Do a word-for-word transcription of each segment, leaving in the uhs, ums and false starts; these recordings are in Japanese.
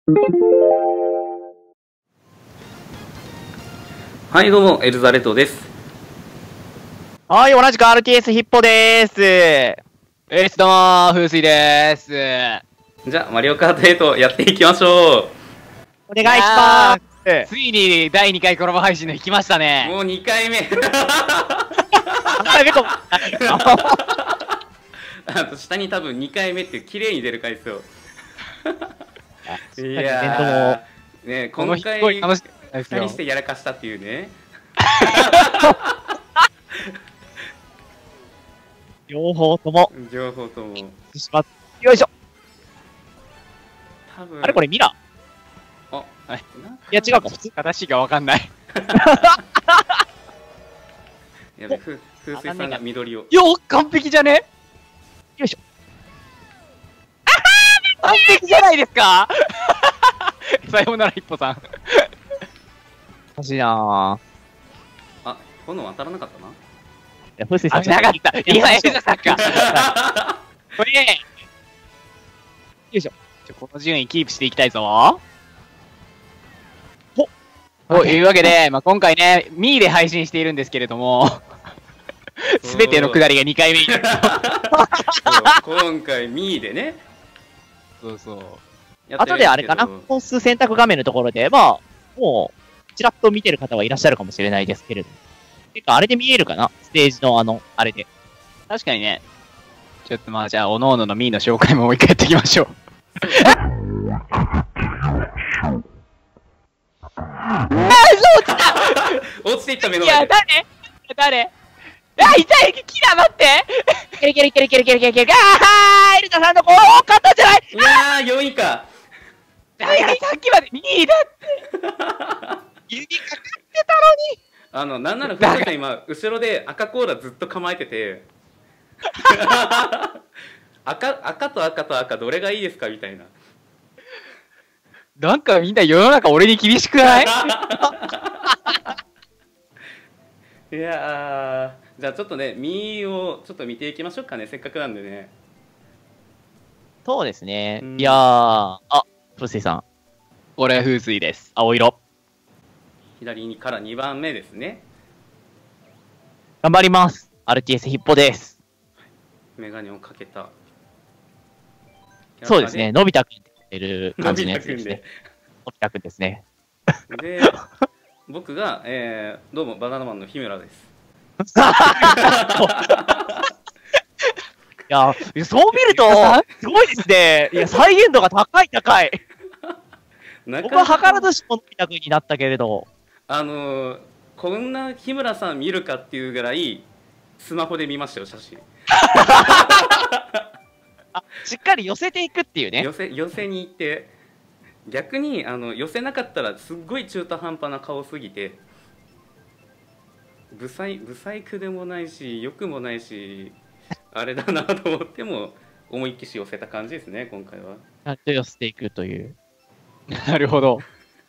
はい、どうも、エルザレットです。 はい、同じく アールティーエス ヒッポでーす。 えーす、どうもー、風水でーす。 じゃあ、マリオカートエイトやっていきましょお願いしまーす。 ついにだいにかいコラボ配信の日来ましたう。 ね。 もうにかいめ。 あ、めこ。 あと下に多分にかいめって綺麗に出る回ですよ。いイベントやー、ね、 この今回日すごい楽しかったですふたりよ。 してやらかしたっていうね。 両方とも情報とも。 しまっよいしょ。 多分あれこれミラあ、 はい。 いや違うか、普通。 正しいかわかんない。 やべ、ふ風水さんが緑を。 よっ、完璧じゃね？ よいしょ。 完璧じゃないですか。さようなら、一歩さん。 欲しいなあ、炎当たらなかったな。 ぁ。いや、風水さん。 なかった。今、エルザさんか。これ、よいしょ。 ちょこの順位キープしていきたいぞ。 ほというわけで、まあ、今回ね、ミーで配信しているんですけれども、すべてのくだりがにかいめになる。 そう今回ミーでね。 そうそう。 やってるんすけど後であれかな、コース選択画面のところで、まあ、もう、ちらっと見てる方はいらっしゃるかもしれないですけれども。てか、あれで見えるかなステージのあの、あれで。 確かにね。ちょっとまあ、じゃあ、おのおののミーの紹介ももう一回やっていきましょう。あ落ちていった目のいや、 前で。 誰誰あ、痛いキラ待っていけるいけるいけるいけるいけるいけるいける。あーエルタさんのこう、勝ったんじゃないいやー、よんいか。 だからさっきまでミーだって指かかってたのに。 あの、なんなら、藤田さん今、後ろで赤コーラずっと構えてて、赤、赤と赤と赤、どれがいいですかみたいな。 なんかみんな世の中俺に厳しくないいやー、じゃあちょっとね、ミーをちょっと見ていきましょうかね、せっかくなんでね。 そうですね。 うんいやー、あ、風水さん。 俺は風水です。 青色。 左からにばんめですね。 頑張ります。アールティーエス ヒッポです。 メガネをかけた。 そうですね。。のび太くんって言ってる感じのやつですね。 のび太のび太くんですね。 で、僕が、えー、どうも、バナナマンの日村です。 いや、そう見ると、すごいですね。いや、再現度が高い高い。僕は図らずしものび太くんになったけれど。 あのー、こんな日村さん見るかっていうぐらいスマホで見ましたよ、写真。 あ、しっかり寄せていくっていうね。 寄せ寄せに行って、逆にあの寄せなかったらすっごい中途半端な顔すぎて、ブサイブサイクでもないし良くもないし、あれだなと思っても思いっきし寄せた感じですね、今回は。 ちゃんと寄せていくという。 なるほど。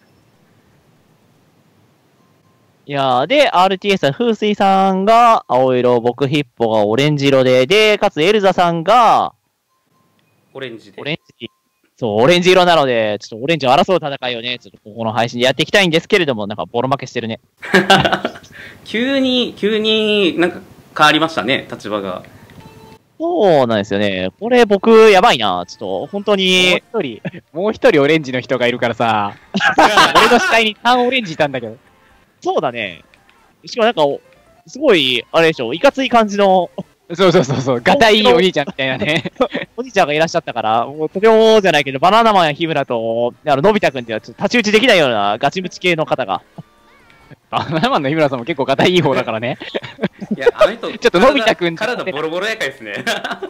いやー、で、アールティーエス は風水さんが青色、僕ヒッポがオレンジ色で、で、かつエルザさんがオレンジで。 オレンジ。そう、オレンジ色なので、ちょっとオレンジを争う戦いをね、ちょっとここの配信でやっていきたいんですけれども、なんかボロ負けしてるね。 急に急になんか変わりましたね、立場が。 そうなんですよね。これ僕、やばいな。ちょっと、本当もうに、 一人、もう一人オレンジの人がいるからさ、俺の視界にさんオレンジいたんだけど。 そうだね。しかもなんか、すごい、あれでしょ、いかつい感じのそうそうそうそう、ガタイいいお兄ちゃんみたいなね。 おじいちゃんがいらっしゃったから、もうとてもじゃないけど、バナナマンや日村と、あの、のび太くんっていうのはちょっと太刀打ちできないようなガチムチ系の方が。 バナナマンの日村さんも結構ガタイいい方だからね。 いや、あの人ちょっとのび太くん体体ボロボロやかいですね。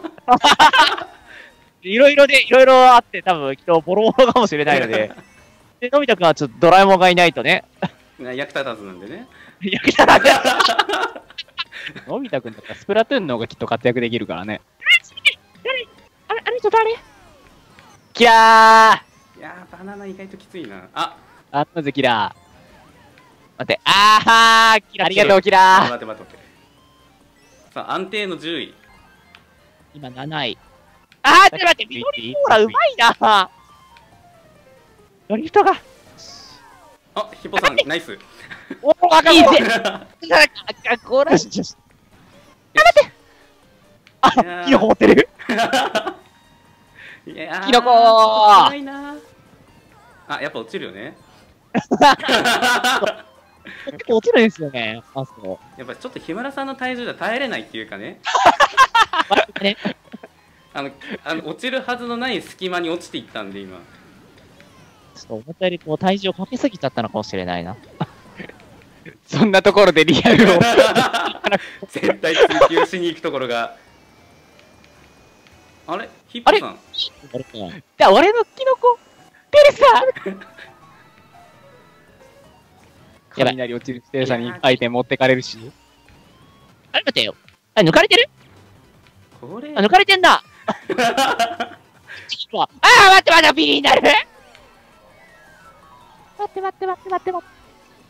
いろいろで、いろいろあって、多分、きっとボロボロかもしれないので。で、のび太くんはちょっとドラえもんがいないとね。 役立たずなんでね。 役立たず。 のび太くんだったらスプラトゥーンの方がきっと活躍できるからね。 誰あれ、あの人誰キラいやー、バナナ意外ときついな。あ、 ーあ、まずキラ待って、あー、キーありがとうう。 キラー待って待って待って。さあ、安定のじゅうい。 今なない。あー、ちょっと待って、緑コーラうまいな。 ドリフトが。 あ、ヒポさん、ナイス。 おお、赤いぜ。赤コーラし。やめて。あ、キノコ持ってる。 いやキノコーいなあ、やっぱ落ちるよね。 結構落ちるんですよね。あそこ。 やっぱちょっと日村さんの体重じゃ耐えれないっていうかね。 ね、 あの、あの落ちるはずのない隙間に落ちていったんで今。 ちょっと思ったよりこう体重をかけすぎちゃったのかもしれないな。 そんなところでリアルを。 絶対追求しに行くところが。あれヒップさん。 じゃあ俺のキノコペルさ雷落ちるステーションにアイテム持ってかれるし。 あれ待ってよ。あ、抜かれてる？ これあ、抜かれてんだ。ああ、待って待って、ビリになる。待って待って待って待って待って。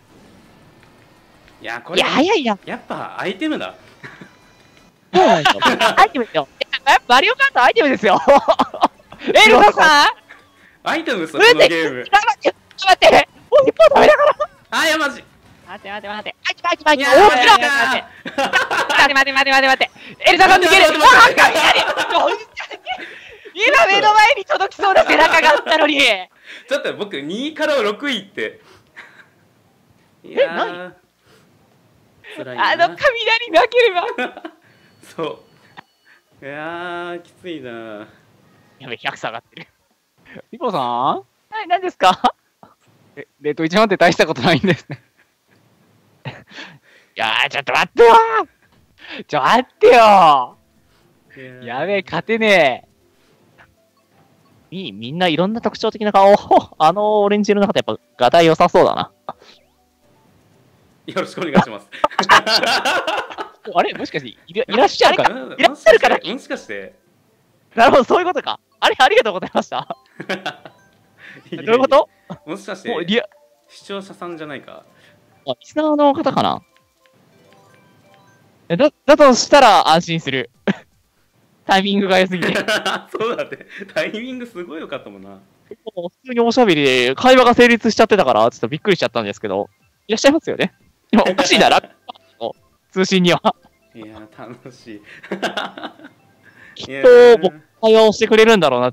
いや、こいれ。 や、早いな。 やっぱアイテムだ。 そうなんですよ。アイテムですよ。やっぱマリオカートアイテムですよ。エルサさんアイテムですよ、このゲーム。 待って待って、もう一本ダメだから。 あ、いや、マジ。 待って待って待って。 あ、きまきまきま。 おー、待って待って待って待って待って。エルサさん抜ける。あ、雷。今目の前に届きそうな背中があったのに。 ちょっと僕にいからろくいって。いやー辛いな。 あの雷なければ。 そう。いやーきついな。 やべ、ひゃく下がってる。 リポさん？ はい、何ですか？ え、レートいちまんって大したことないんですね。 いやー、ちょっと待ってよー。ちょ、待ってよー。やべえ、勝てねえ。 み、みんないろんな特徴的な顔。あのオレンジ色の方やっぱガタイ良さそうだな。 よろしくお願いします。 あれもしかしていらいらっしゃるかな？ いらっしゃるからもしかして。 なるほど、そういうことか。あれ、ありがとうございました。どういうこと？ もしかしてもうリア視聴者さんじゃないか。 あ、リスナーの方かな？え、だ、だとしたら安心する。タイミングが良すぎて。 そうだって。タイミングすごい良かったもんな。 普通におしゃべりで会話が成立しちゃってたから、ちょっとびっくりしちゃったんですけど、いらっしゃいますよね。今おかしいな、ラ通信には。 いや、楽しい。 きっと、僕、会話をしてくれるんだろうなって、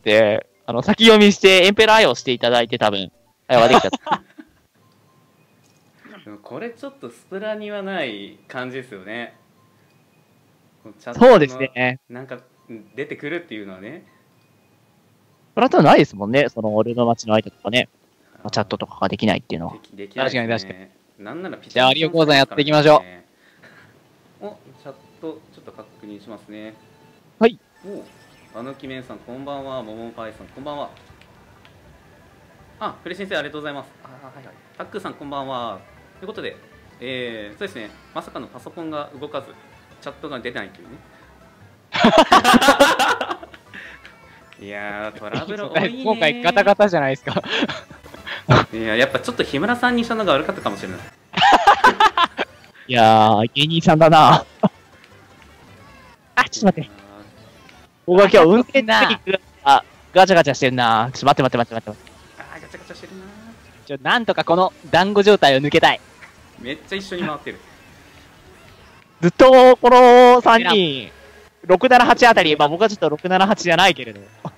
あの、先読みして、エンペラーをしていただいて、多分、会話できた。 でもこれちょっとスプラにはない感じですよね。 そうですね。 なんか出てくるっていうのはね。 それは多分ないですもんね。その、俺の街の相手とかね。チャットとかができないっていうのは。 できないですね。 確かに確かに。 なんならピじゃあ、有オ講座やっていきましょう。お、チャットちょっと確認しますね。 はい。 お、あのきめんさんこんばんは。ももパイさんこんばんは。あ、フレ先生ありがとうございます。あ、はいはい。タックさんこんばんは。ということで、えー、そうですね。まさかのパソコンが動かず、チャットが出ないというね。いやー、トラブル多いね。 今回ガタガタじゃないですか。 いや、やっぱちょっと日村さんにしたのが悪かったかもしれない。 いやー、芸人さんだな。あ、ちょっと待って。僕は今日運転的にあガチャガチャしてんな。ちょっと待って待って待って待って。 あー、ガチャガチャしてるな。 ちょ、なんとかこの団子状態を抜けたい。 めっちゃ一緒に回ってる。 ずっとこのさんにん、ろくななはちあたり、まあ僕はちょっとろくななはちじゃないけれど。あ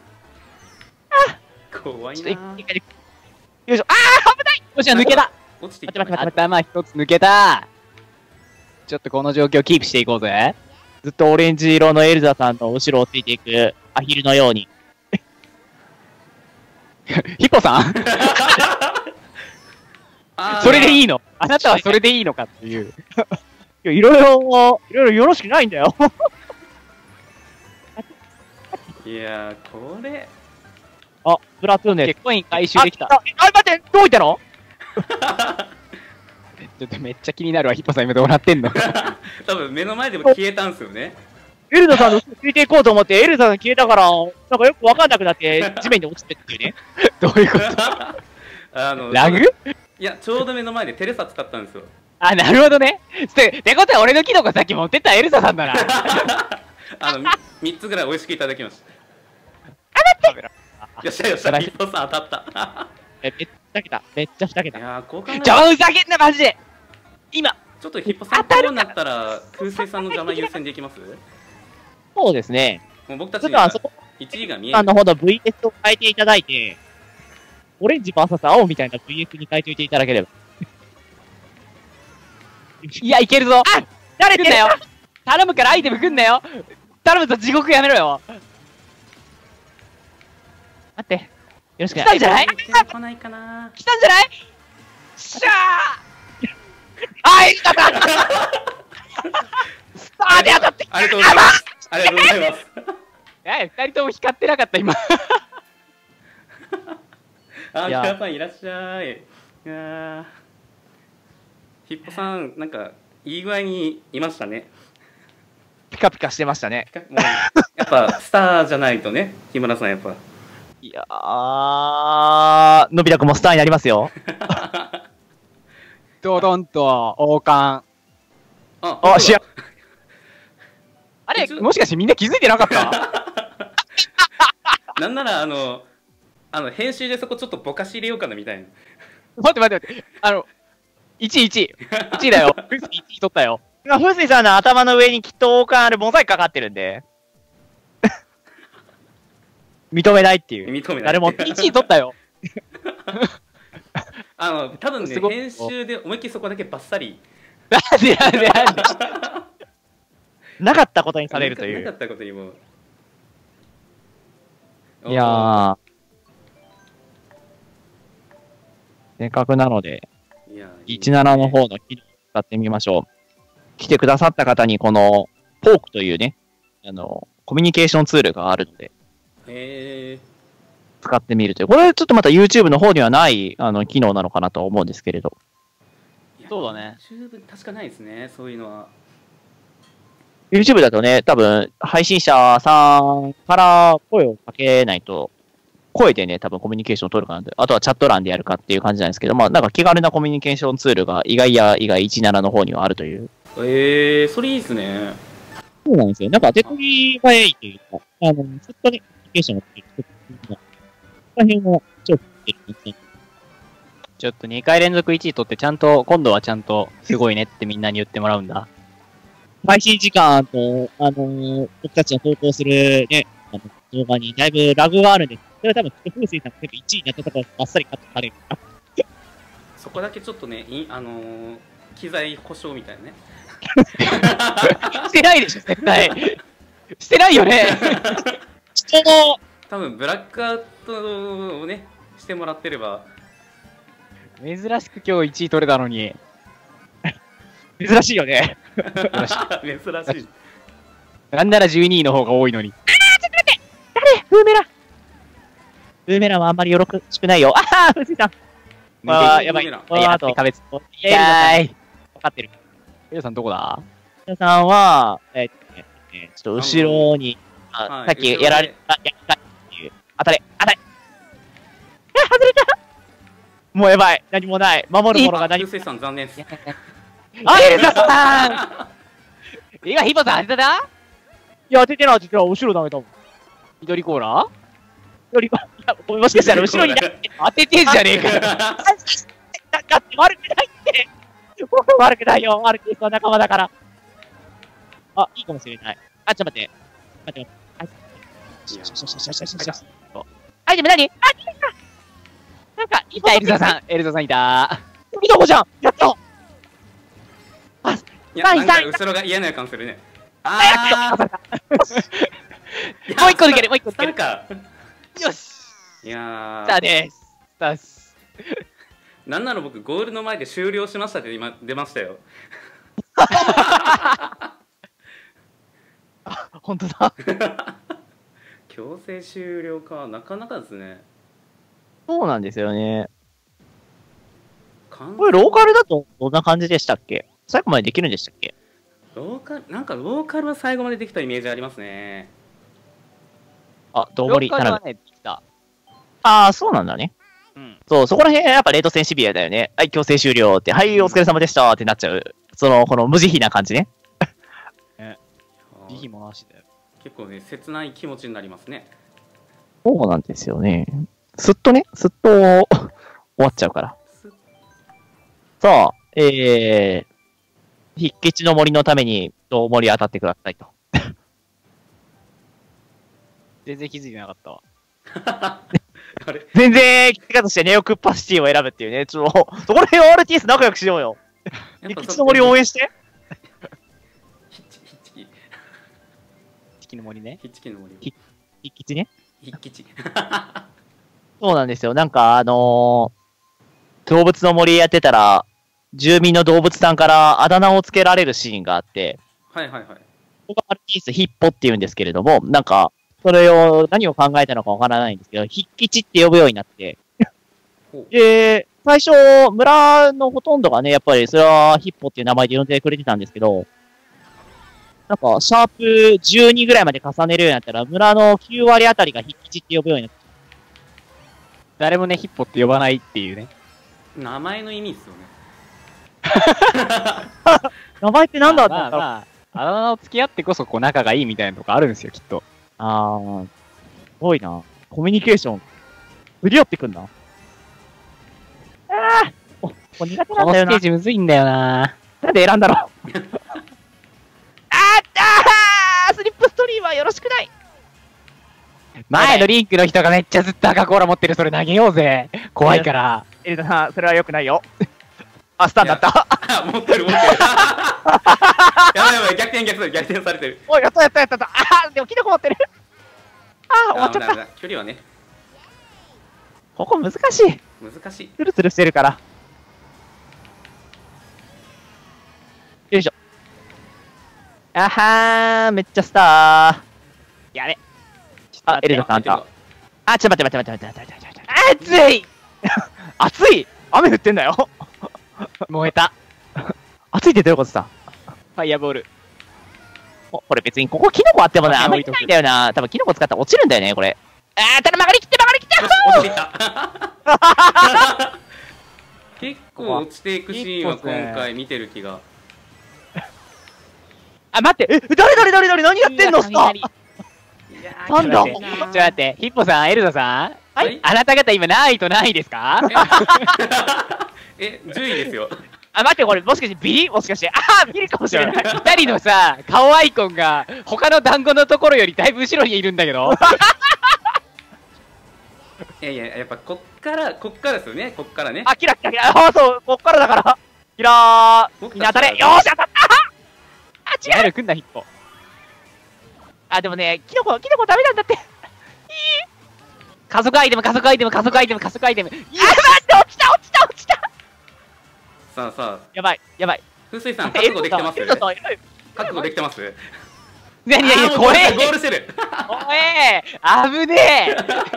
怖いな。 よいしょ。あー危ない。よし、抜けた。 落ちてい待って待って待って頭一つ抜けた。ちょっとこの状況をキープしていこうぜ。 ずっとオレンジ色のエルザさんの後ろをついていくアヒルのように。 ヒポさんそれでいいの？あなたはそれでいいのかっていう。 いや、いろいろ、いろいろよろしくないんだよ。 いやー、これ。 あ、プラトゥーンです。 チェックポイント回収できた。 あ、あ、あ待って、どういったの？ ちょっとめっちゃ気になるわ、ヒポさん今どうなってんの？ 多分目の前でも消えたんすよね。 エルザさんのついていこうと思って、エルザさん消えたから、なんかよくわかんなくなって、地面に落ちてっていうね。 どういうこと？ あのラグ？ いや、ちょうど目の前でテレサ使ったんですよ。 あ、なるほどね。っててことは俺のキノコさっき持ってったエルサさんだな。 あの、みっつぐらい美味しくいただきました。 あ、待って。 よっしゃよっしゃ、ヒットさん当たった。 え、めふざけた。めっちゃふざけた。 いやー、こう考える邪魔ふざけんな、マジで。今、 ちょっとヒッポさんプロになったら、風水さんの邪魔優先できます？ そうですね。 もう僕たちちょっとあそこ、 いちいが見える。 あのほど ブイエス を変えていただいて、オレンジ ブイエス 青みたいな ブイエス に変えておいていただければ。 いや、いけるぞ。 あ誰来んなよ。頼むからアイテム来んなよ。頼むぞ、地獄やめろよ。 待って。よろしく来たんじゃない？ 来ないかな。 来たんじゃない？しゃー。あい、来たか。スターで当たってきた。 ありがとうございます。ありがとうございます。 え、二人とも光ってなかった今。 あ、 いやキャさんいらっしゃい。いやーヒッポさん、なんかいい具合にいましたね。 ピカピカしてましたね。 もうやっぱスターじゃないとね、日村さんやっぱ。 いやー、のび太くんもスターになりますよ。 ドドンと王冠。 あ、 あ、しや。 あれ、もしかしてみんな気づいてなかった？ なんならあのあの編集でそこちょっとぼかし入れようかなみたいな。 待って待って待って。あの、いちい、いちい。いちいだよ。いちい取ったよ。 今、風水さんの頭の上にきっと王冠あるモザイクかかってるんで。認めないっていう。 認めない。 誰も。 いちい取ったよ。 あの多分ねすご編集で思いっきりそこだけバッサリなんでなんでなんで。 なかったことにされるという。 なかったことにも。 いやー。せっかくなので、 いやじゅうななの方の機能を使ってみましょう。来てくださった方にこのポークというね、あの、コミュニケーションツールがあるので、 へえ使ってみるという。これちょっとまた YouTube の方にはないあの機能なのかなと思うんですけれど。 ー。 そうだね。 YouTube 確かないですね、そういうのは。 YouTube だとね、多分配信者さんから声をかけないと、声でね、多分コミュニケーションを取るかなと。あとはチャット欄でやるかっていう感じなんですけど、まあなんか気軽なコミュニケーションツールが意外や意外じゅうななの方にはあるという。 えー、それいいですね。 そうなんですよ。なんか手取りがいいというか、あの、ずっとね、コミュニケーションを取ってる人が、この辺もちょっと言ってるんですね。 ちょっとにかい連続いちい取って、ちゃんと、今度はちゃんと、すごいねってみんなに言ってもらうんだ。 配信時間と、あのー僕たちが投稿するね、あの動画にだいぶラグがあるんです。それは多分、風水さんが結構いちいになったところバッサリカットされる。 そこだけちょっとね、いあのー、機材故障みたいなね。 してないでしょ、絶対。してないよね。 人の、 多分ブラックアウトをねしてもらってれば。 珍しく今日いちい取れたのに。 珍しいよね。 珍しい。 なんならじゅうにいの方が多いのに。 誰ブーメランブーメランはあんまりよろしくないよ。あは風水さん。ああ、やばい。この後、 キャベツ。 いやーい。わかってる。 エルさんどこだ？ 皆さんは、えーっとねえーちょっと後ろに、あはいさっきやられた、やったっていう。当たれ、当たれ。あ、外れたもうやばい。何もない。守るものが何も風水さん残念です。 あ、エルザさん今、ヒボさん当てたな？ いや、当ててない当ててない。後ろダメだもん。 緑コーラより、いや、ごめんもしかしたら後ろになって、 当ててんじゃねえかよ。 なんか悪くないって。僕悪くないよ。悪くない仲間だから。あ、いいかもしれない。あ、ちょっと待って。待って待って。よしよしよしよしよしよしよしよし。アイテム何？あ、来た！なんか、 いた、エルザさん。エルザさんいた。 いいとこじゃんやったあ、 いや、なんか後ろが嫌な予感するね。あーもう一個抜ける、もう一個抜ける。 なんか。 よし。 いやスターです。スターです。 なんなら僕ゴールの前で終了しましたって今出ましたよ。 本当だ。 強制終了か、なかなかですね。 そうなんですよね。 ここれローカルだとどんな感じでしたっけ？最後までできるんでしたっけ？ ローカル、なんかローカルは最後までできたイメージありますね。 あ、どうもり、 ローカルはね、できた。 ああ、そうなんだね。 うん。 そう、そこら辺やっぱレート戦シビアだよね。はい、強制終了って、はい、お疲れ様でしたってなっちゃう。その、この無慈悲な感じね。 慈悲もなしだよ。 結構ね、切ない気持ちになりますね。 そうなんですよね。すっとね、すっと、 終わっちゃうから。さあ、えー、筆記地の森のために、どう森当たってくださいと。 全然気づいてなかったわ。 あれ全然、聞き方してネオクッパシティを選ぶっていうね。ちょっと、そこら辺は アールティーエス 仲良くしようよ。筆記地の森を応援して。 ひっち、ひっちき。 筆記の森ね。 ひっちきの森。 筆記地ね。 筆記地。 そうなんですよ。なんか、あのー、動物の森やってたら、住民の動物さんからあだ名をつけられるシーンがあって、 はいはいはい。 ここがアールティーエスヒッポって言うんですけれども、なんか、それを何を考えたのかわからないんですけど、筆記地って呼ぶようになって、で、最初、村のほとんどがね、やっぱりそれはヒッポっていう名前で呼んでくれてたんですけど、なんか、シャープじゅうにぐらいまで重ねるようになったら、村のきゅう割あたりが筆記地って呼ぶようになって、 誰もね、ヒッポって呼ばないっていうね。 名前の意味っすよね。 名前って何だったんだろう。 まあまあ、あだ名を付き合ってこそこう仲がいいみたいなとこあるんですよ、きっと。 あー、すごいな。コミュニケーション、振り寄ってくんな。あー、お、お苦手このステなんだよな。 ージむずいんだよな。 なんで選んだろう。あーあースリップストリームはよろしくない。 前のリンクの人がめっちゃずっと赤コーラ持ってる、それ投げようぜ。怖いから。 エルダさん、それは良くないよ。あ、スタンだった。 あ、持ってる持ってる。やばいやばい、逆転逆転、逆転されてる。 おい、やったやったやったやった。あー、でもキノコ持ってる。あー、終わっちゃった。 距離はね、 ここ難しい。 難しい。 ツルツルしてるから。よいしょ。あはー、めっちゃスター。 やべ。 あ、エルダさんだ。あ、ちょっと待って待って待って待って待って待って。 熱い暑い雨降ってんだよ。 燃えた。 暑いってどういうことさ。 ファイアボール。 お、これ別にここキノコあってもね、 ああんまりないんだよな。多分キノコ使ったら落ちるんだよね、これ。あー、ただ曲がりきって曲がりきって落ちていった結構落ちていくシーンは今回見てる気が。 あ、待って、え、誰誰誰誰何やってんのスター。なんだちょっと待って、ヒッポさん、エルダさん、 はい、 あなた方今何位と何位ですか？ え、じゅういですよ。 あ、待って、これもしかしてビリもしかして、あー、ビリかもしれない。 ふたりのさ、顔アイコンが他の団子のところよりだいぶ後ろにいるんだけど。 いやいや、やっぱこっから、こっからですよね、こっからね。 あ、キラキラキラ、あ、そう、こっからだから。キラー、みんな当たれ。よーし、当たった。あ、違う。 るくんだ、ヒッポ。 あ、でもね、キノコ、キノコダメなんだって。いい。 加速アイテム、加速アイテム、加速アイテム、加速アイテム。いや、待って、落ちた、落ちた、落ちた。 さあさあ、 やばい、やばい。 風水さん、覚悟できてます？覚悟できてます？ いやいやいや、怖え。 ゴールしてる。 怖え。危ね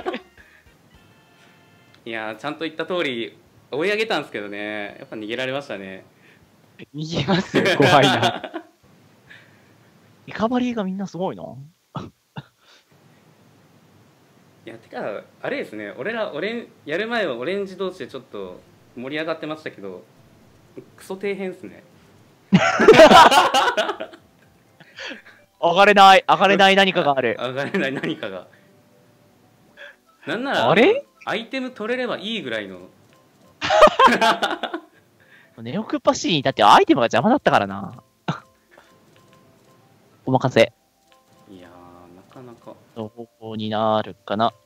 え。いやー、ちゃんと言った通り、追い上げたんですけどね、やっぱ逃げられましたね。 逃げますよ、怖いな。 リカバリーがみんなすごいな。 いや、てか、あれですね、俺ら、オレン、やる前はオレンジ同士でちょっと盛り上がってましたけど、クソ底辺っすね。 上がれない、上がれない何かがある。 上がれない何かが。なんなら、 あれアイテム取れればいいぐらいの。 ネオクッパシーにだってアイテムが邪魔だったからな。お任せ。 いやー、なかなか。 どこになるかな。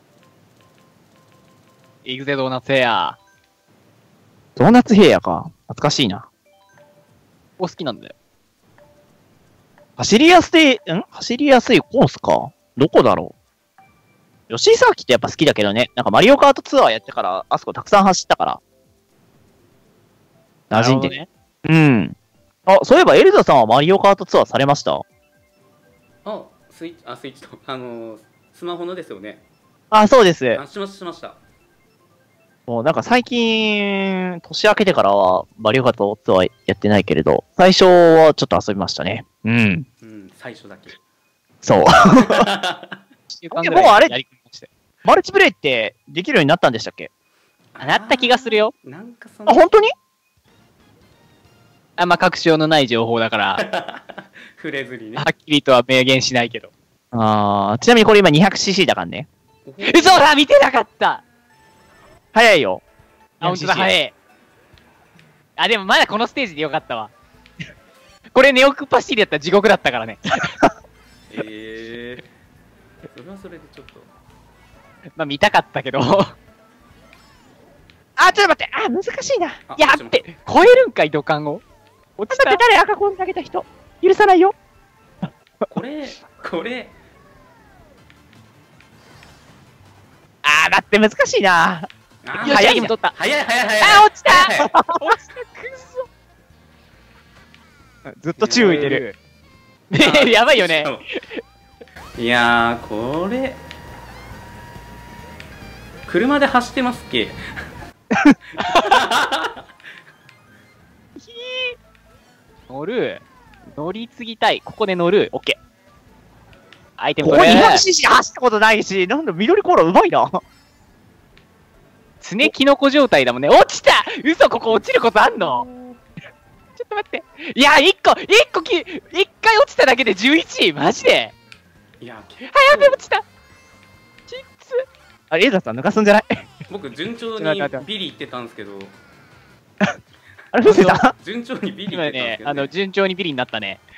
行くぜ、ドーナツヘア。 ドーナツヘアか。懐かしいな。 ここ好きなんだよ。 走りやすい、ん走りやすいコースか。どこだろう。吉井サーキってやっぱ好きだけどね。なんかマリオカートツアーやってから、あそこたくさん走ったから。馴染んでね。うん。あ、そういえばエルザさんはマリオカートツアーされました？ あ、スイッチ、あ、スイッチと、あのー、スマホのですよね。 あ、そうです。 あ、しました、しました。 もうなんか最近、年明けてからはマリオカートツアーやってないけれど、最初はちょっと遊びましたね。うん。 うん、最初だけ。 そう。 でもうあれ、マルチプレイってできるようになったんでしたっけ？ なった気がするよ。 なんかそのあ、本当に？ あんま確証のない情報だから、 触れずにね。 はっきりとは明言しないけど。 あー、ちなみにこれ今 にひゃくシーシー だからね。 嘘だ、見てなかった。 早いよ。 あ、ほんとだ、早い。あ、でもまだこのステージでよかったわ。これネオクパシティだったら地獄だったからね。 ええー、それはそれでちょっと。 まあ見たかったけど。あ、ちょっと待って、あ、難しいな。やって、超えるんかい、土管を。落ちた。誰赤コン投げた人。許さないよ。 これ、これ。 あー、だって難しいな。よし、早い、取った。 早い早い早い。 あ、落ちた落ちた、くそ。ずっと宙浮いてる。やばいよね。 いやー、これ。車で走ってますっけ。 乗る。乗り継ぎたい。ここで乗る。オッケー。アイテムここ にひゃくシーシー 走ったことないし、なんだ、緑コーラうまいな。 常キノコ状態だもんね。落ちた嘘、ここ落ちることあんのちょっと待って。いや、いっこ、いっこき、いっかい落ちただけでじゅういちいマジでいや、 あ、やべ、落ちたきつあれ、エイザさん抜かすんじゃない？ 僕、順調にビリ行ってたんですけど。 あれ、風船さん順調にビリ行今ってたんですけ、ど、 ねあの、順調にビリになったね。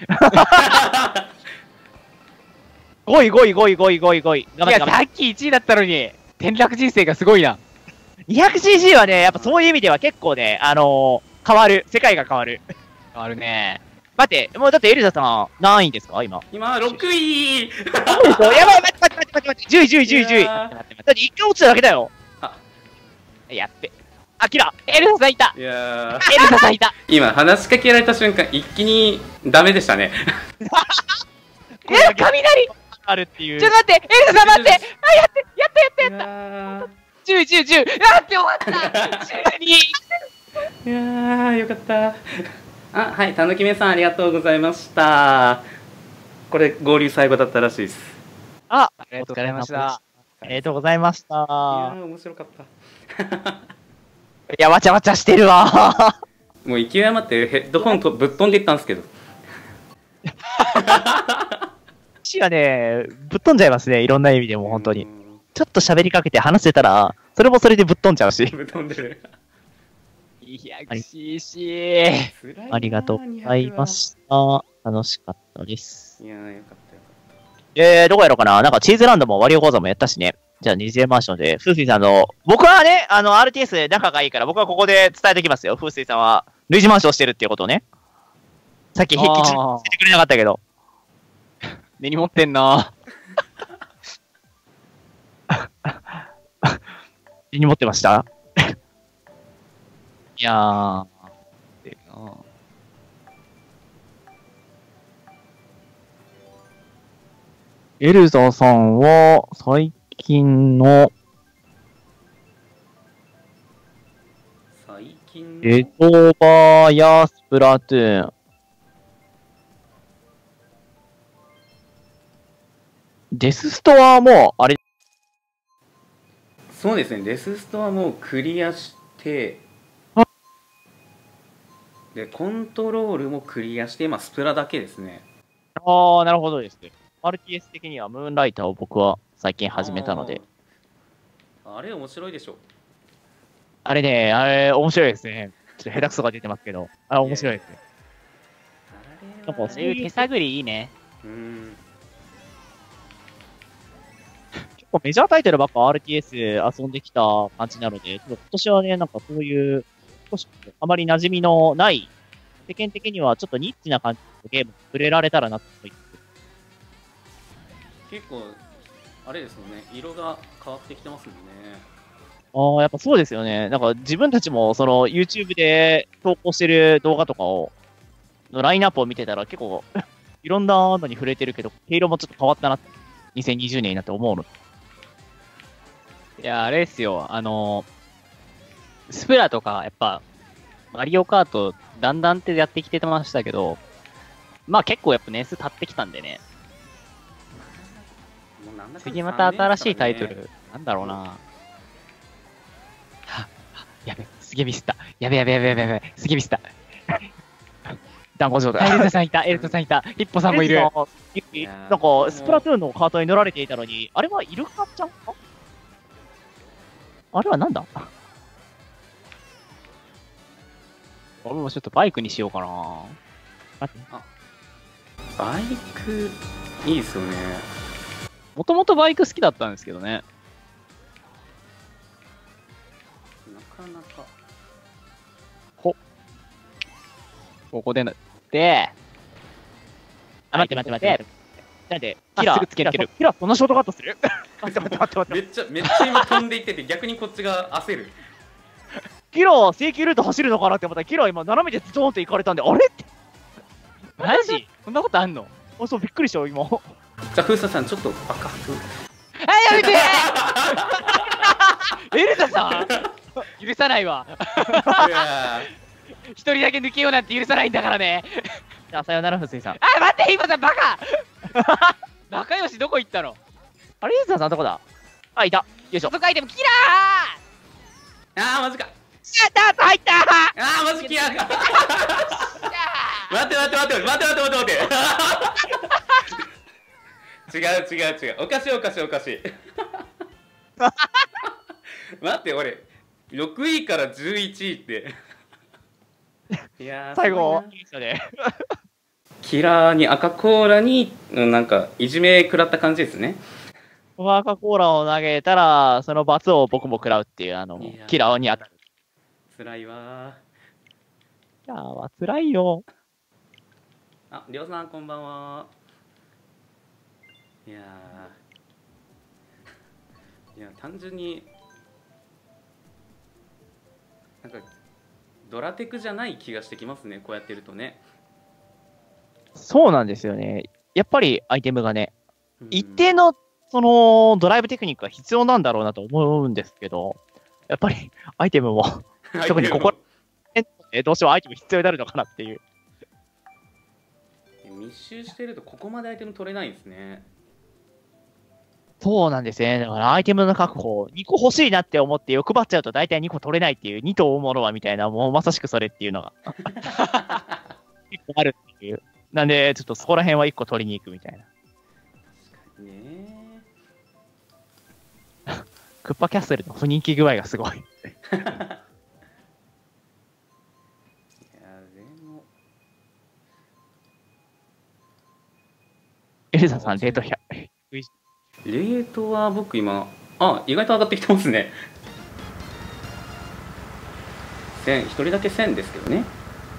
ごいごいごいごいごいごい。 いや、さっきいちいだったのに、転落人生がすごいな。 にひゃくシーシー はね、やっぱそういう意味では結構ね、あのー、変わる。世界が変わる。 変わるね。 待って、もうだってエリザさん何位ですか今。 今、ろくい。 そうでしょやばい、待って待って待って待って待って、じゅうい、じゅうい、じゅうい、じゅうい。だっていっかい落ちただけだよ。 あ、 やっべ。あきらエルサさんいたいやエルサさんいた今、話しかけられた瞬間、一気にダメでしたね。 え、雷あるっていう。 ちょっと待って、エルサさん待ってあ、やってやったやったやったじゅう、じゅう、じゅうあって終わったじゅうにいやー、よかった。あ、はい、たぬきめさんありがとうございました。これ、合流最後だったらしいです。 あ、 ありがとうございました。 ありがとうございました。 いやー、面白かった。 いや、わちゃわちゃしてるわ。 もう勢い余ってヘッドホンとぶっ飛んでいったんですけど。 死はね、ぶっ飛んじゃいますね、いろんな意味でも、本当に。ちょっと喋りかけて話してたら、それもそれでぶっ飛んじゃうし。 ぶっ飛んでる。 にひゃくシーシー。 ありがとうございました。楽しかったです。 いやー、よかったよかった。 えー、どこやろうかな、なんかチーズランドもワリオ講座もやったしね。じゃあ、二次元マンションで、風水さんの、僕はね、あの、アールティーエス で仲がいいから、僕はここで伝えておきますよ。風水さんは、類似マンションしてるっていうことをね。さっき、ひっきち教えてくれなかったけど。 根に持ってんな根に持ってましたいやー。エルザさんは、最近の、 最近のエドバーやスプラトゥーン。デスストアも、あれ、 そうですね、デスストアもクリアして、で、コントロールもクリアして、今、スプラだけですね。 ああ、なるほどですね。アールティーエス 的にはムーンライターを僕は最近始めたので。 あーあれ、面白いでしょ。 あれね、あれ、面白いですね。ちょっと下手くそが出てますけど、あれ、面白いですね。 あれはなんかそういう手探りいいね。 うん。 結構メジャータイトルばっか アールティーエス 遊んできた感じなので、ちょっと今年はね、なんかそういう、少しあまり馴染みのない、世間的にはちょっとニッチな感じのゲームを触れられたらなと思って。 結構、あれですよね、色が変わってきてますもんね。 ああ、やっぱそうですよね。なんか自分たちもその YouTube で投稿してる動画とかを、のラインナップを見てたら結構いろんなのに触れてるけど、毛色もちょっと変わったなって、にせんにじゅうねんになって思うの。 いや、あれですよ、あの、スプラとか、やっぱ、マリオカート、だんだんってやってきてましたけど、まあ結構やっぱ年数経ってきたんでね、 もうなんだかんだ次また新しいタイトさんねんル、なんだろうな。ははやべ、すげえミスった。やべやべやべやべやべ、すげえミスった。 団子状態。 エルタさんいた、エルタさんいた、ヒッポさんもいる。 なんか、スプラトゥーンのカートに乗られていたのに、あれはイルカちゃんかあれはなんだ俺もちょっとバイクにしようかな。 待って。 バイク、いいですよね。 もともとバイク好きだったんですけどね。 なかなか。 ほ。ここでな、で、 あ、待って待って待って。なんで、キラー、 すぐつける。 キラー、そんなショートカットする待って待って待って待って。 めっちゃ、めっちゃ今飛んでいってて、逆にこっちが焦る。 キラー、正規ルート走るのかなって思ったら、キラー今、斜めでズドーンって行かれたんで、あれって。 マジそんなことあんの？ あ、そう、びっくりしたよ、今。 じゃあ、風佐さん、ちょっとバカ風。 あ、やめてエルザさん許さないわ。一人だけ抜けようなんて許さないんだからね。 じゃあ、さよなら、ふすいさん。 あ、待って、今さん、バカ仲良しどこ行ったの？ あれ、ユーザーさんどこだ？あ、いた。よいしょ。 そこアイテムキラあー、マジか。 ーやったー入ったーあー、マジキラーか。待って待って待って待って待って待って待って。違う違う違う。おかしいおかしいおかしい。待って、俺、ろくいからじゅういちいって。いやー、 最後、 キラーに赤コーラに、なんか、いじめ食らった感じですね。 赤コーラを投げたら、その罰を僕も食らうっていう、あの、キラーに当たる。 辛いわー。いやーは辛いよ。 あ、りょうさん、こんばんは。いやー。いや、単純に、なんか、ドラテクじゃない気がしてきますね、こうやってるとね。 そうなんですよね。やっぱりアイテムがね、うん、一定のそのドライブテクニックが必要なんだろうなと思うんですけど、やっぱりアイテムも、特にここ、どうしてもアイテム必要になるのかなっていう。 密集してるとここまでアイテム取れないんですね。 そうなんですね。だからアイテムの確保、にこ欲しいなって思って欲張っちゃうと大体にこ取れないっていう、にと追うものはみたいな、もうまさしくそれっていうのが結構あるっていう。なんで、ちょっとそこら辺はいっこ取りに行くみたいな。 確かにね。 クッパキャッスルの不人気具合がすごい。いや、 でも。 エルザさん、レートひゃく。 レートは僕今、あ、意外と上がってきてますね。せん、一人だけせんですけどね。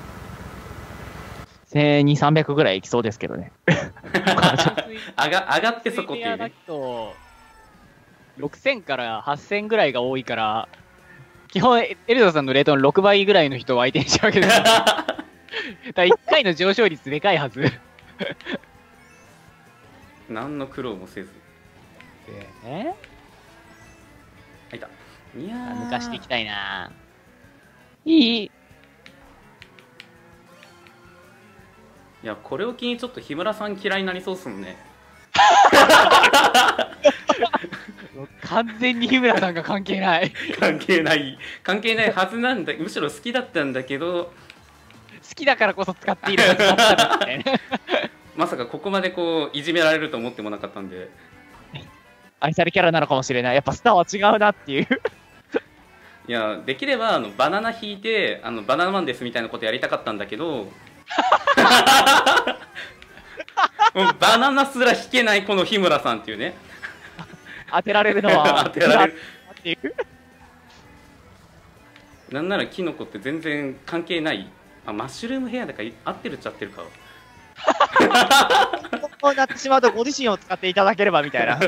せんにひゃく、さんびゃくぐらいいきそうですけどね。 上が、上がってそこっていうね。 ろくせんからはっせんぐらいが多いから、基本、エルザさんのレートのろくばいぐらいの人を相手にしちゃうわけですよ。だからいっかいの上昇率でかいはず。 何の苦労もせず。 え入った。いやー。 抜かしていきたいな。いい。 いや、これを機にちょっと日村さん嫌いになりそうっすもんね。 完全に日村さんが関係ない。 関係ない。関係ないはずなんだ。むしろ好きだったんだけど。 好きだからこそ使っているはずだったみたいな。 まさかここまでこういじめられると思ってもなかったんで。 愛されキャラなのかもしれない。やっぱスターは違うなっていう。 いや、できればあのバナナ引いてあのバナナマンですみたいなことやりたかったんだけどもうバナナすら引けないこの日村さんっていうね。 当てられるのは当てられるっていうなんならキノコって全然関係ない。あ、マッシュルームヘアだから合ってるっちゃ合ってるか。 こうなってしまうとご自身を使っていただければみたいな。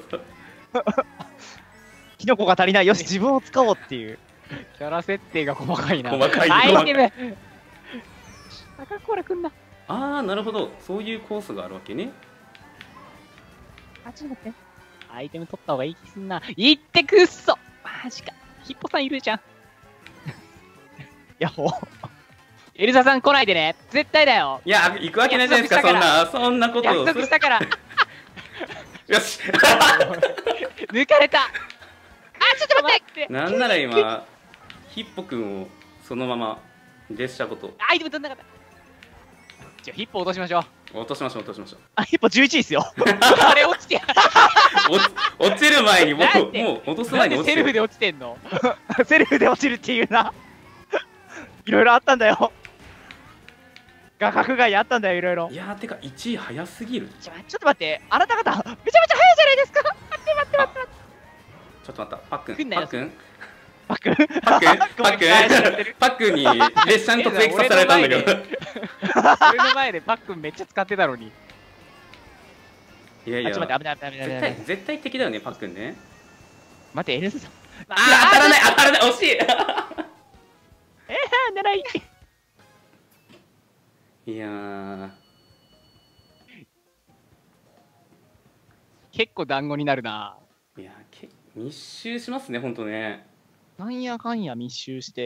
キノコが足りない、よし自分を使おうっていう。 キャラ設定が細かいな。 細かい。 アイテム。赤コーラくんだ。 ああ、なるほど。そういうコースがあるわけね。 あ、ちょっと待って。アイテム取った方がいい気すんな。いってくっそ。マジか。ヒッポさんいるじゃん。 やっほ。 エルザさん来ないでね。絶対だよ。 いや、行くわけないじゃないですか。そんな、そんなことを。 約束したから。 よし。 抜かれた。あ、ちょっと待って。 なんなら今、ヒッポくんをそのまま列車ごと。 アイテム取んなかった。じゃあヒッポ落としましょう。 落としましょう、落としましょう。 あ、ヒッポじゅういちいですよ。 あれ落ちて。 落ちる前にもう、もう落とす前に落ちてる。 セルフで落ちてんの。 セルフで落ちるっていうな。 いろいろあったんだよ。画角外あったんだよ、いろいろ。 いやー、てかいちい早すぎる。 ちょちょっと待って、あなた方、めちゃめちゃ早いじゃないですか。待って待って待って待って。 ちょっと待った、パックン、 来んなよパックン、 パックン、 パックン、パックン、パックンに列車に突撃させられたんだけど。 俺の前でパックンめっちゃ使ってたのに。 いやいや、 あ、ちょっと待って、危ない危ない危ない危ない。 絶対絶対敵だよね、パックンね。 待って、エルスさん。 あー、当たらない、当たらない、惜しい。 えー、狙い。 いやー、 結構団子になるな。 いやー、け密集しますね、ほんとね。 なんやかんや密集して、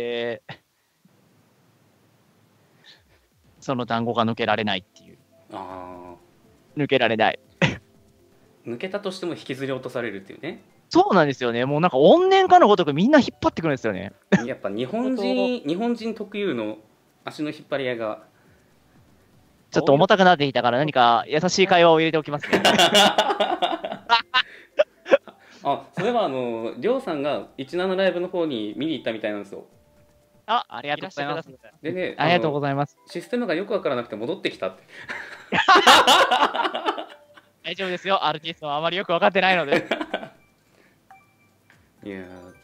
その団子が抜けられないっていう。 あ抜けられない。 ー、抜けたとしても引きずり落とされるっていうね。 そうなんですよね。もうなんか怨念かのごとくみんな引っ張ってくるんですよね。 やっぱ日本人、日本人特有の足の引っ張り合いが。 ちょっと重たくなってきたから何か優しい会話を入れておきますね。 あ、そういえばあの、りょうさんがじゅうななライブの方に見に行ったみたいなんですよ。 あ、 ありがとうございます。 でね、 ありがとうごいざいます。 ます。システムがよくわからなくて戻ってきたって。 大丈夫ですよ。アールティストはあまりよく分かってないので。 いやー、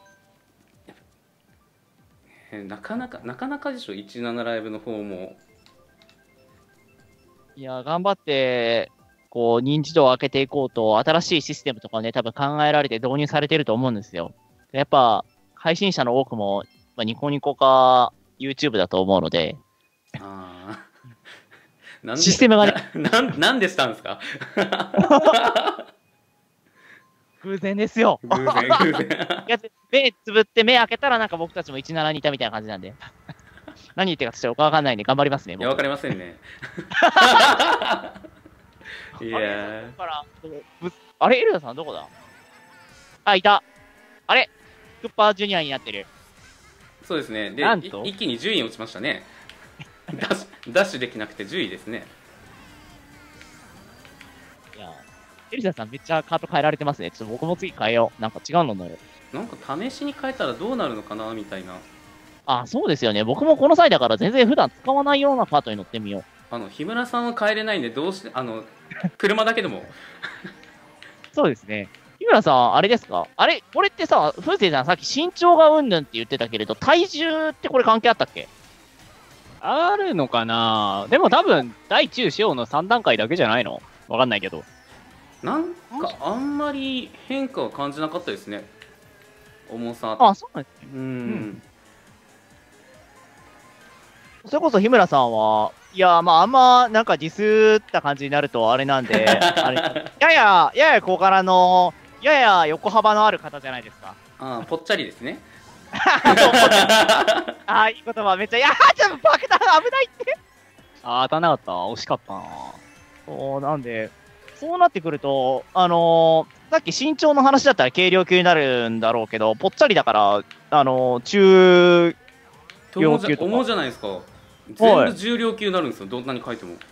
えなかなか、なかなかでしょ、じゅうななライブの方も。 いや、頑張って、こう、認知度を上げていこうと、新しいシステムとかね、多分考えられて導入されてると思うんですよ。でやっぱ、配信者の多くも、まあ、ニコニコか YouTube だと思うので、 あーなんでシステムがねななんなんでしたんですか。 偶然ですよ。 偶然偶然。 いや目つぶって目開けたらなんか僕たちもじゅうななにいたみたいな感じなんで。何言ってるかちょっとわかんないんで頑張りますね。 いや、わかりませんね。いやあれーどこからぶあれエルダさんどこだ。あ、いた。あれクッパージュニアになってる。 そうですね。で、 なんとい一気に順位落ちましたね。ダッシュ、ダッシュできなくてじゅういですね。 いや、エルダさんめっちゃカート変えられてますね。ちょっと僕も次変えよう。なんか違うの乗る。 なんか試しに変えたらどうなるのかなみたいな。 あ、そうですよね。僕もこの際だから全然普段使わないようなカートに乗ってみよう。 あの、日村さんは変えれないんで、どうして、あの、車だけでも。 そうですね。日村さん、あれですかあれこれってさ、風星さんさっき身長がうんぬんって言ってたけれど、体重ってこれ関係あったっけ。 あるのかな。でも多分、大中小のさん段階だけじゃないの。わかんないけど。 なんかあんまり変化は感じなかったですね。重さ。 あ、そうなんですね。 うーん。 それこそ日村さんは、いや、まあ、あんま、なんかディスった感じになるとあれなんで、あれ、やや、やや小柄の、やや横幅のある方じゃないですか。 あー、ぽっちゃりですね。 あー、いい言葉、めっちゃ、いやー、ちょっと爆弾危ないって。 あー、当たんなかった。惜しかったな。 そう、なんで、そうなってくると、あのーさっき身長の話だったら軽量級になるんだろうけど、ぽっちゃりだから、あのー中、 重じゃ量級とか重いじゃないですか。全部重量級になるんですよ、どんなに書いても。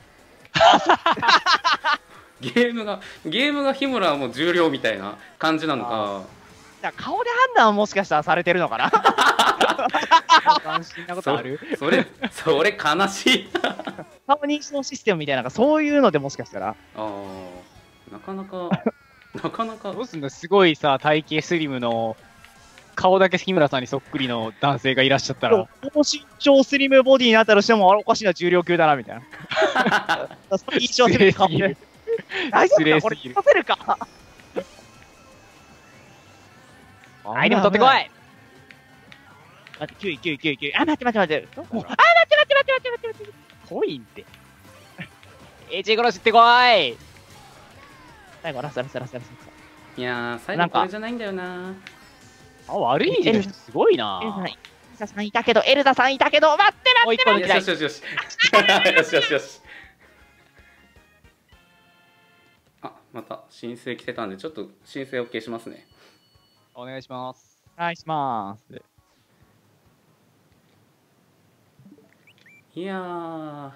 ゲームが、ゲームが日村はもう重量みたいな感じなのか。 じゃあ顔で判断はもしかしたらされてるのかな。 斬新なことある。 それ、それ悲しい。 顔認証システムみたいな、そういうのでもしかしたら。 ああ、なかなか、なかなかどうすんの。すごいさ、体型スリムの、顔だけ日村さんにそっくりの男性がいらっしゃったら。 高身長スリムボディになったとしても、あれおかしいな、重量級だな、みたいな。その印象的な顔で。大丈夫かこれ、させるか。 アイテム取ってこい。 待って、きゅうい、きゅうい、きゅうい、きゅうい。あ、待って待って待って。あ、待って待って待って待って待って待って。 コインって。エチ殺しってこい。 最後、ラストラストラストラスト。 いやー、最後これじゃないんだよな。 あ、悪いね。すごいな。 エルダさん、エルダさんいたけど、エルダさんいたけど、待って待って待って。 よしよしよしよし。よしよしよし。あ、また申請来てたんで、ちょっと申請 OK しますね。 お願いします。 お願いします。 いやー、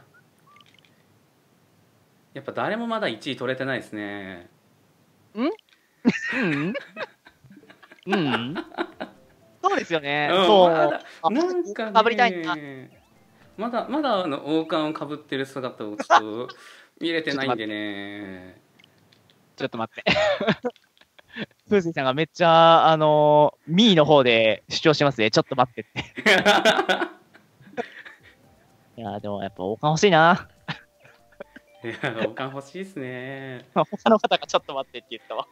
やっぱ誰もまだいちい取れてないですね。 うんうんそうそうですよね。 うんそう。 まだなんかねかぶりたいな。 まだまだあの王冠をかぶってる姿をちょっと見れてないんでね。 ちょっと待って。 風水さんがめっちゃ、あのー、ミーの方で主張してますね。ちょっと待ってって。いやー、でもやっぱ王冠欲しいな。 いや王冠欲しいですね。 他の方がちょっと待ってって言ったわ。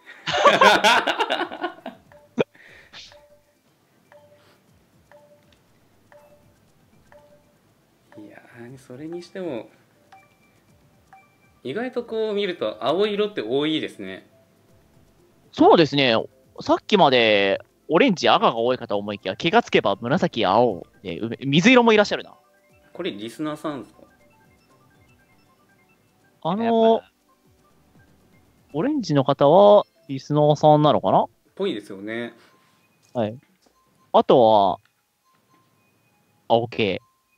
いやーそれにしても意外とこう見ると青色って多いですね。 そうですね。さっきまでオレンジ、赤が多いかと思いきや、気がつけば紫、青で、う水色もいらっしゃるな。 これリスナーさんですか？ あのー、オレンジの方はリスナーさんなのかな？ ぽいですよね。 はい。あとは、青系。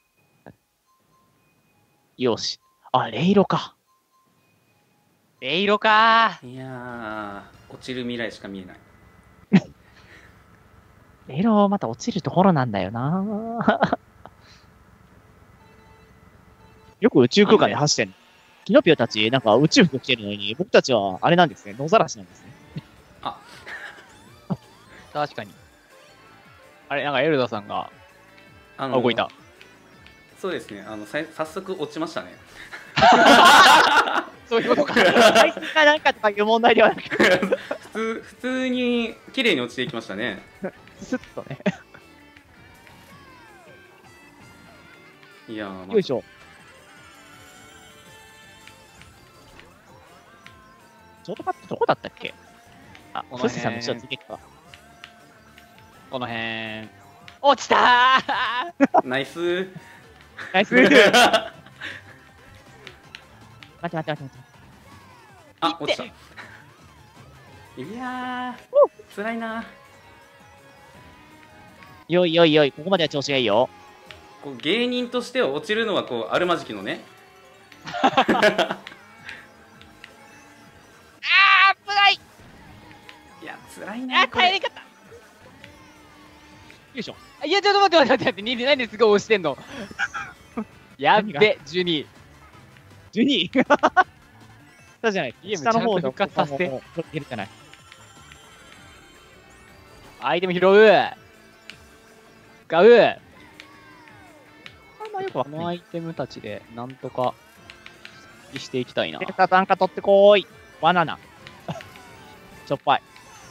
よし。あ、レイロか。 レイロかいやー落ちる未来しか見えない。 レイロはまた落ちるところなんだよな。よく宇宙空間で走ってんの。キノピオたち、なんか宇宙服着てるのに、僕たちはあれなんですね。野ざらしなんですね。 あ確かに。あれ、なんかエルダさんが、 ああ、動いた。 そうですね。あのさい早速落ちましたね。 そういうことか。 排水かなんかとかいう問題ではなくて、 普通普通に綺麗に落ちていきましたね。 スッとね。 いやー、まよいしょ。ちょうど待って、どこだったっけ？あ、 この辺フスさんの後ろついていくか。 この辺。落ちたーナイス。 ナイス待って待って待って待って。 あ落ちた。いやー辛いな。 よいよいよい、ここまでは調子がいいよ。 こう芸人としては落ちるのはこうあるまじきのね。 あー、危ない。 いや辛いなあ、 これ。 帰り方。 よいしょ。 いや、ちょっと待って待って待って、に何ですごい押してんの。やっべ、じゅうに。 じゅうにい。そうじゃない。 ゲーム下の方のちゃんと復活させてここいけるじゃない。 アイテム拾う。使う。 あんまよくわこかんない。 のアイテムたちで、なんとか、していきたいな。 データ単価取ってこーい。バナナ。しょっぱい。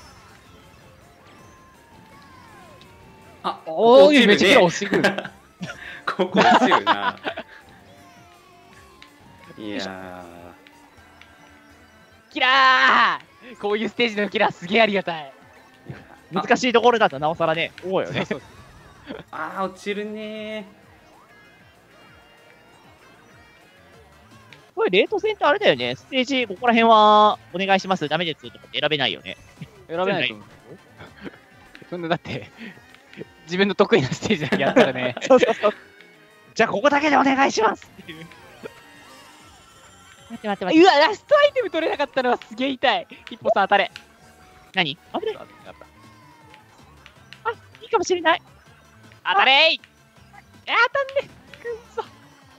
あおー、めっちゃキラ落押してくる。 ちるね。ここ落ちるな。いやキラーこういうステージのキラーすげえありがたい。 ー難しいところだとなおさらね、多いよね。 ああー落ちるね。 これ、レート戦ってあれだよね。ステージ、ここら辺は、お願いします、ダメですとかって選べないよね。 選べないと思う。そんな、だって、自分の得意なステージだけやったらね。 そうそうそう。じゃあ、ここだけでお願いしますっていう。待って待って待って。 うわ、ラストアイテム取れなかったのはすげえ痛い。一歩さん当たれ。 何あぶね。あ、いいかもしれない。 当たれーい。当たんね。くっそ。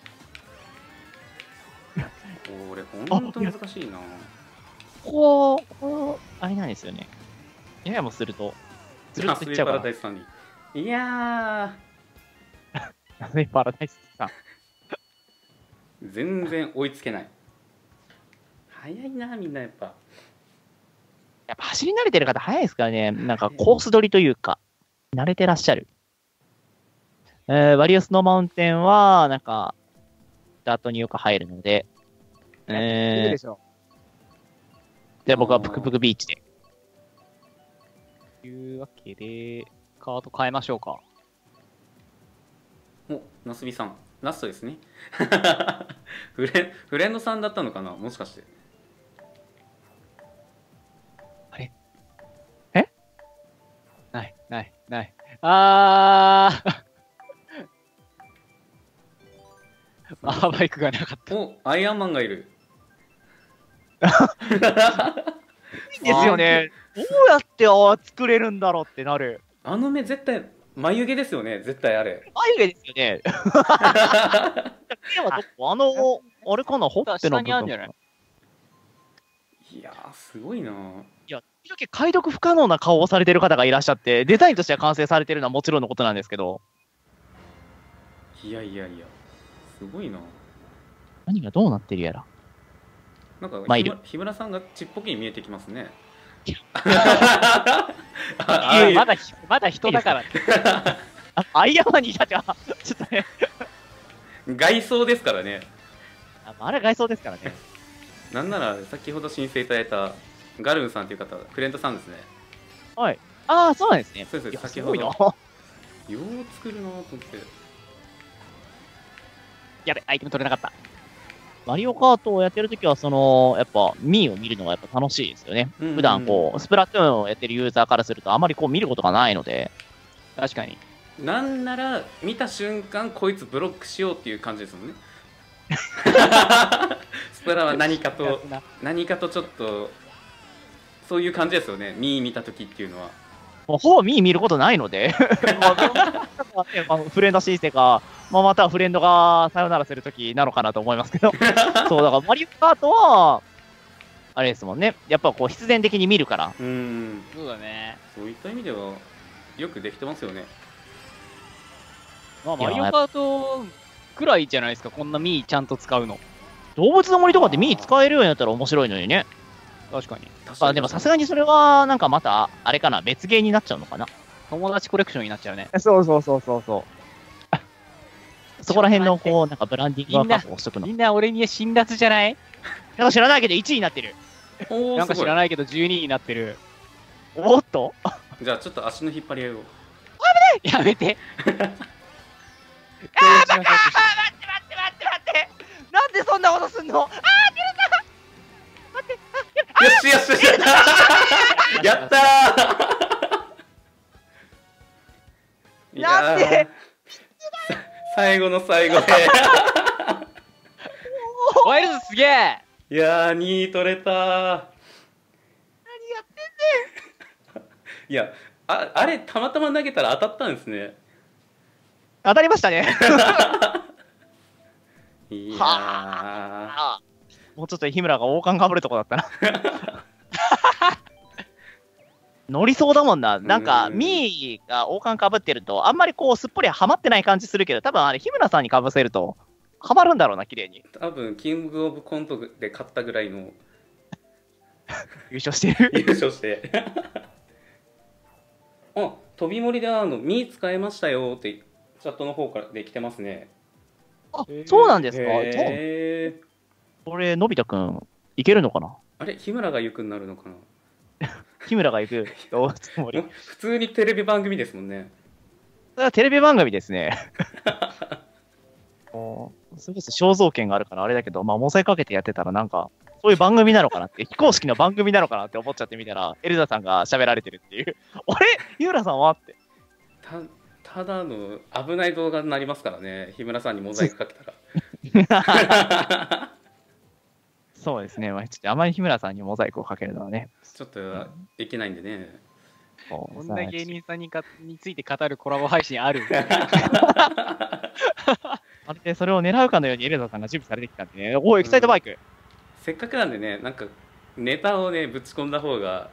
これほんと難しいな。 こう、こう、あれなんですよね。ややもすると、ずるっあスイパといっちゃうから。 ラダイスさんに。いやスイパラダイスさん。 ー全然追いつけない。早いなみんなやっぱ。 やっぱ走り慣れてる方早いですからね。なんかコース取りというか、慣れてらっしゃる。えー、ワリオスのマウンテンは、なんか、ダートによく入るので、えー、 しょ。 じゃあ僕はプクプクビーチで。 というわけで、カード変えましょうか。 おなすびさんラストですね。フレンフレンドさんだったのかなもしかして。 ない、ない、ない。あー。マーバイクがなかった。 おアイアンマンがいる。 いいですよね。どうやってああ作れるんだろうってなる。 あの目絶対眉毛ですよね、絶対あれ。 眉毛ですよね。目はどこあの、あれかな、ほっぺの部分かな。 いやー、すごいな。 いや、時々解読不可能な顔をされてる方がいらっしゃって、デザインとしては完成されてるのはもちろんのことなんですけど。 いやいやいや、すごいな。 何がどうなってるやら。 なんかマイル日村さんがちっぽけに見えてきますね。 ああまだまだ人だから。 あアイアンマンにいたじゃん。ちょっとね。 外装ですからね。 ああれ外装ですからね。 なんなら先ほど申請いただいたガルンさんという方、クレントさんですね。 はい。ああ、そうなんですね。 そうです、 いや先ほど。 すごいな。 よう作るなと思って。 やべ、アイテム取れなかった。 マリオカートをやってるときは、その、やっぱ、ミーを見るのがやっぱ楽しいですよね。 うんうん、 普段こう、スプラトゥーンをやってるユーザーからすると、あまりこう見ることがないので。 確かに。 なんなら、見た瞬間、こいつブロックしようっていう感じですもんね。スプラは何かと、何かとちょっと、そういう感じですよね。ミー見たときっていうのは。 もうほぼミー見ることないので、まあ、フレンド申請か、まあ、またはフレンドがさよならするときなのかなと思いますけど、そう、だからマリオカートは、あれですもんね、やっぱこう必然的に見るから。 うん。 そうだね。 そういった意味では、よくできてますよね。 まあ、マリオカートくらいじゃないですか、こんなミーちゃんと使うの。 動物の森とかってミー使えるようになったら面白いのにね。 確かに。 あでもさすがにそれは、なんかまた、あれかな、別ゲーになっちゃうのかな。 友達コレクションになっちゃうね。 そうそうそうそうそう。そこら辺のこう、なんかブランディングは確保しとくの。 みんな俺に辛辣じゃない？ なんか知らないけどいちいになってる。 なんか知らないけどじゅうにいになってる。 おっとじゃあちょっと足の引っ張り合いを。 やめてあー、バカー待って待って待って待ってなんでそんなことすんのあー、出るな待ってよしよしよしやったーなんで最後の最後でワイルズすげえいやーにい取れたー。何やってんねんいやああれたまたま投げたら当たったんですね。 当たりましたねいやーはもうちょっと日村が王冠かぶるとこだったな乗りそうだもんな。なんか、ミーが王冠かぶってると、あんまりこう、すっぽりはまってない感じするけど、多分あれ、日村さんにかぶせると、はまるんだろうな、綺麗に。 多分、キングオブコントで勝ったぐらいの優勝してる。 優勝して。あ、飛び森であの、ミー使えましたよって、チャットの方からで来てますね。 あ、そうなんですか。 へー。 これ、のび太くん、いけるのかなあれ、日村が行くになるのかな日村が行くどうつもり普通にテレビ番組ですもんね。 それはテレビ番組ですね。おそれこそ肖像権があるからあれだけど、まあ、モザイクかけてやってたらなんか、そういう番組なのかなって、非公式の番組なのかなって思っちゃってみたら、エルザさんが喋られてるっていう。あれ日村さんはって。 たただの危ない動画になりますからね、日村さんにモザイクかけたら。 そうですね、まあ、ちょっとあまり日村さんにモザイクをかけるのはね。 ちょっといけないんでね。 こんな芸人さんにかについて語るコラボ配信あるあれでそれを狙うかのようにエルザさんが準備されてきたんでね、おお、エキサイトバイク、うん、 せっかくなんでね、なんかネタをね、ぶち込んだ方が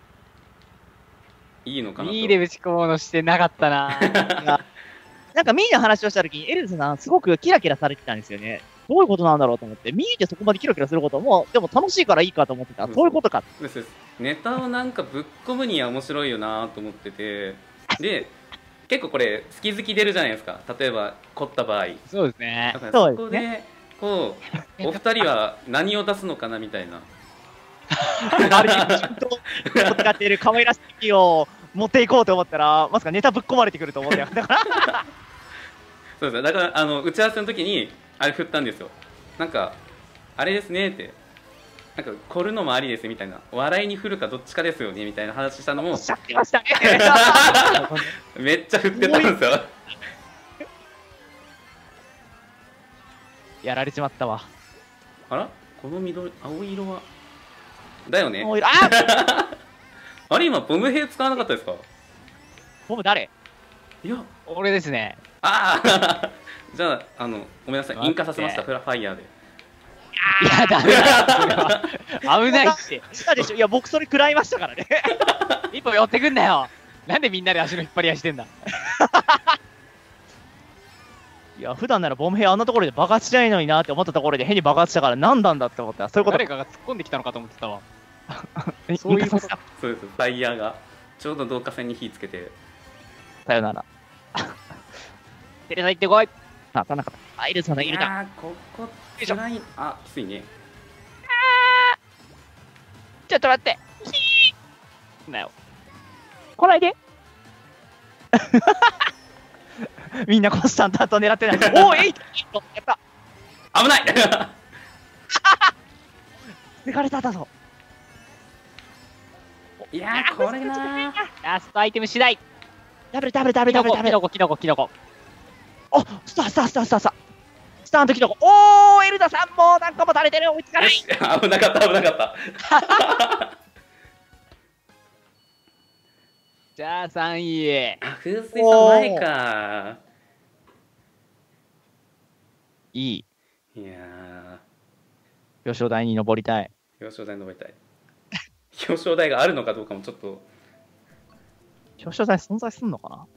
いいのかなと。 いいでぶち込もうのしてなかったななんかミーの話をしたときに、エルザさん、すごくキラキラされてたんですよね。どういうことなんだろうと思って、ミーでそこまでキラキラすることも、でも楽しいからいいかと思ってた、そういうことか。 そうです。ネタをなんかぶっ込むには面白いよなと思ってて、で、結構これ、好き好き出るじゃないですか、例えば、凝った場合。 そうですね。 だからそこで、こう、お二人は何を出すのかなみたいな。 あれ、自分と使っている可愛らしいを持っていこうと思ったら、まさかネタぶっ込まれてくると思ってなかったから。 そうですね、だからあの打ち合わせの時にあれ振ったんですよ。なんかあれですねって、なんか凝るのもありですみたいな、笑いに振るかどっちかですよねみたいな話したのもおっしゃってましたねめっちゃ振ってたんですよ。 やられちまったわ。 あら、この緑青色はだよね。 ああれ今ボム兵使わなかったですか？ ボム誰？ いや、 俺ですね。 ああじゃあ、あの、ごめんなさい、 待って引火させました、フラファイヤーで。 いや、ダメだ。それは危ないって。 したでしょ。いや、僕それ食らいましたからね。 一歩寄ってくんなよ。なんでみんなで足の引っ張り合いしてんだ。 いや、普段ならボム兵あんなところで爆発しないのになって思ったところで変に爆発したから何なんだって思ったら、そういうこと。 誰かが突っ込んできたのかと思ってたわ。 そういうこと。 そうです、ファイヤーがちょうど導火線に火つけて。 さよなら。 テレサ行ってこい。 あ、田中だ。あ、いるさんいるか。 いやー、ここつらい。あ、きついね。 ちょっと待って。ひーなよ。来ないで。みんなコンスタントアート狙ってない。おお、えいやった。 危ない抜かれただぞ。 いやー、これなー。 ラストアイテム次第。 ダブルダブルダブキノコ、 ルダブルダブル。 キノコ、キノコ、キノコ。 お、スタースタースタースタースター。スターの時の子。おー、エルダさんもなんかも垂れてる。追いつかない。 危なかった危なかったじゃあさんい。 あ、風水さん前かいい。 いやー、 表彰台に登りたい。 表彰台に登りたい表彰台があるのかどうかもちょっと。 表彰台存在すんのかな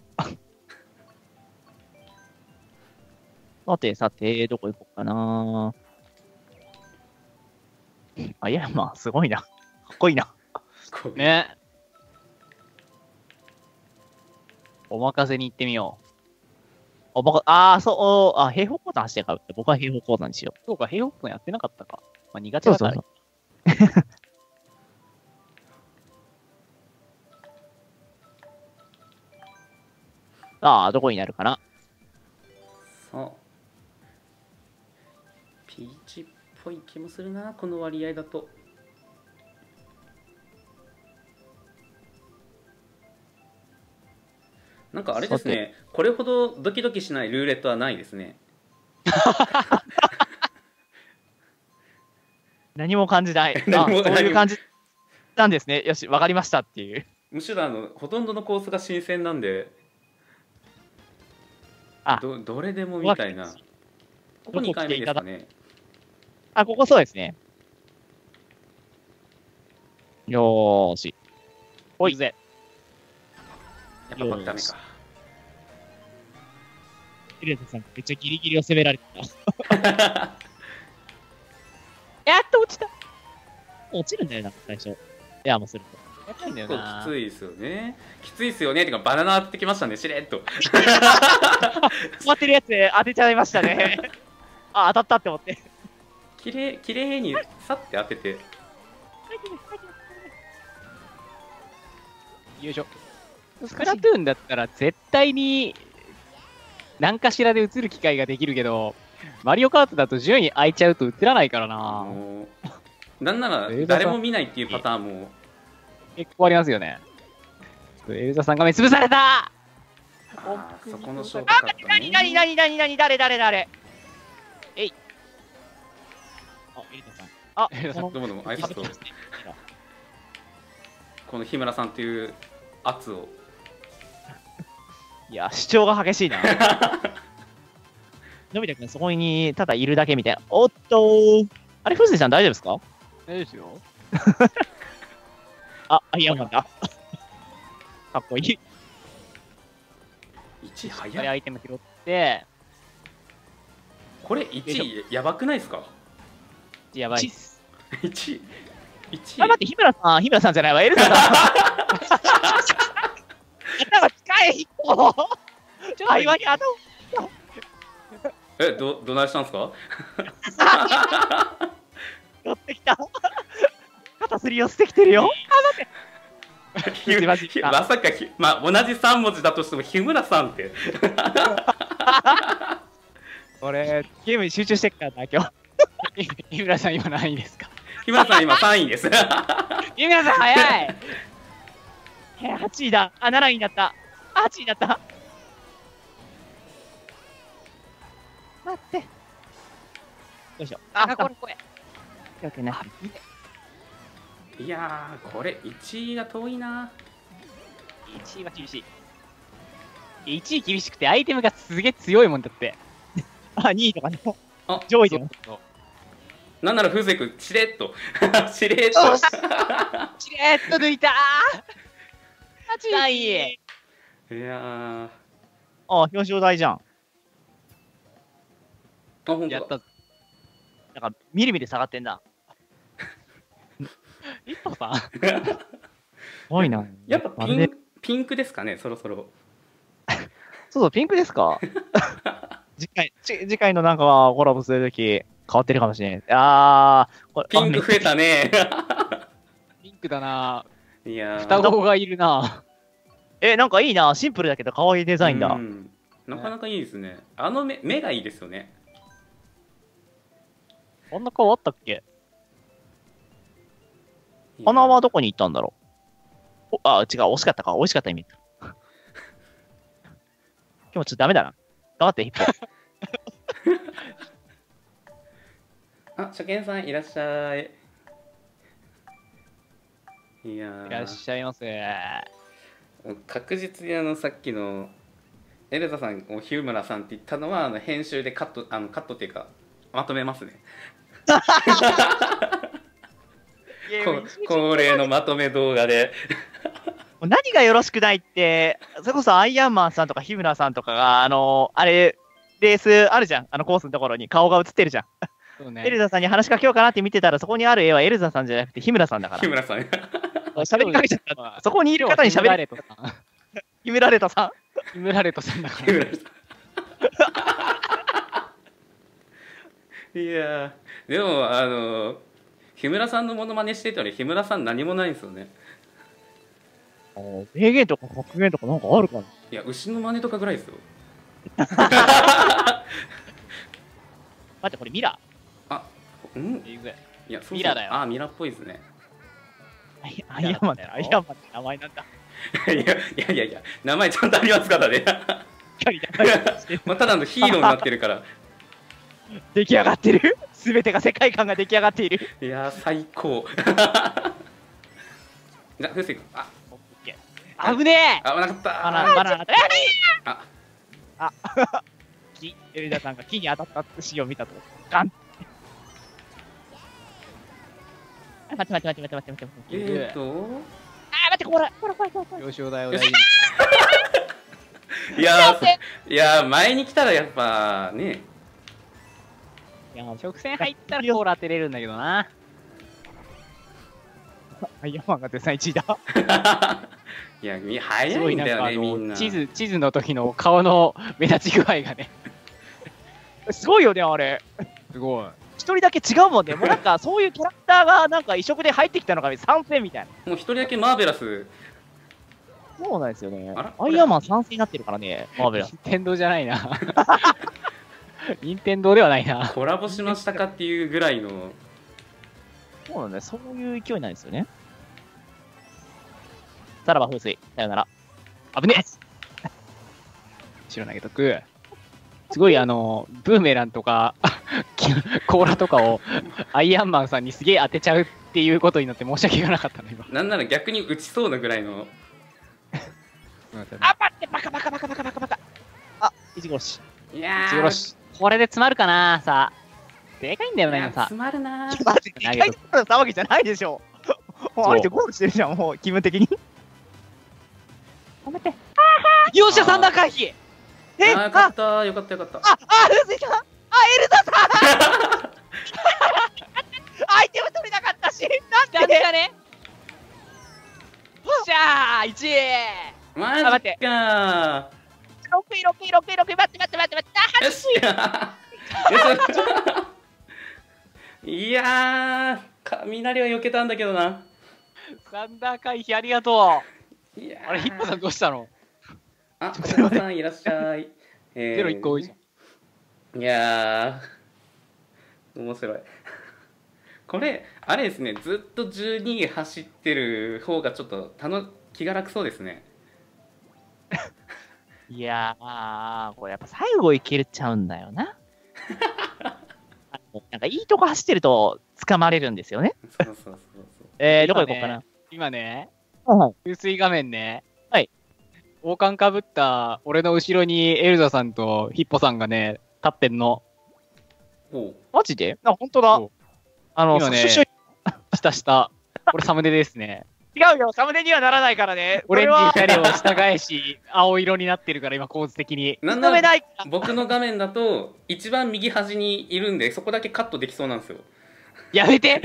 さてさて、どこ行こうかな。あ、いや、まあ、すごいな。かっこいいな。 こうね。お任せに行ってみよう。 おばか、あー、そう、あ、平方講座走ってるから、僕は平方講座にしよそうか、平北やってなかったか。まあ、苦う。そう手だから。 そうそう。ああ、どこになるかな。 そう、ピーチっぽい気もするな、この割合だと。なんかあれですね、これほどドキドキしないルーレットはないですね。 何も感じない。あ、 何もそういう感じなんですね。よし、わかりましたっていう。 むしろあのほとんどのコースが新鮮なんで、 あどどれでもみたいな。ここにかいめですかね。 あ、ここそうですね。よーし。 おいぜ。 やっぱバッダメか。 エレンさん、めっちゃギリギリを攻められてた。 やっと落ちた。 落ちるんだよな、最初。いや、もうすると。 やったんだよ結構な。 きついですよね。きついですよね。てかバナナ当ててきましたね、しれっと。 止まってるやつ当てちゃいましたね。あ、当たったって思って。 きれいきれいにさって当てて。 よいしょ。スプラトゥーンだったら絶対に何かしらで映る機会ができるけど、マリオカートだと順位空いちゃうと映らないからな。 もうなんならエルザさん誰も見ないっていうパターンも。 結構ありますよね。ちょっとエルザさんが目つぶされた。 あーそこのショートカットね。 なになになになになに誰誰誰えい。あ、エリタさん。あ、 エリタさんこのどうもどうも挨拶を。この日村さんっていう圧を。 いや、主張が激しいな。のび太くん、そこにただいるだけみたいな。おっとー。あれ、風水さん大丈夫ですか？ 大丈夫ですよ。 あ、アイアンマンだ。かっこいい。 いちやっぱり早い。 アイテム拾って、 これいちやばくないですか？ やばいっす。 いち。いち。 あ、待って、日村さん、日村さんじゃないわ、エルザさん。頭近い人。会話に頭。 え、ど、どないしたんですか？ 寄ってきた。肩すり寄せてきてるよ。 ひすいませんひまさかひ、まあ、同じさん文字だとしても日村さんって。 俺、ゲームに集中してっからな、今日。 井村さん今何位ですか？ 日村さん今さんいです。 井村さん早い。 えー、はちいだ。あ、なないになった。あ、はちいになった。待って。よいしょ。 あ、これこれ。 オッケーね。 いやー、これいちいが遠いな。 いちいは厳しい。 いちい厳しくてアイテムがすげえ強いもんだって。 あ、にいとかのあ上位でも。 なんなら風くしれっとしれっとしれっと抜いたーさんい。 いやー、 あ、表彰台じゃん。 あ、ほんやった。 とだ。 なんか、みるみる下がってんな。 一歩さん。 すごいな。 やっぱあれでピンピンクですかね、そろそろ。 そうそう、ピンクですか次回、ち次回のなんかはコラボするとき変わってるかもしれない。あー、これピンク増えたね。 ピンクだな。 いやー、 双子がいるな。 え、なんかいいな。シンプルだけど可愛いデザインだ。 うんなかなかいいですね。あの目目がいいですよね。 こんな顔あったっけ？ 花はどこに行ったんだろう。おあ、違う、惜しかったか。惜しかった意味。今日もちょっとダメだな。頑張って、一歩。 あ、初見さんいらっしゃい。いやー、 いらっしゃいませ。 確実にあのさっきのエルザさんを日村さんって言ったのはあの編集でカットあのカットっていうかまとめますね。こ恒例のまとめ動画で何がよろしくないって、それこそアイアンマンさんとか日村さんとかが、あのあれ、レースあるじゃん。あのコースのところに顔が映ってるじゃん。 そうね、 エルザさんに話しかけようかなって見てたら、そこにある絵はエルザさんじゃなくて日村さんだから。 日村さん喋りかけちゃった。そこにいる方に喋りかけた。ヒムラレトさん。 ヒムラレトさんだから。 日村さんいやーでもあの日村さんのモノマネしてたら日村さん何もないんですよね。 名言とか格言とかなんかあるかな。 いや牛の真似とかぐらいですよ。 待って、これミラあ、うんいいやそうそうミラだよあミラっぽいですね。 ーアイアンマンだよ。アイアンマンって名前なんだ。 いやいやいやいや名前ちゃんとありますからね。まあただのヒーローになってるから出来上がってる。すべてが世界観が出来上がっている。 いやー最高。じゃあ風水君ああぶねえ。 危なかったバナナ、バナナ、 ああ、木、エルダさんが木に当たったシーンを見たと。ガン。あ、待って待って待って待って待って待って。 えーっとあ、待って、こら、こら、こら、こら、こら。 表彰台を大事に。 いやーいやー前に来たらやっぱねいや、 直線入ったらコーラ当てれるんだけどな。 アイアンマンがデザインいちいだ。 いやみ早すごいなんいんだよかあのねみんな。 地図地図の時の顔の目立ち具合がね。 すごいよね、あれ。 すごい。 一人だけ違うもんね。もうなんか、そういうキャラクターがなんか異色で入ってきたのが参戦みたいな。 もう一人だけマーベラス。 そうなんですよねあら。 アイアンマン参戦になってるからね、マーベラス。 任天堂じゃないな。任天堂ではないな。 コラボしましたかっていうぐらいの。 そうなんだよ。そういう勢いなんですよね。さらば風水。さよなら。危ねえ。 白投げとく。すごいあの、ブーメランとか、コーラとかをアイアンマンさんにすげえ当てちゃうっていうことになって申し訳がなかったの、今。 なんなら逆に打ちそうなぐらいの。 あ、待って、バカバカバカバカバカバカ。あ、一殺し。 いやーよろし。これで詰まるかなさ。でかいんだよね、 いや今さ。 詰まるなー。 待って、でかいところの騒ぎじゃないでしょ。もう相手ゴールしてるじゃん、もう気分的に。止めて。 よっしゃ、三段回避。 え、 あーよかあ、 ったーよかったよかった。 あ、あ、風水さん。あ、エルザさん。アイテム取れなかったし。なんでなんでかね。よっしゃー、いちい。 マジかあ待ってー。 六位、六位、六位、六位、待って待って待って待って。あ、 よしよしいやー雷は避けたんだけどな。 三段回避ありがといやう。あれ、ヒッポさんどうしたの？ あ、小島さんいらっしゃい。えーゼロ一個多いじゃん。 いやー面白い。これあれですね、ずっとじゅうにい走ってる方がちょっとたの気が楽そうですね。 いやー、これやっぱ最後いけちゃうんだよな。なんかいいとこ走ってると掴まれるんですよね。 そうそうそうそう。 えー、どこ行こうかな。 今ね、 はい。 風水画面ね。 はい。 王冠かぶった俺の後ろにエルザさんとヒッポさんがね、立ってんの。 おうマジであ、本当だそう。 あの、 今ねシュシュ下下。これサムネですね。 違うよ、サムネにはならないからね。 オレンジこれは光を下返し、青色になってるから今構図的に。 なん認めない。 僕の画面だと一番右端にいるんでそこだけカットできそうなんですよ。 やめて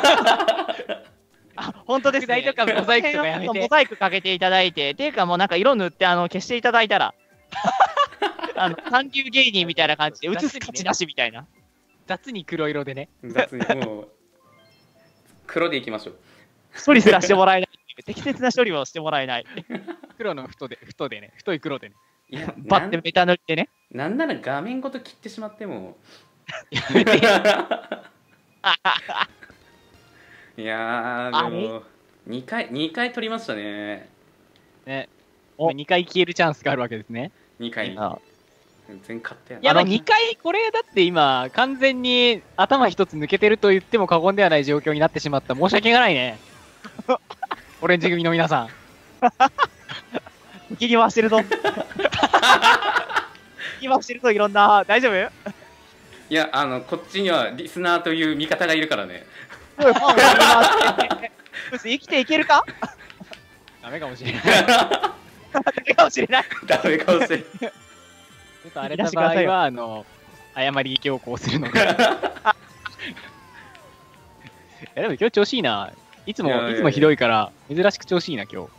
あ、本当ですね。 拡大とかモザイクとかやめてモザイクかけていただいて、ていうかもうなんか色塗ってあの消していただいたら、あの、韓流芸人みたいな感じで映す価値なしみたいな。 雑に黒色でね。 雑にもう黒でいきましょう。 処理すらしてもらえない。適切な処理をしてもらえない。 黒の太で、太でね、太い黒でね。 いやバッてメタ塗りでね。 なんなんなら画面ごと切ってしまってもやめて。 いやーでもにかいにかい取りましたね。 ね。 おにかい消えるチャンスがあるわけですね。 にかいにあ全然勝ったやん。 いや、まああのにかい、これだって今、完全に頭一つ抜けてると言っても過言ではない状況になってしまった。申し訳がないね。オレンジ組の皆さん。 聞き回してるぞ。聞き回してるぞ、いろんな。大丈夫いやあのこっちにはリスナーという味方がいるからね。 すごいファンを振り回してブス生きていけるかダメかもしれない。 ダメかもしれない。 ダメかもしれん。 ちょっと荒れた場合は、あの、誤り強行するので。いや、でも今日調子いいな。いつも、 いやいやいやいつもひどいから、珍しく調子いいな、今日。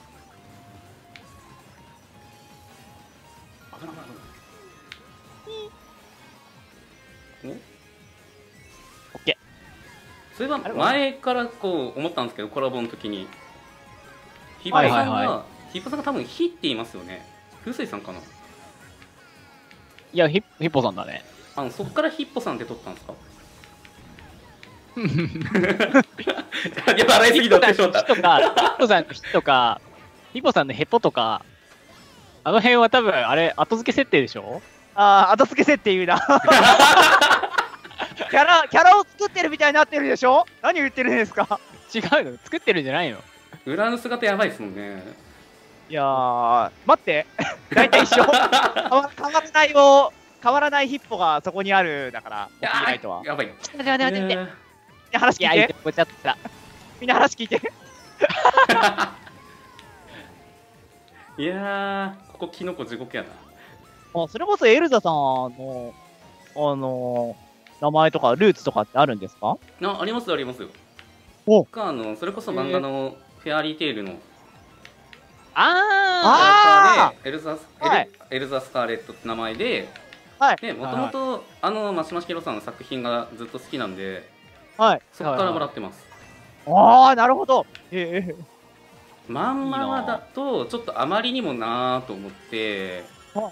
危ない危ない危ない。 オッケそういえば前からこう思ったんですけど、コラボの時にヒッはいポさんが、 はいはヒッポさんが多分「ヒ」って言いますよね。風水さんかな。 いや、ヒッヒッポさんだね。 あのそっからヒッポさんって取ったんですか。いや笑いすぎてってしまった。 ヒとか、ヒッポさんのヒとか、ヒッポさんのヘポとか、あの辺は多分、あれ、後付け設定でしょ？ ああ、後付け設定言うな。キャラ、キャラを作ってるみたいになってるでしょ。何言ってるんですか。 違うの？作ってるんじゃないの？ 裏の姿やばいですもんね。 いやー、待って。大体一緒。変わ変わらないを、変わらないヒッポがそこにある、だから、 いやコピーライトは。 ーやばい。 待って待って待っていやみんな話いや、 聞いて。 ごちゃってた。 みんな話聞いて。 ーいやーここキノコ地獄やな。 あ、それこそエルザさんの、あのー、名前とかルーツとかってあるんですか？ あありますありますよ。 お僕はあのそれこそ漫画の「フェアリーテイル」のああキャラクターでエルザス、 はいエルエルザ・スカーレットって名前で、 はいでもともとあのマシマシヒロさんの作品がずっと好きなんではい。 そこからもらってます。 ああ、なるほど。ええまんままだとちょっとあまりにもなーと思ってあ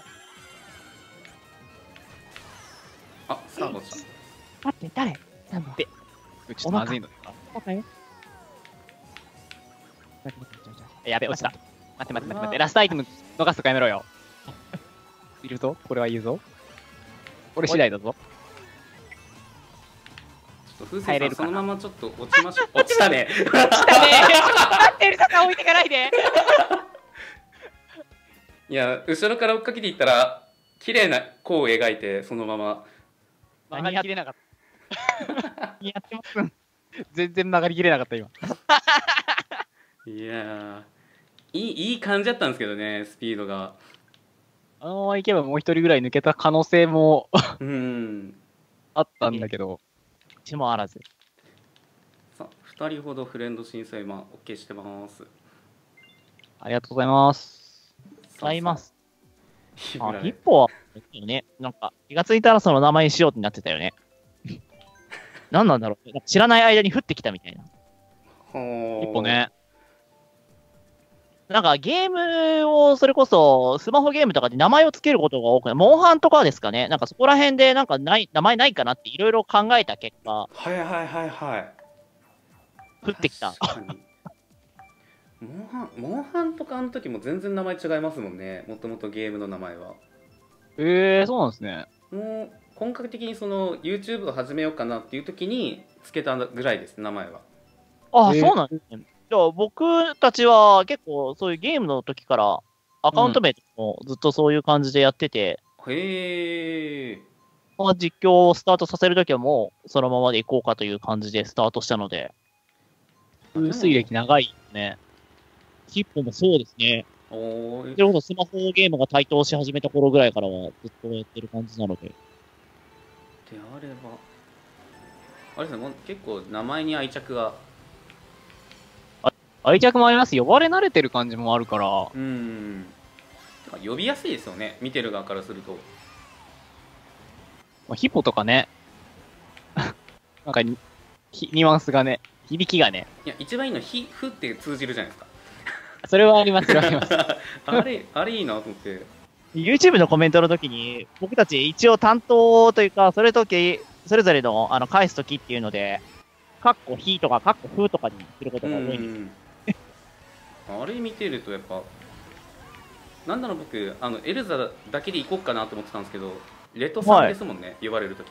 あスタートした。 待って、誰なんだでー、ちょっとまずいのか。 おかよやべ、落ちた。待って待って待って待って。ラストアイテム逃すとかやめろよ。いるぞ。これはいるぞ。俺次第だぞ。 ちょっと風船さんそ入れるかなのままちょっと落ちましょう。落ちたね。 来たね。待ってるさん置いていかないで。 いや後ろから追っかけていったら綺麗な弧を描いてそのまま。 曲がりきれなかった。 やってます。 全然曲がりきれなかった今。 いやーいいいい感じだったんですけどねスピードが。 あのまま行けばもう一人ぐらい抜けた可能性もうんあったんだけど。 血もあらず。 さあふたりほどフレンド申請今 OK してます。 ありがとうございます。 使います。あ、 日暮らヒッポは、ね、なんか、気がついたらその名前にしようってなってたよね。何なんだろう。なんか知らない間に降ってきたみたいな。 一一歩。ね。 なんかゲームを、それこそ、スマホゲームとかで名前をつけることが多くて、モンハンとかですかね。なんかそこら辺で、なんかない、名前ないかなっていろいろ考えた結果、 はいはいはいはい。 降ってきた。 確かにモンハンモンハンとかあの時も全然名前違いますもんね。もともとゲームの名前は。 えー、そうなんですね。 もう本格的にその YouTube を始めようかなっていう時につけたぐらいです名前は。 ああ、 えーそうなんですね。じゃあ僕たちは結構そういうゲームの時から、 アカウント名もずっとそういう感じでやってて、 へえ。 まあ、実況をスタートさせるときはもうそのままでいこうかという感じでスタートしたので。 風水歴長いね。 ヒッポもそうですね。 おー。 それこそスマホゲームが台頭し始めた頃ぐらいからはずっとやってる感じなので。 であれば、あれですね、もう結構名前に愛着が。 愛着もあります。呼ばれ慣れてる感じもあるから。 うん。てか呼びやすいですよね、見てる側からすると。 まあ、ヒポとかね。なんかニ、ニュアンスがね、響きがね。 いや、一番いいのは、ひ、ふって通じるじゃないですか。 それはあります、それはあります。 あれ、あれいいなと思って。 YouTube のコメントの時に、僕たち一応担当というか、それとき、それぞれの、あの、返すときっていうので、カッコひとかカッコふとかにすることが多いんです。 うんあれ見てるとやっぱなんだろう僕あのエルザだけで行こうかなと思ってたんですけどレトさんですもんね、はい、呼ばれるとき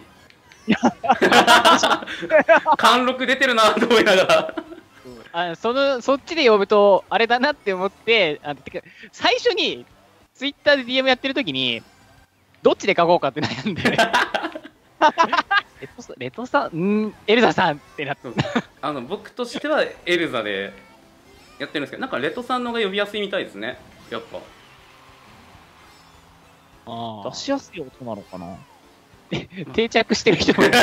貫禄出てるなと思いながらあそのそっちで呼ぶとあれだなって思ってあてか最初にツイッターで ディーエム やってるときにどっちで書こうかって悩んでレトレトさんんエルザさんってなってあの僕としてはエルザでやってるんですけどなんかレトさんの方が呼びやすいみたいですねやっぱあ出しやすい音なのかな定着してる人もいる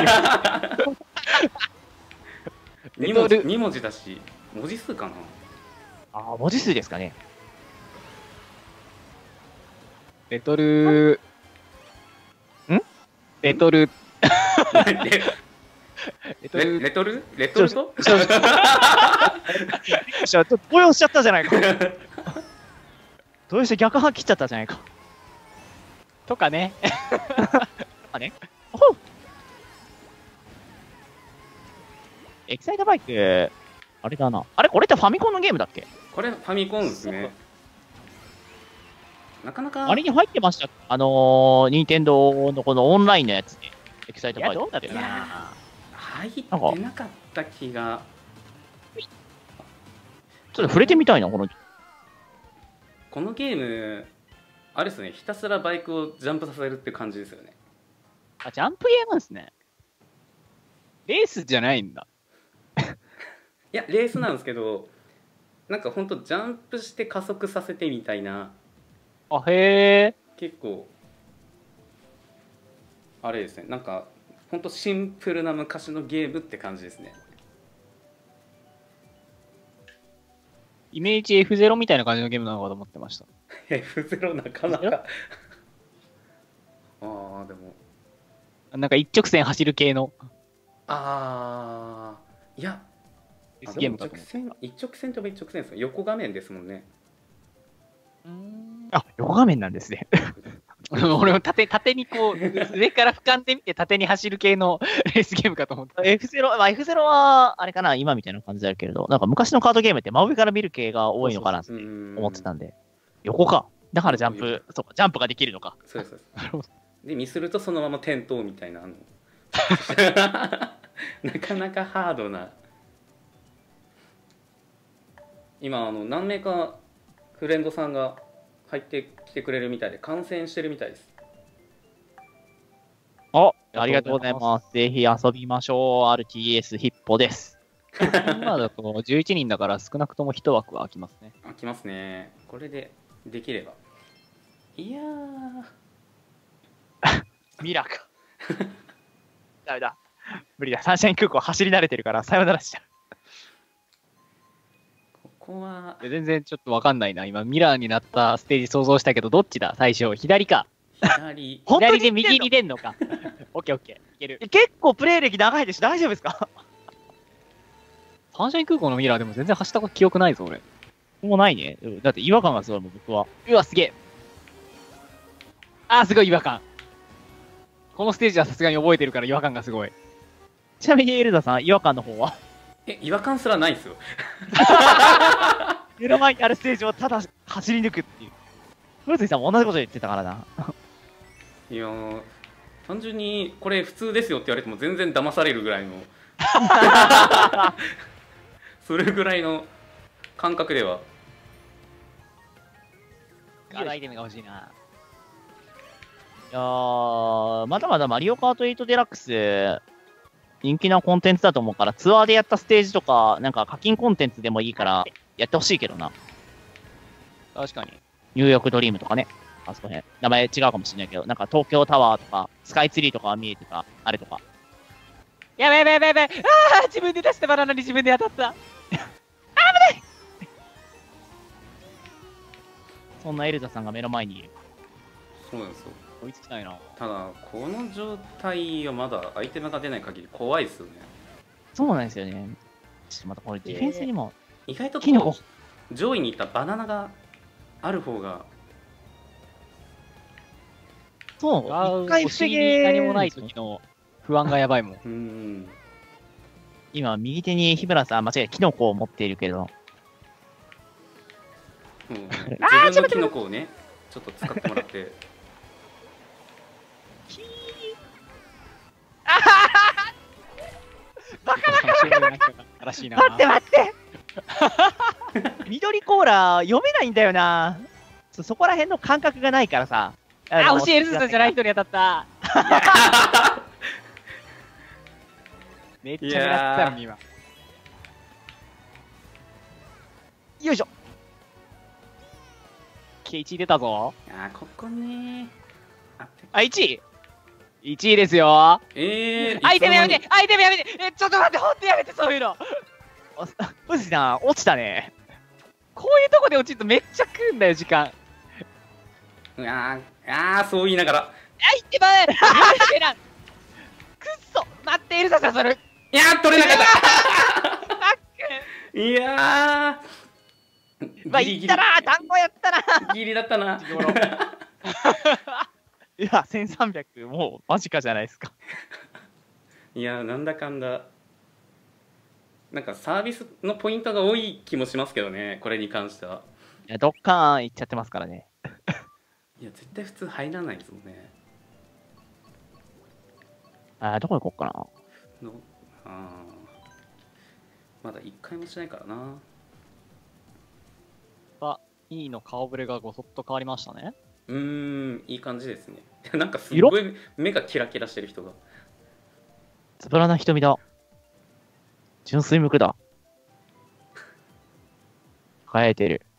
に文字に文字だし文字数かなあ文字数ですかねレトルんレトルレトルレトルレトルトちょっと動揺しちゃったじゃないか動揺して逆半切っちゃったじゃないかとかねとかねエキサイトバイクあれだなあれこれってファミコンのゲームだっけこれファミコンですねなかなかあれに入ってましたあのー、任天堂のこのオンラインのやつでエキサイトバイクどうだったかな入ってなかった気がちょっと触れてみたいなこのこのゲームあれですねひたすらバイクをジャンプさせるって感じですよねあジャンプゲームですねレースじゃないんだいやレースなんですけどなんかほんとジャンプして加速させてみたいなあへえ結構あれですねなんかほんとシンプルな昔のゲームって感じですねイメージ エフゼロ みたいな感じのゲームなのかと思ってましたエフゼロ なかなかああでもなんか一直線走る系のああいやゲームかと直線一直線といえば一直線ですよ横画面ですもんねうんあ横画面なんですね俺も縦縦にこう上から俯瞰で見て縦に走る系のレースゲームかと思ったエフゼロ、まあ、エフゼロ はあれかな今みたいな感じだけれどなんか昔のカードゲームって真上から見る系が多いのかなって思ってたんで横かだからジャンプそうかジャンプができるのかそうですそうですでミスるとそのまま転倒みたいなあのなかなかハードな今あの何名かフレンドさんが入ってきてくれるみたいで観戦してるみたいですあありがとうございますぜひ遊びましょう アールティーエス ヒッポです今だとじゅういちにんだから少なくとも一枠は空きますね空きますねこれでできればいやーミラかダメだ無理だサンシャイン空港走り慣れてるからさよならしちゃうここは全然ちょっと分かんないな今ミラーになったステージ想像したけどどっちだ最初左か左左で右に出んのかオッケーオッケーいける結構プレイ歴長いでしょ大丈夫ですかサンシャイン空港のミラーでも全然走った記憶ないぞ俺もうないねだって違和感がすごいもん僕はうわすげえあーすごい違和感このステージはさすがに覚えてるから違和感がすごいちなみにエルダさん違和感の方はえ違和感すらないんですよ目の前にあるステージをただ走り抜くっていう古谷さんも同じこと言ってたからないやー単純にこれ普通ですよって言われても全然騙されるぐらいのそれぐらいの感覚ではガードアイテムが欲しいな。 いやー、まだまだマリオカートエイトデラックス、人気なコンテンツだと思うから、ツアーでやったステージとか、なんか課金コンテンツでもいいから、やってほしいけどな。 確かに。 ニューヨークドリームとかね。あそこね。名前違うかもしれないけど、なんか東京タワーとか、スカイツリーとかが見えてた、あれとか。 やべやべやべやべああ自分で出したバナナに自分で当たった。 そんなエルザさんが目の前にいる。 そうなんですよ。 追いつきたいな。 ただこの状態はまだアイテムが出ない限り怖いですよね。 そうなんですよね。ちょっとまたこれディフェンスにも、 意外とキノコこう上位にいったバナナがある方がそう、一回防にげ何もない時の不安がやばいもん。 うん。 今、右手に日村さん、間違いキノコを持っているけど、 うん、自分のキノコをねちょっと使ってもらってバカバカバカバカらしいな。 待って待って緑コーラ読めないんだよな。そ、そこら辺の感覚がないからさ。 あ、教えるずじゃない人に当たった。めっちゃ狙ってたのに今。よいしょ。ケーいちい出たぞ。 あーここねー。 あ、いちいいちいですよ。 えー、 アイテムやめてアイテムやめてえ、ちょっと待って、ほんとやめて、そういうの。 うずさん、落ちたね。 こういうとこで落ちるとめっちゃ食うんだよ、時間。 あーあーそう言いながらアイテムやめてくっそ待って、エルサさん、それ。 いやー取れなかったバックいやーまあ、いったなー、単語やったなー。 ギリだったな。 いや、せんさんびゃく、もう、間近じゃないですか。 いやーなんだかんだなんかサービスのポイントが多い気もしますけどね、これに関しては。 いや、どっかーんいっちゃってますからね。 いや絶対普通入らないですもんね。 あー、どこ行こうかな。 のあーまだ一回もしないからな。 あ、いいの顔ぶれがごそっと変わりましたね。 うーんいい感じですね。なんかすごい目がキラキラしてる人が。 つぶらな瞳だ。純粋無垢だ。輝いてる。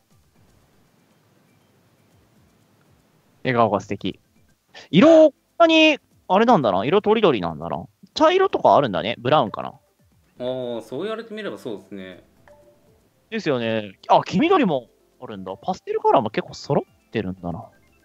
笑顔が素敵。色、こんなに、あれなんだな。色とりどりなんだな。茶色とかあるんだね。ブラウンかな。 ああそう言われてみればそうですね。 ですよね。あ、黄緑もあるんだ。パステルカラーも結構揃ってるんだな。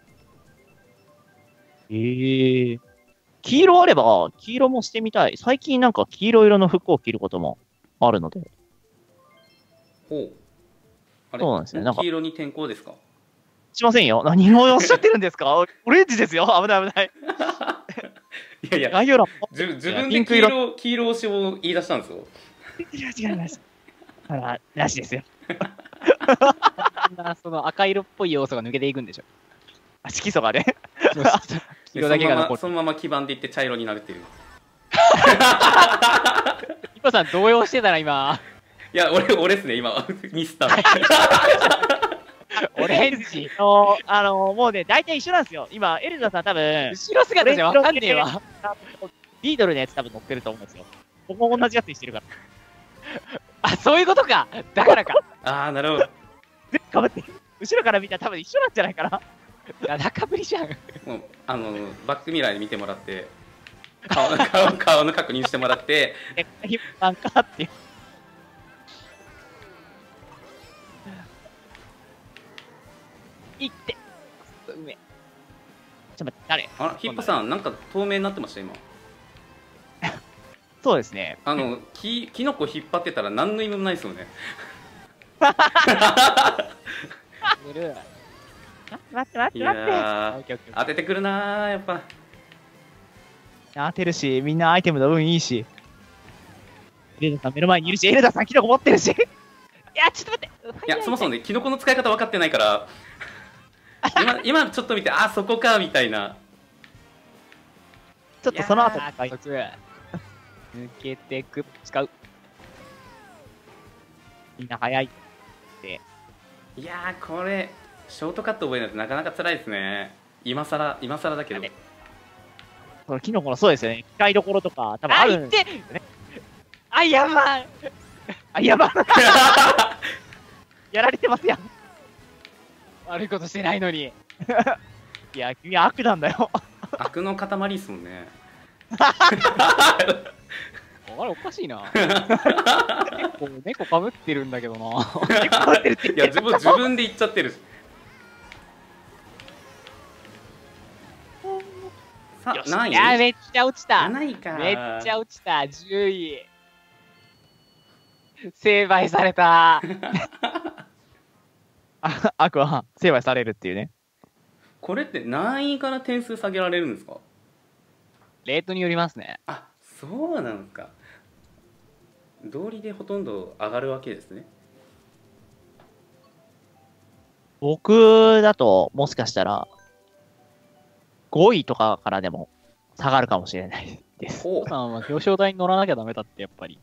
えー。黄色あれば、黄色もしてみたい。最近なんか黄色色の服を着ることもあるので。 ほうあれそうなんですねなんか黄色に転向ですか。 しませんよ。何をおっしゃってるんですかオレンジですよ。危ない危ない。 いやいや概要欄。 自自分で黄ピンク色色黄色推しを言い出したんですよ。 違います。あら、なしですよ。 その赤色っぽい要素が抜けていくんでしょ。 あ、色素がね。 で色だけが残る。 そのまま黄ばんでいって茶色になるっていう。 ヒポさん動揺してたな今。 いや俺俺ですね今ミスったの。 オレンジ。 あの、あのもうね、大体一緒なんですよ。今、エルザさん多分、 後ろ姿じゃわかんねえわ。 ビードルのやつ多分乗ってると思うんですよ。ここ同じやつにしてるから。 あ、そういうことか。だからか。 ああなるほど。 全部かぶってる。後ろから見たら多分一緒なんじゃないかな。 中ぶりじゃん。 もうあのバックミラーで見てもらって顔の顔顔の確認してもらって。 え、ヒップさんかっていう。 いってうめ。 ちょっと待って、誰あらヒップさんなんか透明になってました今。 そうですね。 あのきキノコ引っ張ってたら何の意味もないですよね。 うる待って待ってい待って。 やー当ててくるなーやっぱ。 当てるし、みんなアイテムの運いいし。エルダさん目の前にいるし、エルダさんキノコ持ってるし。いや、ちょっと待って。 いやそもそもねキノコの使い方分かってないから今今ちょっと見てあそこかみたいな。 ちょっとその後あー抜けてく使う。 みんな早い。 いやーこれショートカット覚えないとなかなか辛いですね。今さら今さらだけど。 このキノコのそうですよね。機械どころとか、多分あるんですよね。 あ、やばいあ、やばいやられてますやん。 悪いことしてないのに。 いや、君悪なんだよ。 悪の塊ですもんね。 あれ、おかしいな。結構猫かぶってるんだけどな。 猫かぶってるっていや自分自分で言っちゃってるし。さあ何位？ いや、めっちゃ落ちた。 なないか。 めっちゃ落ちた。じゅうい。成敗された。 あアクは成敗されるっていうね。 これって何位から点数下げられるんですか？ レートによりますね。 あ、そうなんですか。道理でほとんど上がるわけですね。 僕だと、もしかしたら、ごいとかからでも下がるかもしれないです。 ほお父さんは表彰台に乗らなきゃダメだって、やっぱり。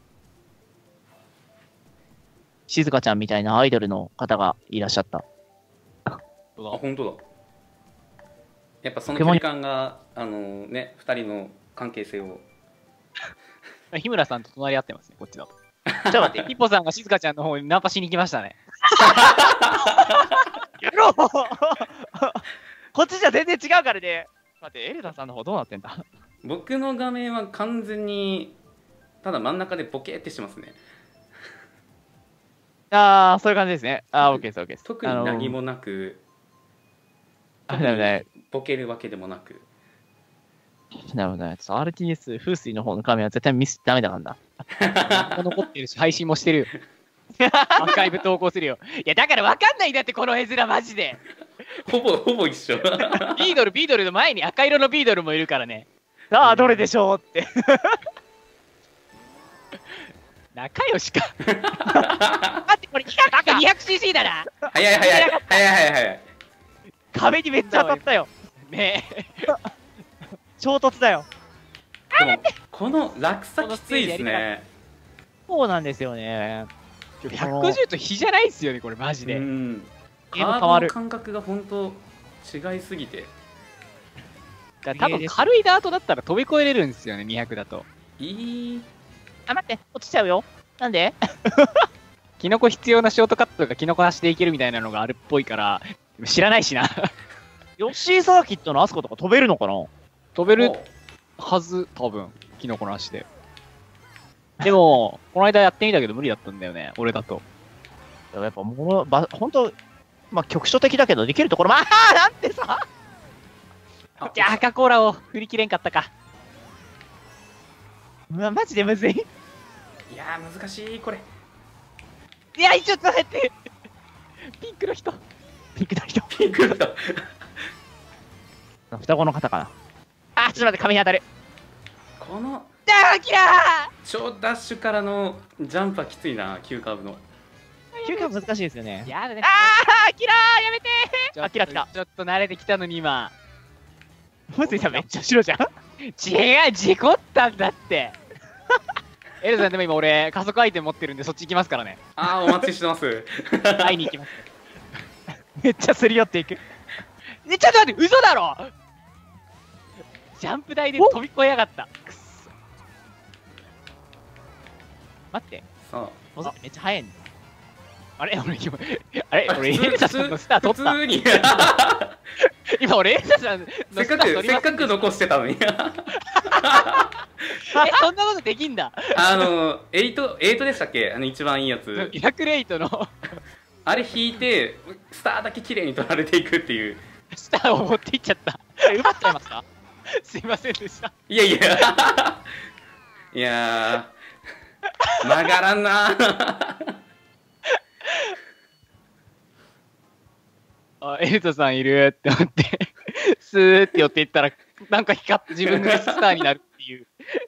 静香ちゃんみたいなアイドルの方がいらっしゃった。 あ、本当だ。やっぱその距離感があのね、ふたりの関係性を。 日村さんと隣り合ってますね、こっちだと。 ちょっと待って、 ヒッポさんが静香ちゃんの方にナンパしに来ましたね。 やろうこっちじゃ全然違うからね。待って、エレダさんの方どうなってんだ？ 僕の画面は完全にただ真ん中でボケーってしてますね。 ああ、そういう感じですね。ああ、OK です、OK です。 特に何もなく、 あのー、なるほどね。 ボケるわけでもなく。 なるほどね。アールティーエス 風水の方の画面は絶対ミスダメだからな。 残ってるし、配信もしてるよ。アーカイブ投稿するよ。いや、だから分かんないんだって、この絵面マジで。 ほぼほぼ一緒。 ビードル、ビードルの前に赤色のビードルもいるからね。 さあ、どれでしょうって。 仲良しか。 待って、これにひゃくかにひゃくシーシー だな。 早い早い早い早い早い。 壁にめっちゃ当たったよ。 ねえ。 衝突だよ。 でもこの落差きついですね。 そうなんですよね。 ひゃくごじゅうと比じゃないっすよね、これマジで。 うん。 ゲームカ変わるーブの感覚が本当違いすぎて。 多分軽いダートだったら飛び越えれるんですよね、にひゃくだと。 いい。 あ、待って、落ちちゃうよ。なんで？ キノコ必要なショートカットがキノコ足でいけるみたいなのがあるっぽいから、知らないしな。 ヨッシーサーキットのアスコとか飛べるのかな？ 飛べるはず、多分キノコの足で。でも、この間やってみたけど無理だったんだよね、俺だと。 やっぱもう、ば、本当まあ局所的だけど、できるところ、まあ、なんてさ。 じゃあ赤コーラを振り切れんかったか。 うわ、マジでむずい。 いやー難しいこれ。 いや、ちょっと待って。 ピンクの人。 ピンクの人。 ピンクの人。 双子の方かな。あ、ちょっと待って、髪に当たる。 このあー、キラ超ダッシュからのジャンプはきついな、急カーブの。 ー急カーブ難しいですよね。 やだね。 あー、キラーやめてー。あ、キラ来た。 ちょっと慣れてきたのに今。 むずいさんめっちゃ後ろじゃん。 違う、事故ったんだって。エルさんでも今俺加速アイテム持ってるんでそっち行きますからね。 ああ、お待ちしてます。 会いに行きます。 めっちゃすり寄っていく。 え、ちょっと待って、嘘だろ。ジャンプ台で飛び越えやがった。くっそ。 待って、 さもずめっちゃ速いんだ。 あれ俺今、あれあ、 俺エ普通ルサさんのスター取った。 普通に今俺エルサさんのせっかスター取くせっかくりませんでした。 残してたのに。 え、そんなことできんだ。 あのエイトエイトでしたっけ、あの一番いいやつ。 イラクレイトのあれ引いてスターだけ綺麗に取られていくっていう。 スターを持っていっちゃった。 奪っちゃいますか？ すいませんでした。 いやいやいやー曲がらんな。 あ、エルトさんいるって思ってスーって寄っていったらなんか光って自分がスターになるっていう。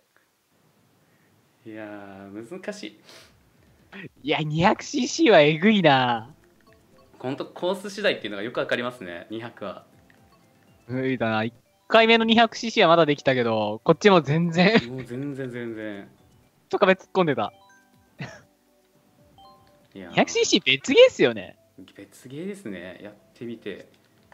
いやー難しい。 いや にひゃくシーシー はえぐいな。 ほんとコース次第っていうのがよくわかりますね、にひゃくは。 無理だな。いっかいめの にひゃくシーシー はまだできたけど、こっちも全然もう全然全然。 と壁突っ込んでた。 いやーにひゃくシーシー 別ゲーっすよね。 別ゲーですね、やってみて。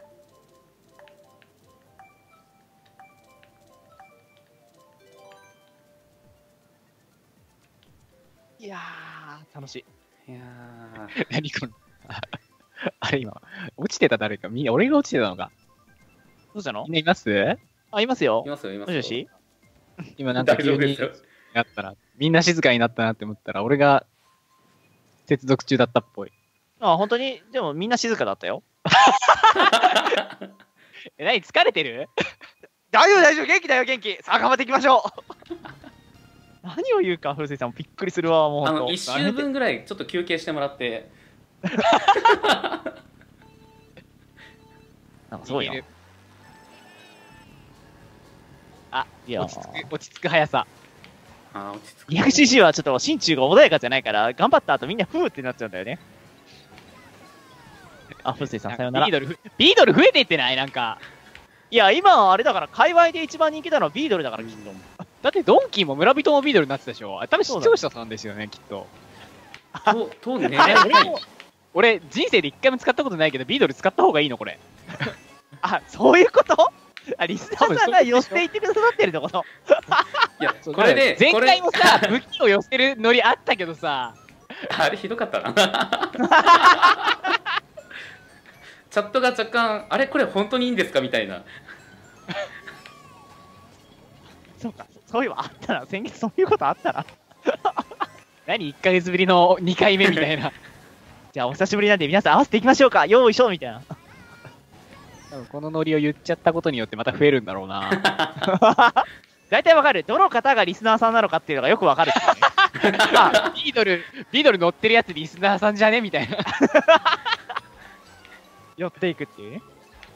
いやー、楽しい。 いや何このあれ今、落ちてた誰か、みんな、俺が落ちてたのか。 どうしたの？ みんないますあ、いますよー。い。ますよいますよ。 もしもし？ 今なんか大丈急に夫ですよ。 なったら、みんな静かになったなって思ったら、俺が接続中だったっぽい。 あ、本当に？でもみんな静かだったよ。 え、何疲れてる？ 大丈夫大丈夫、元気だよ元気。さあ頑張っていきましょう。何を言うか、古瀬さんもびっくりするわ、もうあほんと。 の一周分ぐらいちょっと休憩してもらって。 なんかすごいな。 あ、 いや落ち着く、落ち着く速さ。 あー落ち着く。 にひゃくシーシー はちょっと心中が穏やかじゃないから、頑張った後みんなフーってなっちゃうんだよね。あ、古瀬さんさようなら。 ビードルふ、ビードル増えていってないなんか。 いや、今あれだから、界隈で一番人気なのはビードルだから、きっと。 だってドンキーも村人もビードルになってたでしょ。あ、多分視そうだ聴者さんですよね、きっと。 とと狙いあれ、 たい。 俺も、俺、人生で一回も使ったことないけど、ビードル使った方がいいのこれ。 あ、そういうこと？あ、リスナーさんが寄っていってくださってるってこと？ いやそうこれで前これ回もさ、武器を寄せるノリあったけどさ、 あれひどかったな。チャットが若干あれこれ本当にいいんですかみたいな。 そうか、そういえばあったな。先月そういうことあったな。 何いっかげつぶりのにかいめみたいな。 じゃあ、お久しぶりなんで皆さん合わせていきましょうか。よーいしょみたいな。 多分このノリを言っちゃったことによってまた増えるんだろうな。 大体わかる。どの方がリスナーさんなのかっていうのがよくわかるっていうね。 あ、ビードル、ビードル乗ってるやつリスナーさんじゃねみたいな。 寄っていくっていうね。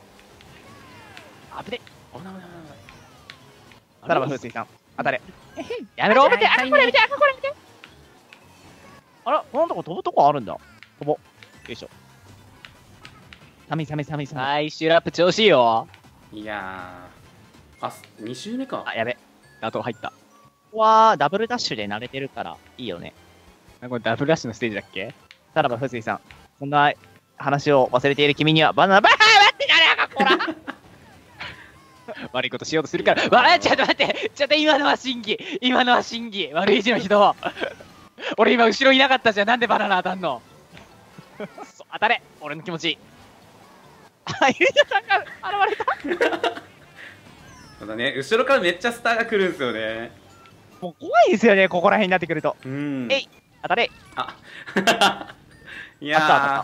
危ね。危ない危ない危ない。 さらば風水さん、当たれ。 やめろ見て、あ、これ見て、あ、これ見て。あら、このとこ飛ぶとこあるんだ。飛ぼう。よいしょ。寒い寒い寒い寒い。 最終ラップ調子いいよ。 いやーあに周目か。 あ、やべ。 あと入った。 ここはダブルダッシュで慣れてるからいいよね。 あこれダブルラッシュのステージだっけ？ さらば風水さん、そんな話を忘れている君にはバナナ、バー待って誰かこら悪いことしようとするから。わあ、ちょっと待って、ちょっと待って、今のは審議。今のは審議。悪い意地の人。俺今後ろいなかったじゃん。なんでバナナ当たんの？ そう当たれ、俺の気持ち。あ、ゆうたさんが現れた。 ただね後ろからめっちゃスターが来るんですよね。 もう怖いですよね、ここら辺になってくると。 うんえい当たれ。 あいやーあったあった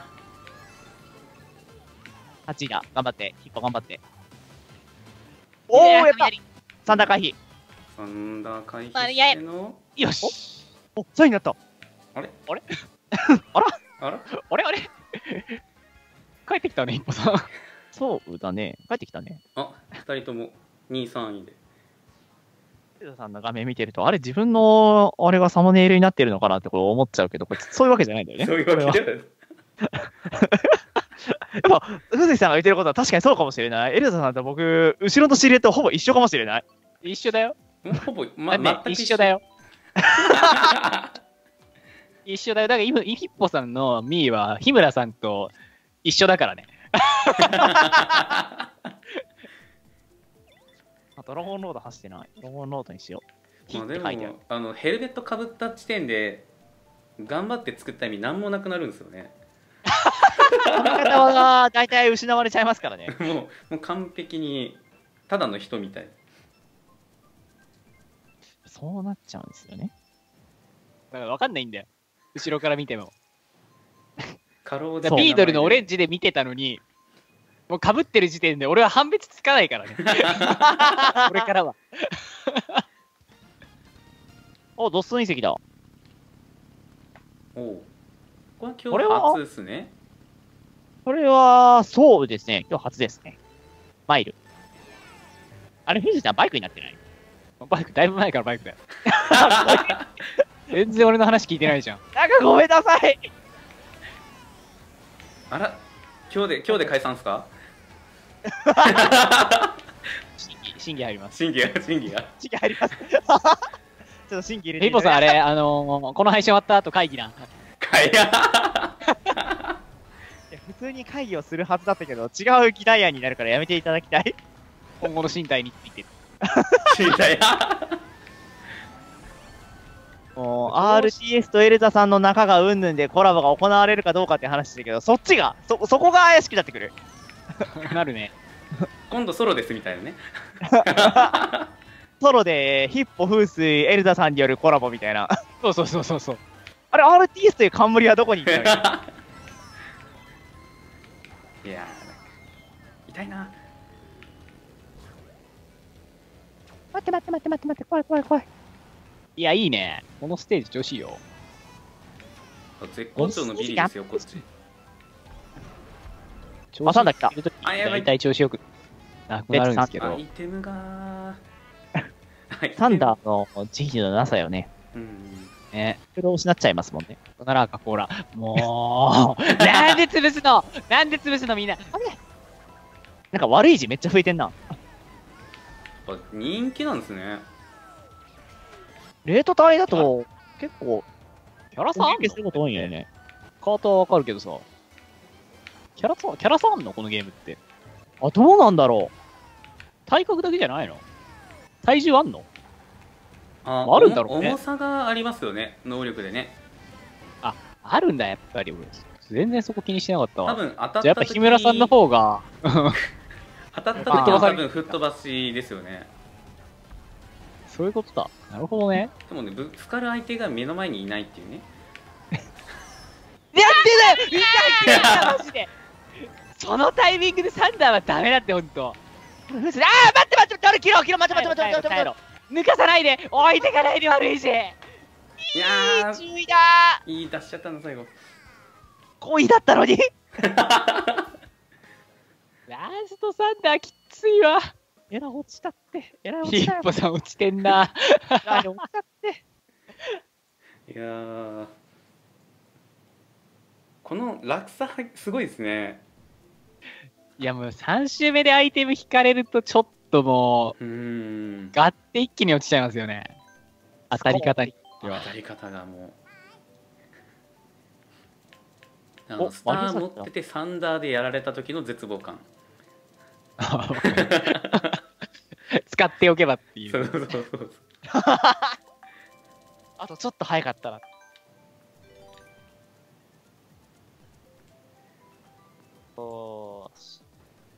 はちいだ、頑張って、ヒッポ頑張って。おー、やったサンダー回避。 サンダー回避してのよしお、さんいになった。 あれあれあらあれあれ帰ってきたね、一歩さん。 そうだね、帰ってきたね。 あふたりともにいさんいで。 ゆうたさんの画面見てると、あれ自分のあれがサムネイルになってるのかなってこれ思っちゃうけど、これそういうわけじゃないんだよね。 そういうわけではやっぱ、風水さんが言ってることは確かにそうかもしれない。エルザさんと僕、後ろのシルエットほぼ一緒かもしれない。 一緒だよ。 ほぼ、ま、 だって全く一緒だよ。一緒だよ。だから今、イヒッポさんのミーは、日村さんと一緒だからね。 あ、ドラゴンロード走ってない。ドラゴンロードにしよう。ヒまあでって書いてあるも。あのヘルメットかぶった時点で頑張って作った意味なんもなくなるんですよね。 この方は大体失われちゃいますからね。 もうもう完璧にただの人みたい。 そうなっちゃうんですよね。 だから分かんないんだよ。後ろから見ても。 過労でビードルのオレンジジで見てたのに、もう被ってる時点で俺は判別つかないからね。これからは。 お、ドッスン遺跡だ。 おうこれ今これは日初ですね。 これは、そうですね。今日初ですね。マイル。あれ、フィジちゃんバイクになってない？ バイク、だいぶ前からバイクだよ。全然俺の話聞いてないじゃん。 なんかごめんなさい。 あら今日で今日で解散ですか？ 審議、審議入ります。 審議が審議が。 審議入ります。ちょっと審議入れてヒッポさん、あれ、あのー、この配信終わった後会議な。 かやフ通に会議をするはずだったけど、違う議題案になるからやめていただきたい。 今後の身体について。 身体もう、アールティーエス とエルザさんの仲がうんぬんでコラボが行われるかどうかって話してるけど、そっちが、そ、そこが怪しくなってくる。 なるね。 今度ソロですみたいなね。 ソロで、ヒッポ、風水、エルザさんによるコラボみたいな。 そうそうそうそうそう。 あれ、アールティーエス という冠はどこに行ったのいやー、痛いな。 待って待って待って待って待って、怖い怖い怖い。 いや、いいね。このステージ調子いいよ。 絶好調のビリですよ、こっち。 あ、サンダー来た。 あ、やばい。 大体調子よくなくなるんですけどアイ。テムがー。 サンダーの慈悲のなさよね。 うん。 ね。 それを失っちゃいますもんね。 ならか、ほら。もう。なんで潰すのなんで潰すのみんな。 なんか悪い字めっちゃ増えてんな。 あ、人気なんですね。 レート帯だと、結構、 キャラさんあんのすること多いんだよね。 カートはわかるけどさ。キャラさん、キャラさんあんのこのゲームって。 あ、どうなんだろ体格だけじゃないの体重あんのあ、 あるんだろうね重さがありますよね、能力でね。 あ、あるんだ、やっぱり。俺全然そこ気にしてなかったわ。 多分当たった時じゃあやっぱ日村さんの方が。 当たった時は多分吹っ飛ばしですよね。 そういうことだ。なるほどね。 でもね、ぶつかる相手が目の前にいないっていうね。 う。なんでだよ痛い痛いマジでそのタイミングでサンダーはダメだって、ほんと。 あー待って待って待って、あれ切ろう切ろう待って待って待って待って待って抜かさないで置いてかないで悪いし。 いやー、 注意だいい出しちゃったの最後。 ー恋だったのにラストサンダーきついわ。 エラ落ちたって。エラ落ヒちたよッ。ポさん落ちてんな。 エラ落ちたって。 いやー、この落差すごいですね。 いやもうさん周目でアイテム引かれるとちょっともうーんう、ガッて一気に落ちちゃいますよね。当たり方に。 当たり方がもうあおのスター持っててサンダーでやられた時の絶望感。 使っておけばっていう。 そうそうそうそう。 あとちょっと早かったな。おーし。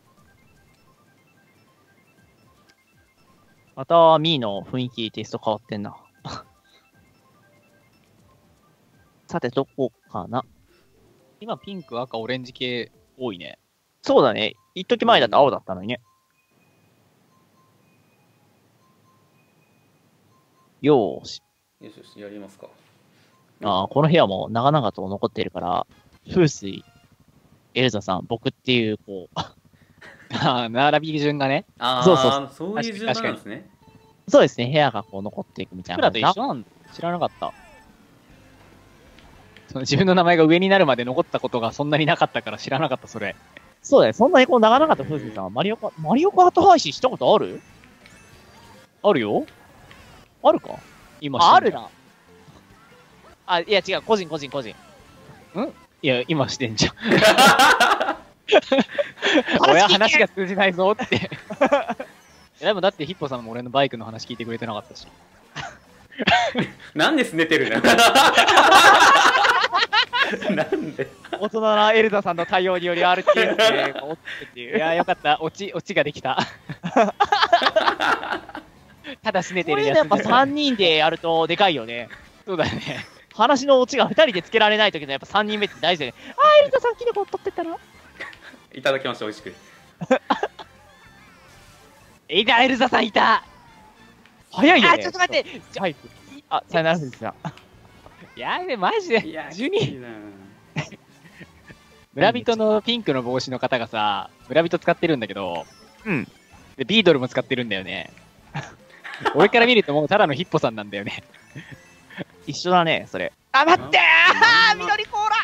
またミーの雰囲気テスト変わってんな。さて、どこかな。 今ピンク、赤、オレンジ系多いね。 そうだね。一時前だと青だったのにね。よーし。 よしよし、やりますか。 ああ、この部屋も長々と残っているから、風水、エルザさん、僕っていう、こう、 ああ、並び順がね。 ああ、 そうそうそういう順番なんですね。 そうですね、部屋がこう残っていくみたいな僕らと一緒なんだ。知らなかった。その自分の名前が上になるまで残ったことがそんなになかったから知らなかった、それ。 そうだね、そんなにこう長々と風水さんはマリオカ、マリオカート配信したことあるあるよあるか今あ、あるな。 な。あ、いや違う、個人個人個人。 いや、今してんじゃん。親話が通じないぞって。でもだってヒッポさんも俺のバイクの話聞いてくれてなかったし。 なんで拗ねてるのなんで大人なエルザさんの対応により アールティーエス で落ちてっていう。 いや、よかった。オチ、オチができた。ただ拗ねてるやつ。 これやっぱさんにんでやるとでかいよね。 そうだね。 話のオチがふたりでつけられないときのやっぱさんにんめって大事だよね。あー、エルザさんキノコ取ってったらいただきました、美味しく。 いた、エルザさんいた。 早いよね。 あ、ちょっと待って。 はい。あ、さよならですが。 やべ、マジで。 いや、 じゅうにいいな村人のピンクの帽子の方がさ、村人使ってるんだけど、 うん。 で、ビードルも使ってるんだよね。俺から見るともうただのヒッポさんなんだよね。 一緒だね、それ。あ、待ってあー緑コーラ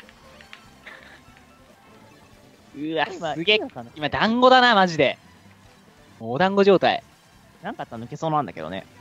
うわ、 今すげえ。 今かな今、団子だな、マジで。もうお団子状態。 なんかあったら抜けそうなんだけどね。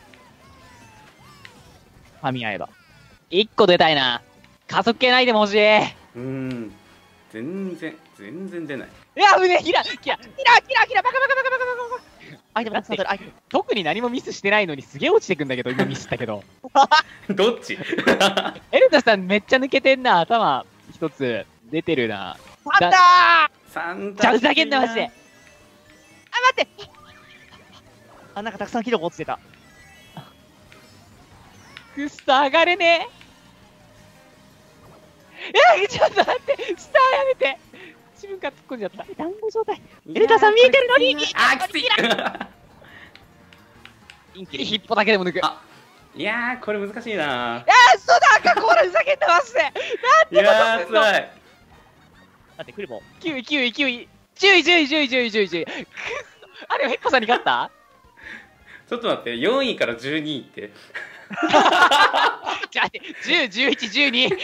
噛み合えば。 一個出たいな。加速系ないでも欲しい。 うん、全然。 全然出ない。 いや、危ねえ、キラキラキラキラキラバカバカバカバカバカ。 アイテムたくさん取る、アイテム。 特に何もミスしてないのにすげえ落ちてくんだけど、今ミスったけど。 どっちエルタさんめっちゃ抜けてんな、頭一つ出てるな。 サンダサンちゃんとふざけんな、マジで。 ーあ、待ってあ、なんかたくさんキノコ落ちてた。 クスター上がれねえ。いや、ちょっと待って、スターやめて。自分から突っ込んじゃった。 団子状態。エルタさん見えてるのにあーきついインキリ、ヒッポだけでも抜く。 あいやーこれ難しいな。 あ、そうだ赤コーラふざけんな、マジで。 いやーつらい。 だってクリボー。 きゅうい、きゅうい、きゅうい。じゅうい、じゅうい、じゅうい、じゅうい、じゅうい、じゅうい。くっそ。あれ、ヒッポさんに勝った？ ちょっと待って、よんいからじゅうにいって。 じゃあ、じゅう、じゅういち、じゅうに。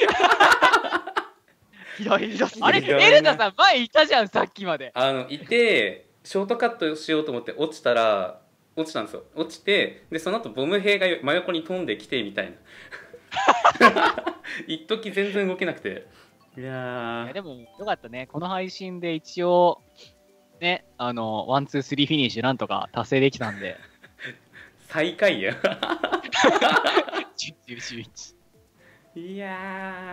ひどいひどすぎる。 あれ、 ひどいなエルタさん前いたじゃん、さっきまで。 あのいてショートカットしようと思って落ちたら落ちたんですよ。落ちてでその後ボム兵が真横に飛んできてみたいな一時全然動けなくて。いやーいやでも、よかったね。この配信で一応、ね、あの、ワン、ツー、スリーフィニッシュなんとか達成できたんで。 最下位やじゅう、じゅういち。 いや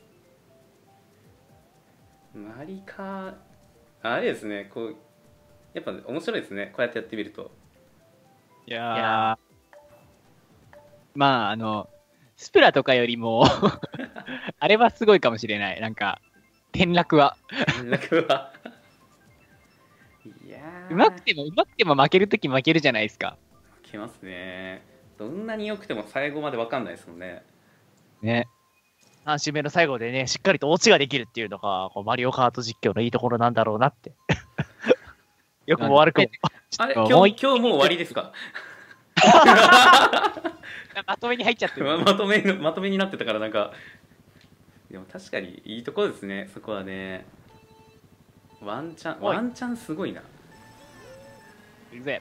ーマリカあれですね、こうやっぱ面白いですね、こうやってやってみると。 いやー、まあ、あの、スプラとかよりも、あれはすごいかもしれない。なんか、転落は。 連絡はいやーうまくても、うまくても負けるとき負けるじゃないですか。 負けますね。どんなに良くても最後まで分かんないですもんね。 ね。 さん周目の最後でね、しっかりとオチができるっていうのが、こうマリオカート実況のいいところなんだろうなって。よくも悪くも。 あれもう今日今日もう終わりですかまとめに入っちゃってる。 ままとめのまとめになってたからなんか。でも確かにいいところですね、そこはね。ワンチャンおいワンチャンすごいな。 うぜ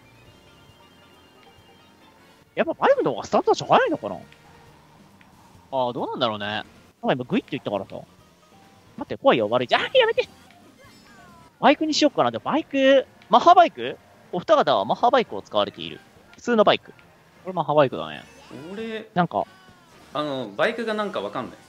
やっぱバイクの方がスタートダッシュ早いのかな。 ああ、どうなんだろうね。 なんか今グイッと言ったからさ。待って、怖いよ、悪い。じゃあ、やめて。バイクにしようかな。でもバイク、マッハバイクお二方はマッハバイクを使われている。普通のバイク。 これもハワイクだね。 俺なんか、 あのバイクがなんか分かんない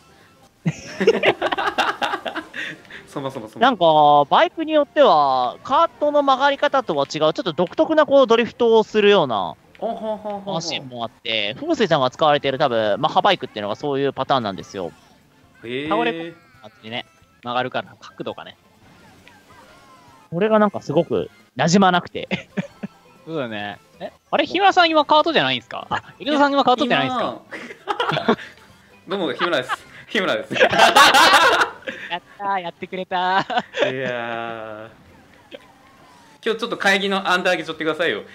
そもそもそもなんか、バイクによっては、カートの曲がり方とは違う、ちょっと独特なこうドリフトをするようなほんほんほんほんほんマシンもあって、フグセさんが使われている多分、マッハバイクっていうのがそういうパターンなんですよ。 へ倒れえあっちね。曲がるから、角度がね。 これがなんかすごく馴染まなくて。 そうだね。え、あれ、日村さん今カートじゃないんですか？あ、井戸さん今カートじゃないんですか？ 今どうも日村です日村ですいやったー、やってくれたー。 やー今日ちょっと会議のアンダー上げちょってくださいよ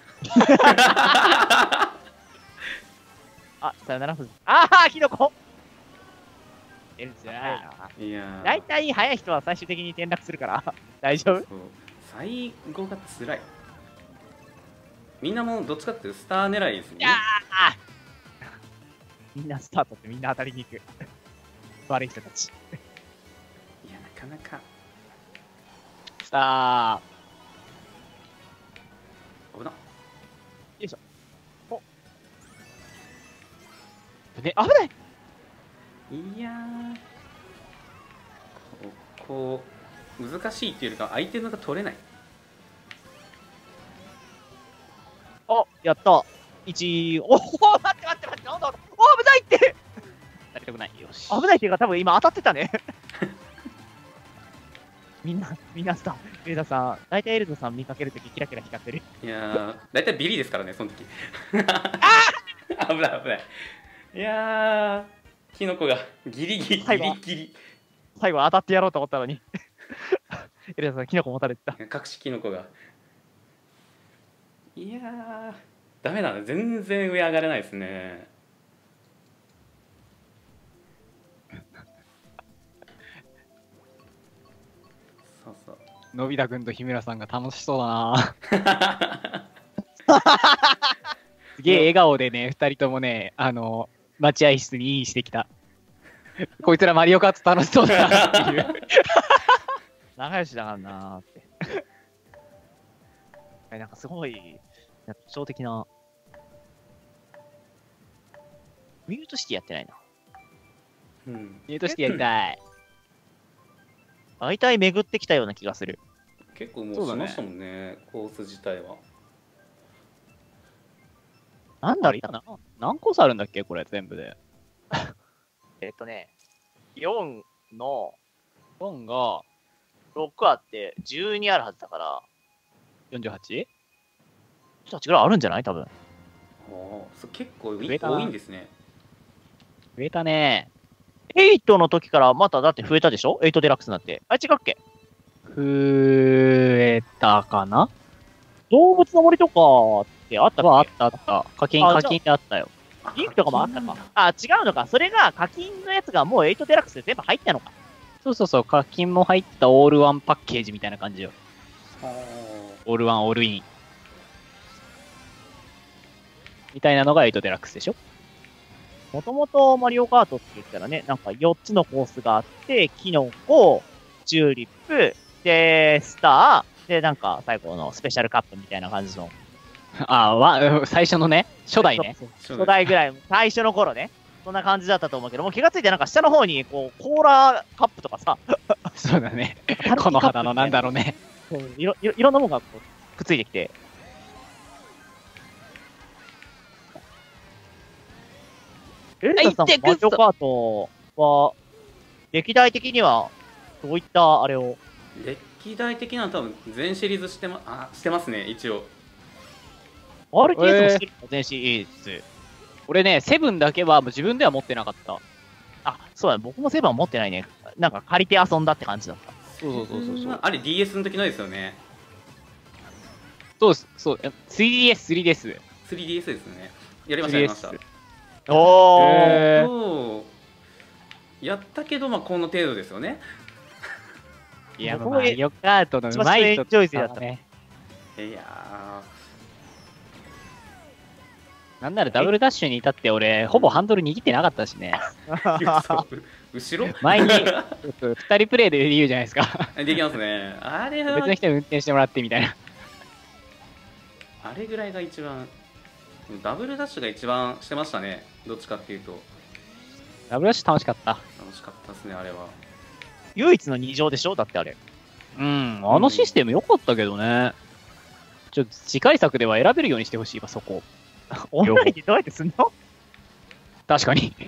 あ、さよならフグ。ああ、キノコえるじゃないいやー大体速い人は最終的に転落するから大丈夫。 そう最後が辛い。みんなもうどっちかっていうとスター狙いですね。 いやみんなスタートってみんな当たりに行く悪い人たち。 いやなかなかさあ、 危な。 ね、 危ない。 いやーここう難しいっていうよりかアイテムが取れない。 お、やった一、おお、待って待って待って、なんだ、お、危ないって。 やりたくない。よし。 危ないっていうか多分今当たってたねみんなみんなスターエルダさん、大体エルダさん見かけるときキラキラ光ってる。 いやー大体ビリですからねその時危ない危ない。いやーキノコがギリギリギ最後リギリ最後当たってやろうと思ったのにエルダさんキノコ持たれてた。 隠しキノコが。いやーダメだね、全然上上がれないですね。そうそうのび太くんと日村さんが楽しそうだなすげえ笑顔でね、二人ともね、あの、待合室にインしてきた。こいつらマリオカート楽しそうだなっていう。 仲良しだからなーって。え、なんかすごい、特徴的な。ミュートシティやってないな。 うん。 ミュートしてやりたい。 大体巡ってきたような気がする。 結構もそううだねしましたもんね、コース自体は。 なんだろうあれな何コースあるんだっけこれ全部で。 えっとね、よんのよんがろくあってじゅうにあるはずだから、 よんじゅうはち？ ちょっとぐらいあるんじゃない多分。 ああ、そう結構い増えたな多いんですね。 増えたね。 エイトの時からまただって増えたでしょ ?エイト デラックスになって。あれ違うっけ増えたかな動物の森とかってあったっけはあったあった。課金、 あ課金であったよ。 リンクとかもあったか。あ、違うのか。それが課金のやつがもうエイトデラックスで全部入ったのか。 そうそうそう、課金も入ったオールワンパッケージみたいな感じよ。 あオールワン、オールイン。みたいなのがエイトデラックスでしょ。 もともとマリオカートって言ったらね、なんかよっつのコースがあって、キノコ、チューリップ、で、スター、で、なんか最後のスペシャルカップみたいな感じの。 あわ、最初のね、初代ね。 そうそうそう初代ぐらい、最初の頃ね。そんな感じだったと思うけど、もう気がついてなんか下の方に、こう、コーラカップとかさ、 そうだね。この肌のなんだろうね。 そういろいろいろんなものがこうくっついてきて。エルザさん、 はいマリオカートは、歴代的には、どういったあれを。 歴代的なのは多分全シリーズしてまあしてますね一応。 アールティーエス もしてるの、全シリーズ。 俺ね、セブンだけはもう自分では持ってなかった。 あ、そうだね。僕もセブンは持ってないね。なんか借りて遊んだって感じだった。 そうそうそうそうそう。 あれ ディーエス の時のですよね。 そうです、そう。スリーディーエス、スリーディーエス。 スリーディーエス ですね。やりましたやりました。 スリーディーエスおー。 えーとやったけどまあこの程度ですよね。 いや、 僕もマリオカートのうまい人一番エンジョイ勢だったね。 いやなんならダブルダッシュに至って俺、ほぼハンドル握ってなかったしね。 ーそう後ろ前に、二人プレイで言うじゃないですか。 できますね。あれは別の人に運転してもらってみたいな。 あれぐらいが一番ダブルダッシュが一番してましたね。どっちかっていうとダブルダッシュ楽しかった。 楽しかったですねあれは。 唯一の二乗でしょだってあれ。 うん、あのシステム良かったけどね。ちょっと次回作では選べるようにしてほしいわ、そこ。 オンラインでどうやってすんの確かに。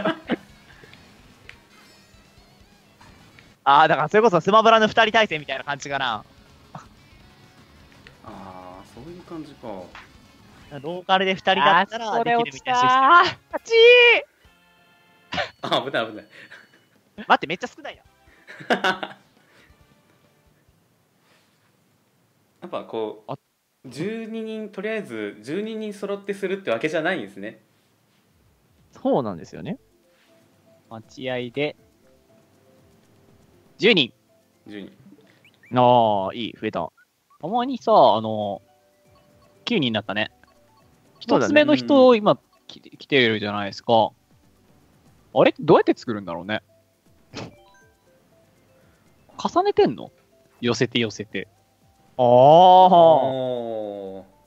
ああ、だからそれこそスマブラの二人対戦みたいな感じかな。 ああそういう感じか。 ローカルで二人だったらできるみたいなシステム。 あー勝ちあ危ない危ない待って、めっちゃ少ないな。 やっぱこうじゅうににんとりあえずじゅうににん揃ってするってわけじゃないんですね。 そうなんですよね。 待合で、じゅうにん。 じゅうにん。 ああ、いい、増えた。 たまにさ、あの、きゅうにんになったね。 そうだね一つ目の人、今き来てるじゃないですか。あれどうやって作るんだろうね。重ねてんの寄せて寄せて。 ああ。 おー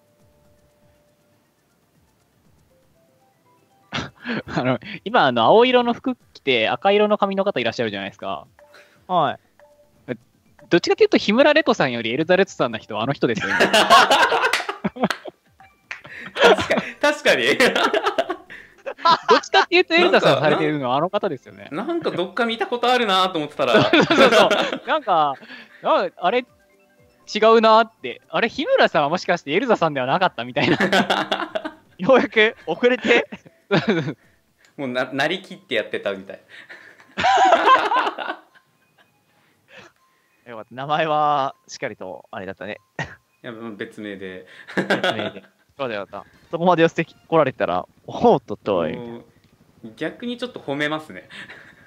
あの、今、あの、青色の服着て赤色の髪の方いらっしゃるじゃないですか。 はい。 どっちかというと、日村レトさんよりエルザレットさんな人はあの人ですよね。 確かにどっちかっていうと、エルザさんされてるのはあの方ですよね。 なんかどっか見たことあるなと思ってたらそうそうそう。なんか、ああれ、違うなって。あれ、日村さんはもしかしてエルザさんではなかったみたいな。 ようやく遅れて。 もうななりきってやってたみたい。 よかった。名前はしっかりとあれだったね。 いや別名でそうだよった。そこまで寄せて来られたら、おっとっとい。 もう逆にちょっと褒めますね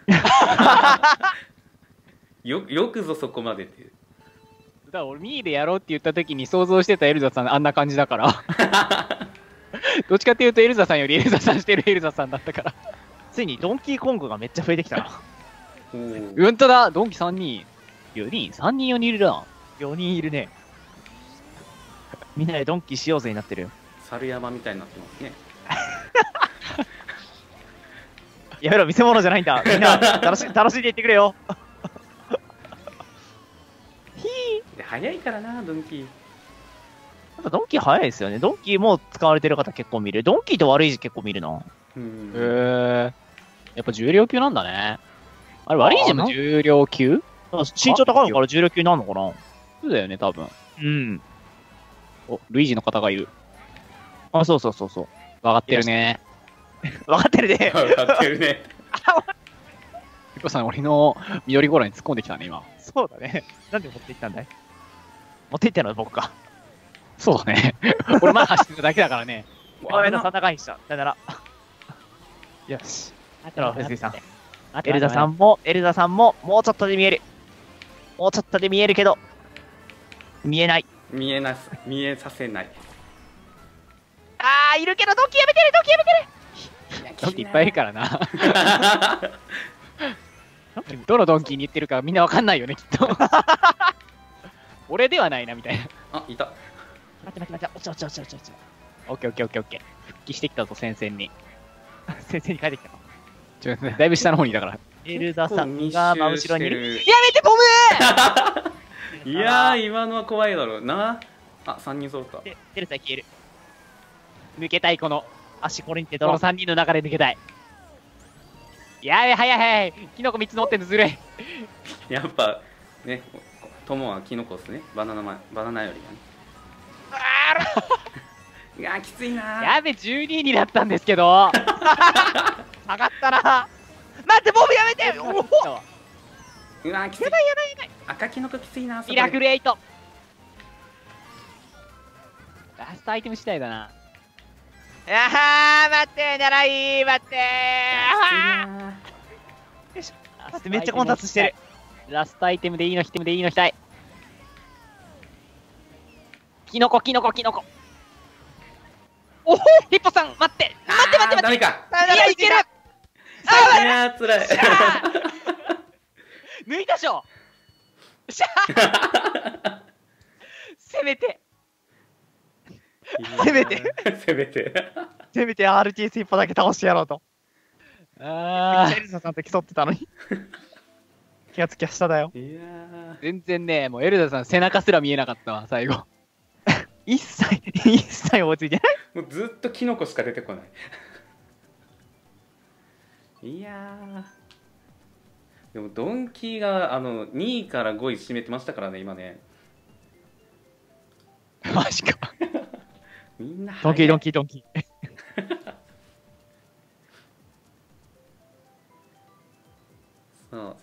よよくぞそこまでっていう。 だから俺、ミーでやろうって言った時に想像してたエルザさんあんな感じだから。どっちかっていうとエルザさんよりエルザさんしてるエルザさんだったから。 ついにドンキーコングがめっちゃ増えてきたな。 おーうんとだ、ドンキさんにん。 よにん ?さんにんよにんいるな。 よにんいるね。みんなでドンキしようぜになってるよ。 猿山みたいになってますね。 やめろ、見せ物じゃないんだ。みんな、楽し、楽しんでいってくれよ。ひー。 で早いからな、ドンキー。 やっぱドンキ早いですよね。ドンキも使われてる方結構見る。ドンキと悪い字結構見るな。 うんへえ。やっぱ重量級なんだね。あれ、悪い字も重量級身長高いから重量級になるのかな。 そうだよね、多分。 うん。 お、ルイージの方がいる。 あ、そうそうそうそう。 分かってるね。 分かってるね。 分かってるね。 ゆこさん、俺の緑ゴーラに突っ込んできたね、今。 そうだね。なんで持ってきたんだい。持っていったのは僕か。 そうだね。俺前走ってただけだからね。 ごめんなさい、高い人。さよなら。よし。あとは、藤井さん。エルダさんも、エルダさんも、もうちょっとで見える。もうちょっとで見えるけど、見えない。 見えなす、見えさせない。 あー、いるけど、ドンキやめてる、ドンキやめてる。 ドンキいっぱいいるからな。どのドンキーに言ってるかみんなわかんないよね、きっと。俺ではないな、みたいな。 あ、いた。 待って待って待って、落ち落ち落ち落ち落ち。 オッケーオッケーオッケーオッケー。復帰してきたぞ、戦線に。 先生に帰ってきた。 ちょだいぶ下の方にいたから。 エルダさんが真後ろにいる。 ややめて、ボムいやー、今のは怖いだろうな。あ、さんにん揃った。 で、エルダ消える。抜けたい、この足これにてこのさんにんの中で抜けたい。やべ、早い早い。キノコみっつ持ってんのずるい。 やっぱ、ね、友はキノコっすね。バナナマ、バナナよりはね。いやー、きついなー。 やべ、じゅうにいになったんですけど。 下がったな。待って、ボムやめて。おお。 うわー、きつい。 やばいやばいやばい。 赤キノコきついな。 ミラクルエイト。ラストアイテム次第だな。 あー、待って、習い、待ってー。 よいしょ。待って、めっちゃ混雑してる。 ラストアイテムでいいの、ヒテムでいいの、したい。キノコ、キノコ、キノコ。おほヒッポさん、待って。待って待って待って。 ダメか。 いや、いける。 いやー、つらい。 抜いたしょ。しゃせめて。 せめて。 せめて。 せめて アールティーエス 一歩だけ倒してやろうと。 あエルサさんと競ってたのに。気がつきは下だよ。 いやー。 全然ね、もうエルダさん背中すら見えなかったわ、最後。 一切、一切追いついてない。 もうずっとキノコしか出てこない。いやー。でもドンキーがあのにいからごい占めてましたからね、今ね。 マジか。 みんなドンキードンキキードンキー。 そう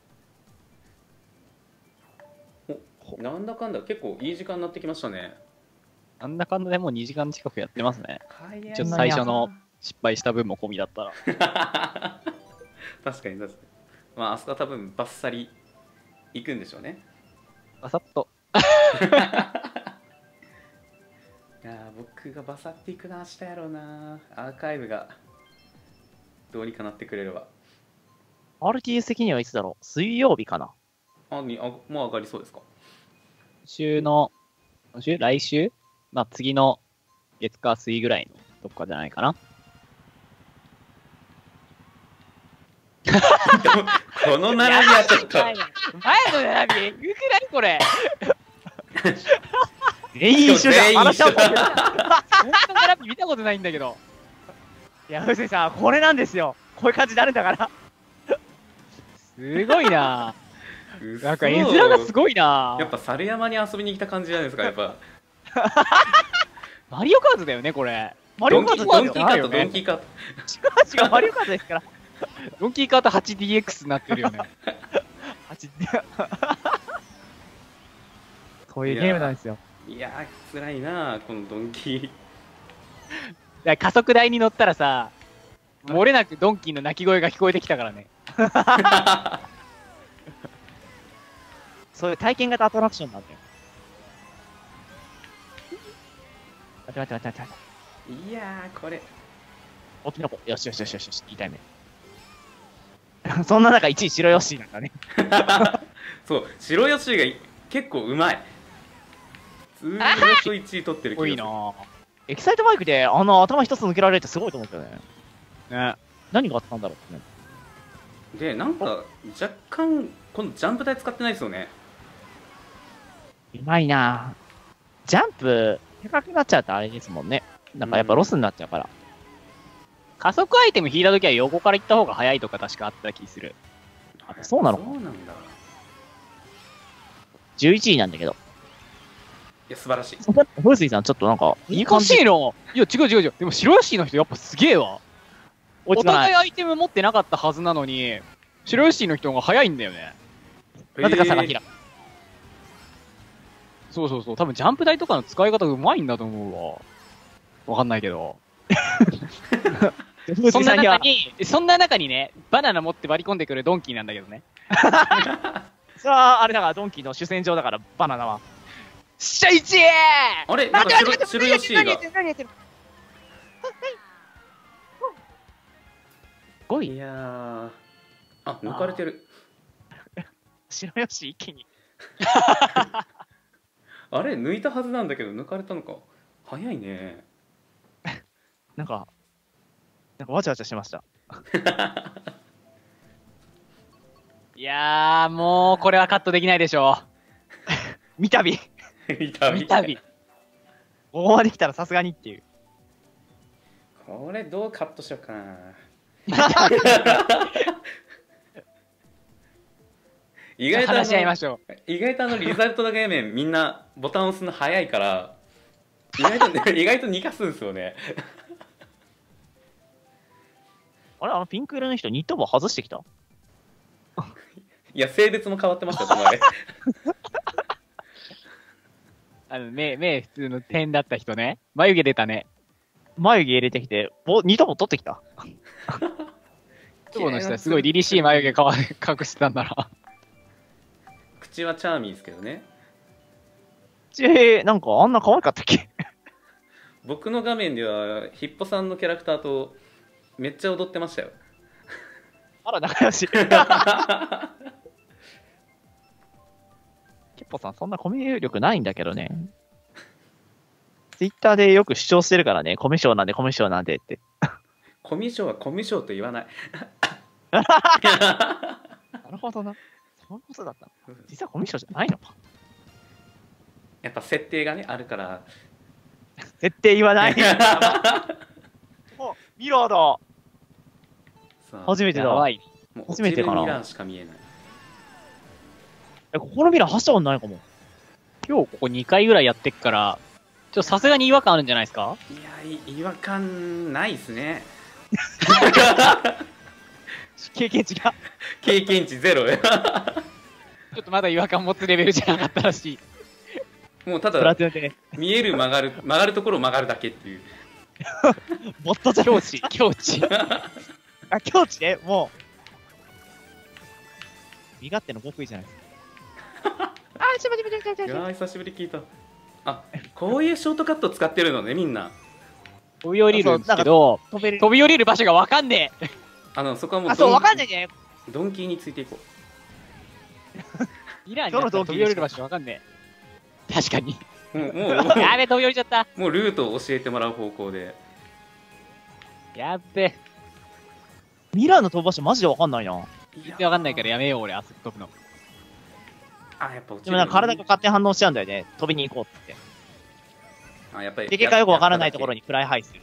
そうおなんだかんだ結構いい時間になってきましたね。 なんだかんだでもうにじかん近くやってますね。 早いなちょっと最初の失敗した分も込みだったら。 確かに確かに。まああそこは多分バッサリ行くんでしょうね。 バサッと。 いやー、僕がバサっていくなしたやろうな。アーカイブがどうにかなってくれれば。 アールティーエス 的にはいつだろう。水曜日かな。 あにあもう上がりそうですか。 今週の、今週来週まあ次の月火水ぐらいのどっかじゃないかな。 この並びはちょっと。 前の並び、えぐくないこれ。 全員一緒じゃん。 全員一緒話し合う。 本当の並び見たことないんだけど。 いや、藤井さん、これなんですよ。こういう感じになるんだから。 すごいな。 嘘なんか絵面がすごいな。 やっぱ猿山に遊びに来た感じじゃないですか、やっぱ。 マリオカートだよね、これ。 マリオカートドンキーカート、 ドンキードンキーカート。 違う違う、マリオカートですから。 ドンキーカート はちディーエックス になってるよね。 そういうゲームなんですよ。 いやー、辛いな、このドンキー。 だから加速台に乗ったらさ、漏れなくドンキーの鳴き声が聞こえてきたからね。 そういう体験型アトラクションなんだよ。待って待って待って待って。 いやー、これ。 おきのこ。よしよしよしよしよし。いいタイム。そんな中いちい白ヨッシーなんだね。 そう白吉が結構うまい。ずーっといちい取ってる気がする。 多いな。 エキサイトバイクであの頭一つ抜けられるってすごいと思ったよね。 ね。 何があったんだろうってね。 でなんか若干このジャンプ台使ってないですよね。 うまいな。ジャンプ、高くなっちゃうとあれですもんね。なんかやっぱロスになっちゃうから。 加速アイテム引いたときは横から行った方が早いとか確かあった気する。 あそうなのか。 そうなんだ。いじゅういちいなんだけど。 や素晴らしい。 風水さんちょっとなんか、 いいかしいの。いや、違う違う違う。でも白吉の人やっぱすげえわ。お追いつかない互いアイテム持ってなかったはずなのに、白吉の人が早いんだよね。 なぜか差がえー開く。 そうそうそう。多分ジャンプ台とかの使い方うまいんだと思うわ。わかんないけど。そんな中に、そんな中にね、バナナ持って割り込んでくるドンキーなんだけどね。 それはあれだからドンキーの主戦場だからバナナは。 しゃいちーあれなんか白白吉がごいいやーあ抜かれてる。 白吉一気に。 あれ抜いたはずなんだけど抜かれたのか。早いね。 なんか、なんかわちゃわちゃしました。 いやー、もうこれはカットできないでしょ見たび。 見たう。見たび。 ここまで来たらさすがにっていう。 これどうカットしようかな。意外とあ話し合いまのしょ意外とあのリザルトの画面みんなボタン押すの早いから意外と、ね、意外とにかすんですよね。 あれあのピンク色の人ニット帽外してきた。 いや性別も変わってましたよそのあれ。 あの、目、目普通の点だった人ね。眉毛出たね。 眉毛入れてきて、ぼニット帽取ってきた。 今日の人はすごい凛々しい眉毛かわ隠してたんだな。 口はチャーミーですけどね。 えー、なんかあんな可愛かったっけ。 僕の画面ではヒッポさんのキャラクターとめっちゃ踊ってましたよ。 あら仲良し。ケッポさんそんなコミュ力ないんだけどね。ツイッターでよく主張してるからね、コミュ障なんでコミュ障なんでって。 コミュ障はコミュ障と言わない。 なるほどな。そういうことだったの。実はコミュ障じゃないのか。 やっぱ設定がねあるから。 絶対言わない。もうミラーだ。 さあ初めてだ。 やばい。 もう初めてかな落ちるミラーしか見えない。 え、ここのミラー走ったことないかも。 今日ここにかいぐらいやってっから、ちょっとさすがに違和感あるんじゃないですか？ いやい違和感ないっすね。 経験値が。 経験値ゼロ。 ちょっとまだ違和感持つレベルじゃなかったらしい。 もうたプラだね、 トゥーンで。 見える曲がる曲がるところを曲がるだけっていう。 ボットじゃん。 境地、境地。 あ、境地ね、もう。身勝手の極意じゃないですか。あ、ちょっと待って待って待っていやー久しぶり聞いた。あこういうショートカット使ってるのねみんな。 飛び降りるんですけど、 飛べる。 飛び降りる場所がわかんねえ。 あのそこはもうあ、そう、 ドンわかんないね。 ドンキーについていこイランになったら飛び降りる場所わかんねえ。確かに。 う。もうもうやべ、飛び降りちゃった。 もうルートを教えてもらう方向で。 やっべ。 ミラーの飛ぶ場所マジでわかんないな。 全然わかんないからやめよう、俺、あそこ飛ぶの。 あやっぱ落ちでるもなんか体が勝手に反応しちゃうんだよね。飛びに行こうってあやっぱり言って。で、結果よくわからないところに。 にフライハイする。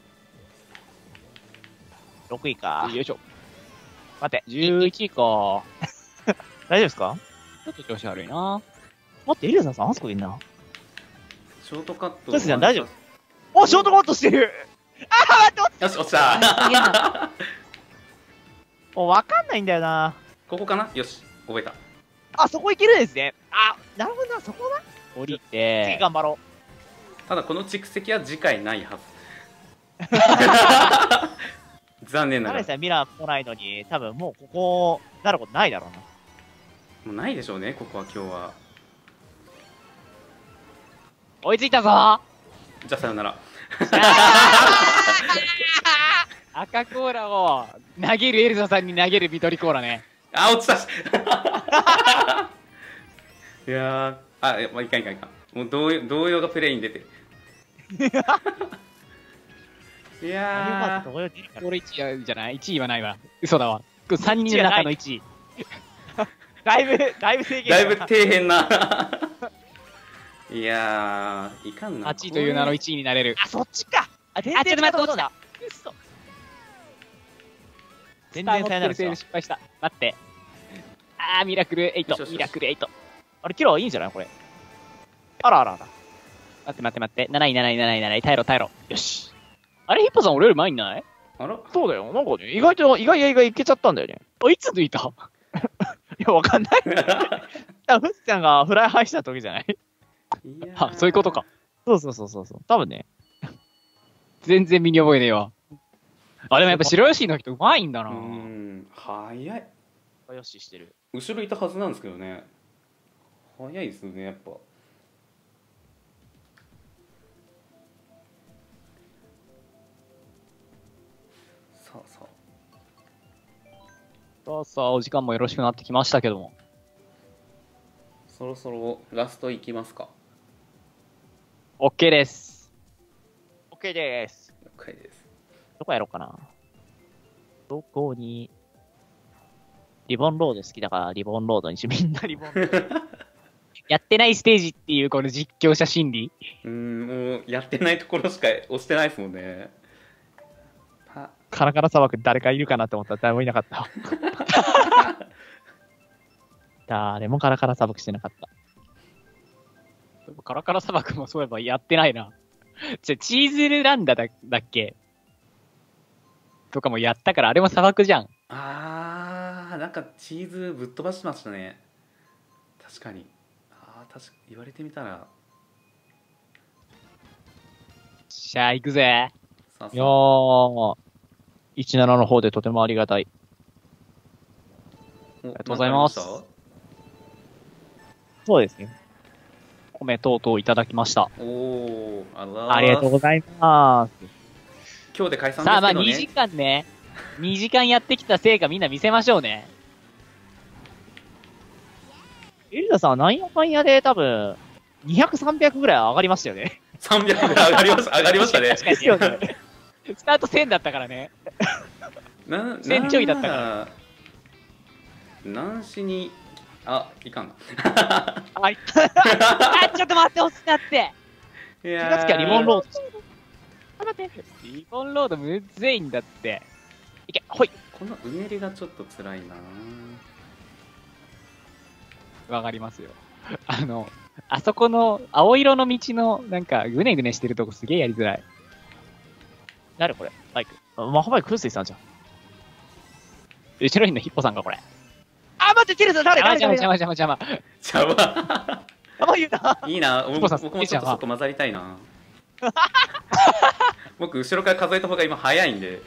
ろくいか。 よいしょ。 待って、 じゅういちいか。ちょ大丈夫ですか？ っと調子悪いな。 待って、エリザさんあそこいんな。 ショートカット。 そうですね大丈夫。お、ショートカットしてる。あー、待って、 よし落ちた。 もうわかんないんだよな。 ここかな。よし覚えた。 あ、そこ行けるんですね。あ、なるほどな、そこな。 降り次て、 頑張ろただこの蓄積は次回ないはず。残念う。 ながらナレさんミラー来ないのに、多分もうここ、なることないだろうな。 もうないでしょうねここは今日は。 追いついたぞ。 じゃあさよなら。 赤コーラを投げるエルザさんに投げる緑コーラね。 あ落ちたし。 いやー、あ、いやまあ、いかんいかんいかん。もう動揺動揺がプレイに出てる。いやー、 動揺出るから俺いちいじゃない ?いち いはないわ。嘘だわ。さんにんの中のいちい。 だいぶ、だいぶ制限だいぶ底辺な。いやー、いかんな。 はちいという名のいちいになれる。 あ、そっちか。あ、全あ、ちょっと待って、 違うとこだ。 嘘。 全然さよならスター持ってるせいで失敗した。待って。あー、ミラクルよしよしよはち、 しミラクルはち。 あれ、キラーいいんじゃないこれ。あらあらあら。 待って待って待って。なないなないなないなない。耐えろ耐えろ。よし。あれ、ヒッポさん俺より前にない？ あら、 そうだよ。なんかね、意外と、意外や意外いけちゃったんだよね。 あ、いつ抜いた？ いや、わかんない。多分、フッちゃんがフライハイした時じゃない？ いやーあ、そういうことか。 そうそうそうそうそう。多分ね。 全然身に覚えねえわ。あ、でもやっぱ白吉の人うまいんだな。 うーん、早い。 よししてる。 後ろいたはずなんですけどね。早いですね、やっぱ。さあさあ。 さあさあ、お時間もよろしくなってきましたけども。 そろそろラストいきますか。 OK です。 OK でーす。 了解です。 どこやろうかな。どこに、リボンロード好きだからリボンロードにし、みんなリボンロード。 やってないステージっていうこの実況者心理。 うーん、もうやってないところしか押してないですもんね。はカラカラ砂漠誰かいるかなって思ったら誰もいなかった。誰もカラカラ砂漠してなかった。 カラカラ砂漠もそういえばやってないな。じゃ、チーズルランダだだっけとかもやったから、あれも砂漠じゃん。 あー、なんかチーズぶっ飛ばしてましたね。確かに。あー、確か言われてみたら。 しゃあ、行くぜ。 さあさあいやー、じゅうななの方でとてもありがたい。 ありがとうございますそうですね。 米等々いただきました。 おお、あらありがとうございます。 今日で解散ですけどね。 さあ、まあにじかんね。にじかんやってきた成果みんな見せましょうね。 エルダさんはなんやかんやで多分、にひゃく、さんびゃくぐらい上がりましたよね。 さんびゃくぐらい上がりました。上がりましたね。 確かにですよね。スタートせんだったからね。 なせんちょいだったからら。何しに、あ、いかんな。 あ、いあちょっと待って、押すなって。 いや気がつきゃリボンロード。 あ、待って。リボンロードむずいんだって。いけ、ほい。 このうねりがちょっと辛いな。 わかりますよ。あの、あそこの青色の道のなんかぐねぐねしてるとこすげえやりづらい。 誰これバイク。あマハバイク風水さんじゃん。 後ろにのヒッポさんがこれ。 あ、待って、テレサ誰邪魔誰邪魔邪魔邪魔。 ちゃうわ。 あ、もう言うな。 いいな。僕ヒポさん僕もちょっとそこ混ざりたいな。僕後ろから数えた方が今早いんで。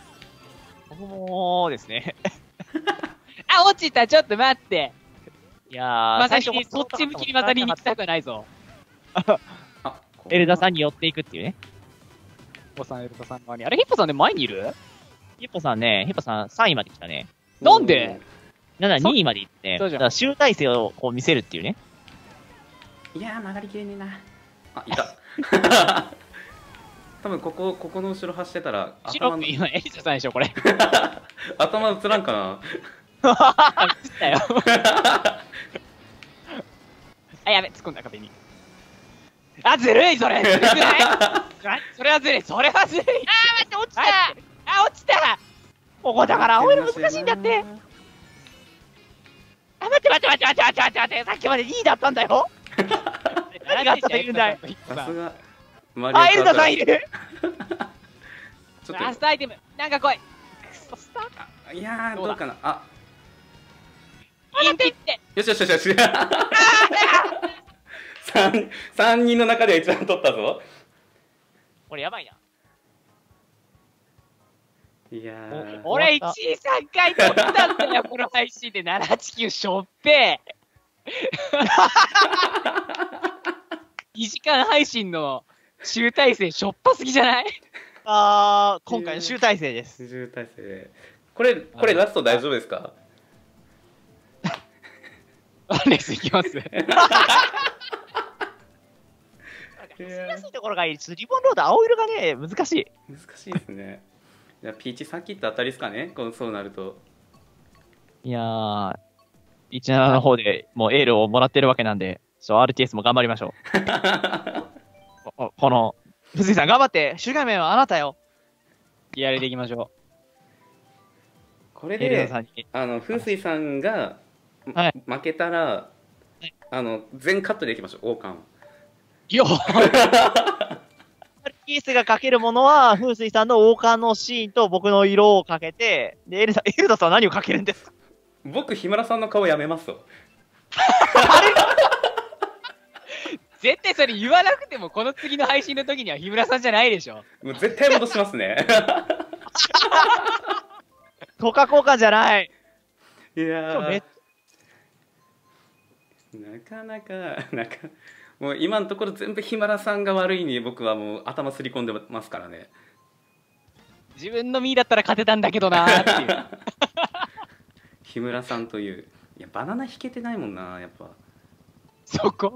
もうですね。 あ、落ちた、ちょっと待って。 いやー、 まさに最初そっち向きにまたに行きたくないぞ。 あ、 エルダさん。 んに寄っていくっていうね。 ヒッポさん、エルトさん側に。あれ、ヒッポさんで前にいるヒッポさんね、ヒッポさんさんいまで来たね。 なんでなんならにいまで行ってね、 そうじゃんだから集大成をこう見せるっていうね。 いやー、曲がりきれねえな。あ、いた。多分ここ、ここの後ろ走ってたら、 後ろ頭のって今、エリザさんでしょ、これ。 頭映らんかな。 あ、映ったよ。あ、やべ、突っ込んだ壁に。あ、ずるい、それずるくないあそれはずるい、それはずるい。あー、待って、落ちたあ、落ちたここだから青色難しいんだって。あ、待って待って待って待って待って待って待って、さっきまでにいだったんだよ。何があったと言うんだい。 さすが。マリオあ、エルカートダさんいる。 ちょっラストアイテム、なんか来い。クソスターと、いやー、 どうだどうかな。あ、 インピって。 よしよしよしよし。三三人の中で一番取ったぞ。 これやばいな。 いやー。 俺いちいさんかい取ったんだよ、この配信で。ななはちきゅうしょっぺー。にじかん配信の集大成しょっぱすぎじゃない？ あー、今回の集大成です。 集大成。これ、これラスト大丈夫ですか？ レースいきます。 やりやすいところがいい。リボンロード、青色がね、難しい。 難しいですね。じゃあピーチサーキット当たりですかね、こうそうなると。 いやー、いちななの方でもうエールをもらってるわけなんで、ちょ アールティーエス も頑張りましょう。ここの、藤井さん頑張って、主画面はあなたよ。 気合い入れていきましょこれエルでザさんに。 あの風水さんが、 はい負けたら、 いあの全カットでいきましょう、王冠。 う。よっアールティーエス がかけるものは、風水さんの王冠のシーンと僕の色をかけて、で、エルザ、エルザさんは何をかけるんですか？ 僕日村さんの顔やめますと。 絶対それ言わなくても、この次の配信の時には日村さんじゃないでしょ。 もう絶対戻しますね。 トカ交換じゃない。 いやめっーなかなかなんかもう今のところ全部日村さんが悪いに僕はもう頭すり込んでますからね。 自分の身だったら勝てたんだけどなーっていう。 日村さんという、いやバナナ引けてないもんなやっぱ。 そこ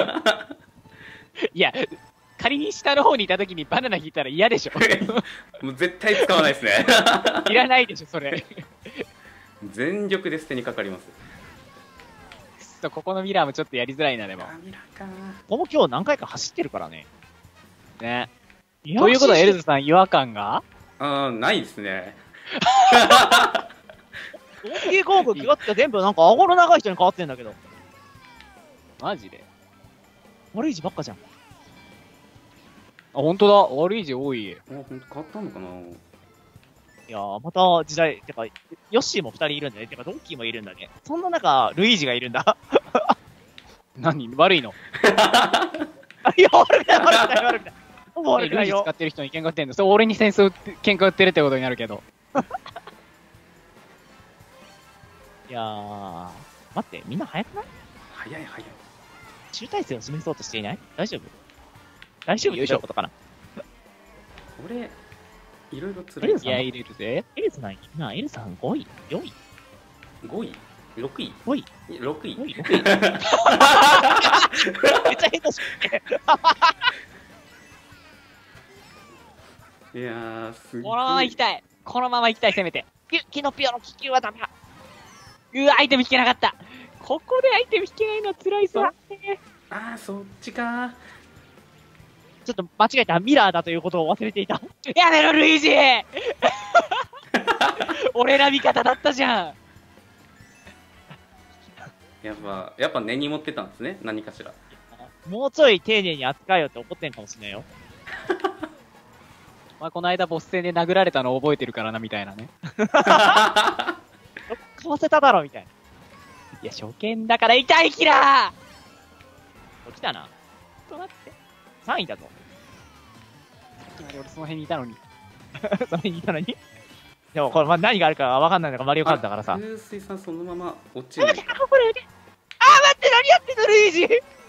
いや、仮に下の方にいた時にバナナ引いたら嫌でしょ。 もう絶対使わないですね。 いらないでしょ、それ。 全力で捨てにかかります。 くっそ、ここのミラーもちょっとやりづらいな、でも。 あミラーかここも今日何回か走ってるからね。 ね。ということは、エルズさん、違和感があーないですね。 大きい広告気がついたら全部なんか顎の長い人に変わってんだけど。 マジで悪い字ばっかじゃん。 あ、本当だ。悪い字多い。 あ本当変わったのかな。 いやー、また時代、てか、ヨッシーも二人いるんだね。てか、ドンキーもいるんだね。そんな中、ルイージがいるんだ。 何悪いのいや、悪くない、悪くない、悪くない。ほぼ悪くないよルイージ使。ってる人に喧嘩売ってんの。そう、俺に戦争売って喧嘩売ってるってことになるけど。 いやー、待って、みんな早くない？ 早い早い。 集大成を示そうとしていない？大丈夫？大丈夫ってどういうことかな？ 俺いろいろつらい。 エルさん、 気合い入れるぜ。 エルさん、な、エルさんごい、よんい、 ごいろくいごい、 ろくいごい、ろくい。めっちゃ変だし。 いやーすごい。 このまま行きたい。このまま行きたい、せめて。 キノピオの気球はダメだ。 うわ、アイテム引けなかった。ここでアイテム引けないのは辛いぞ。 あーそっちか。 ちょっと間違えた。ミラーだということを忘れていた。 やめろ、ルイージ俺ら味方だったじゃん。 やっぱやっぱ根に持ってたんですね、何かしら。 もうちょい丁寧に扱えよって怒ってんかもしれないよ。 まあ、この間ボス戦で殴られたの覚えてるからな、みたいなね。 かわせただろ、みたいな。 いや、初見だから痛いキラー来たな。 ちょっと待って。 さんいだぞ。 さっきまで俺その辺にいたのに。 それにいたのに。でもこれ、まあ、何があるかわかんないのがマリオカートだからさ。 風水さんそのまま落ちないか。 これね。あー待って、何やってんの、ルイージ。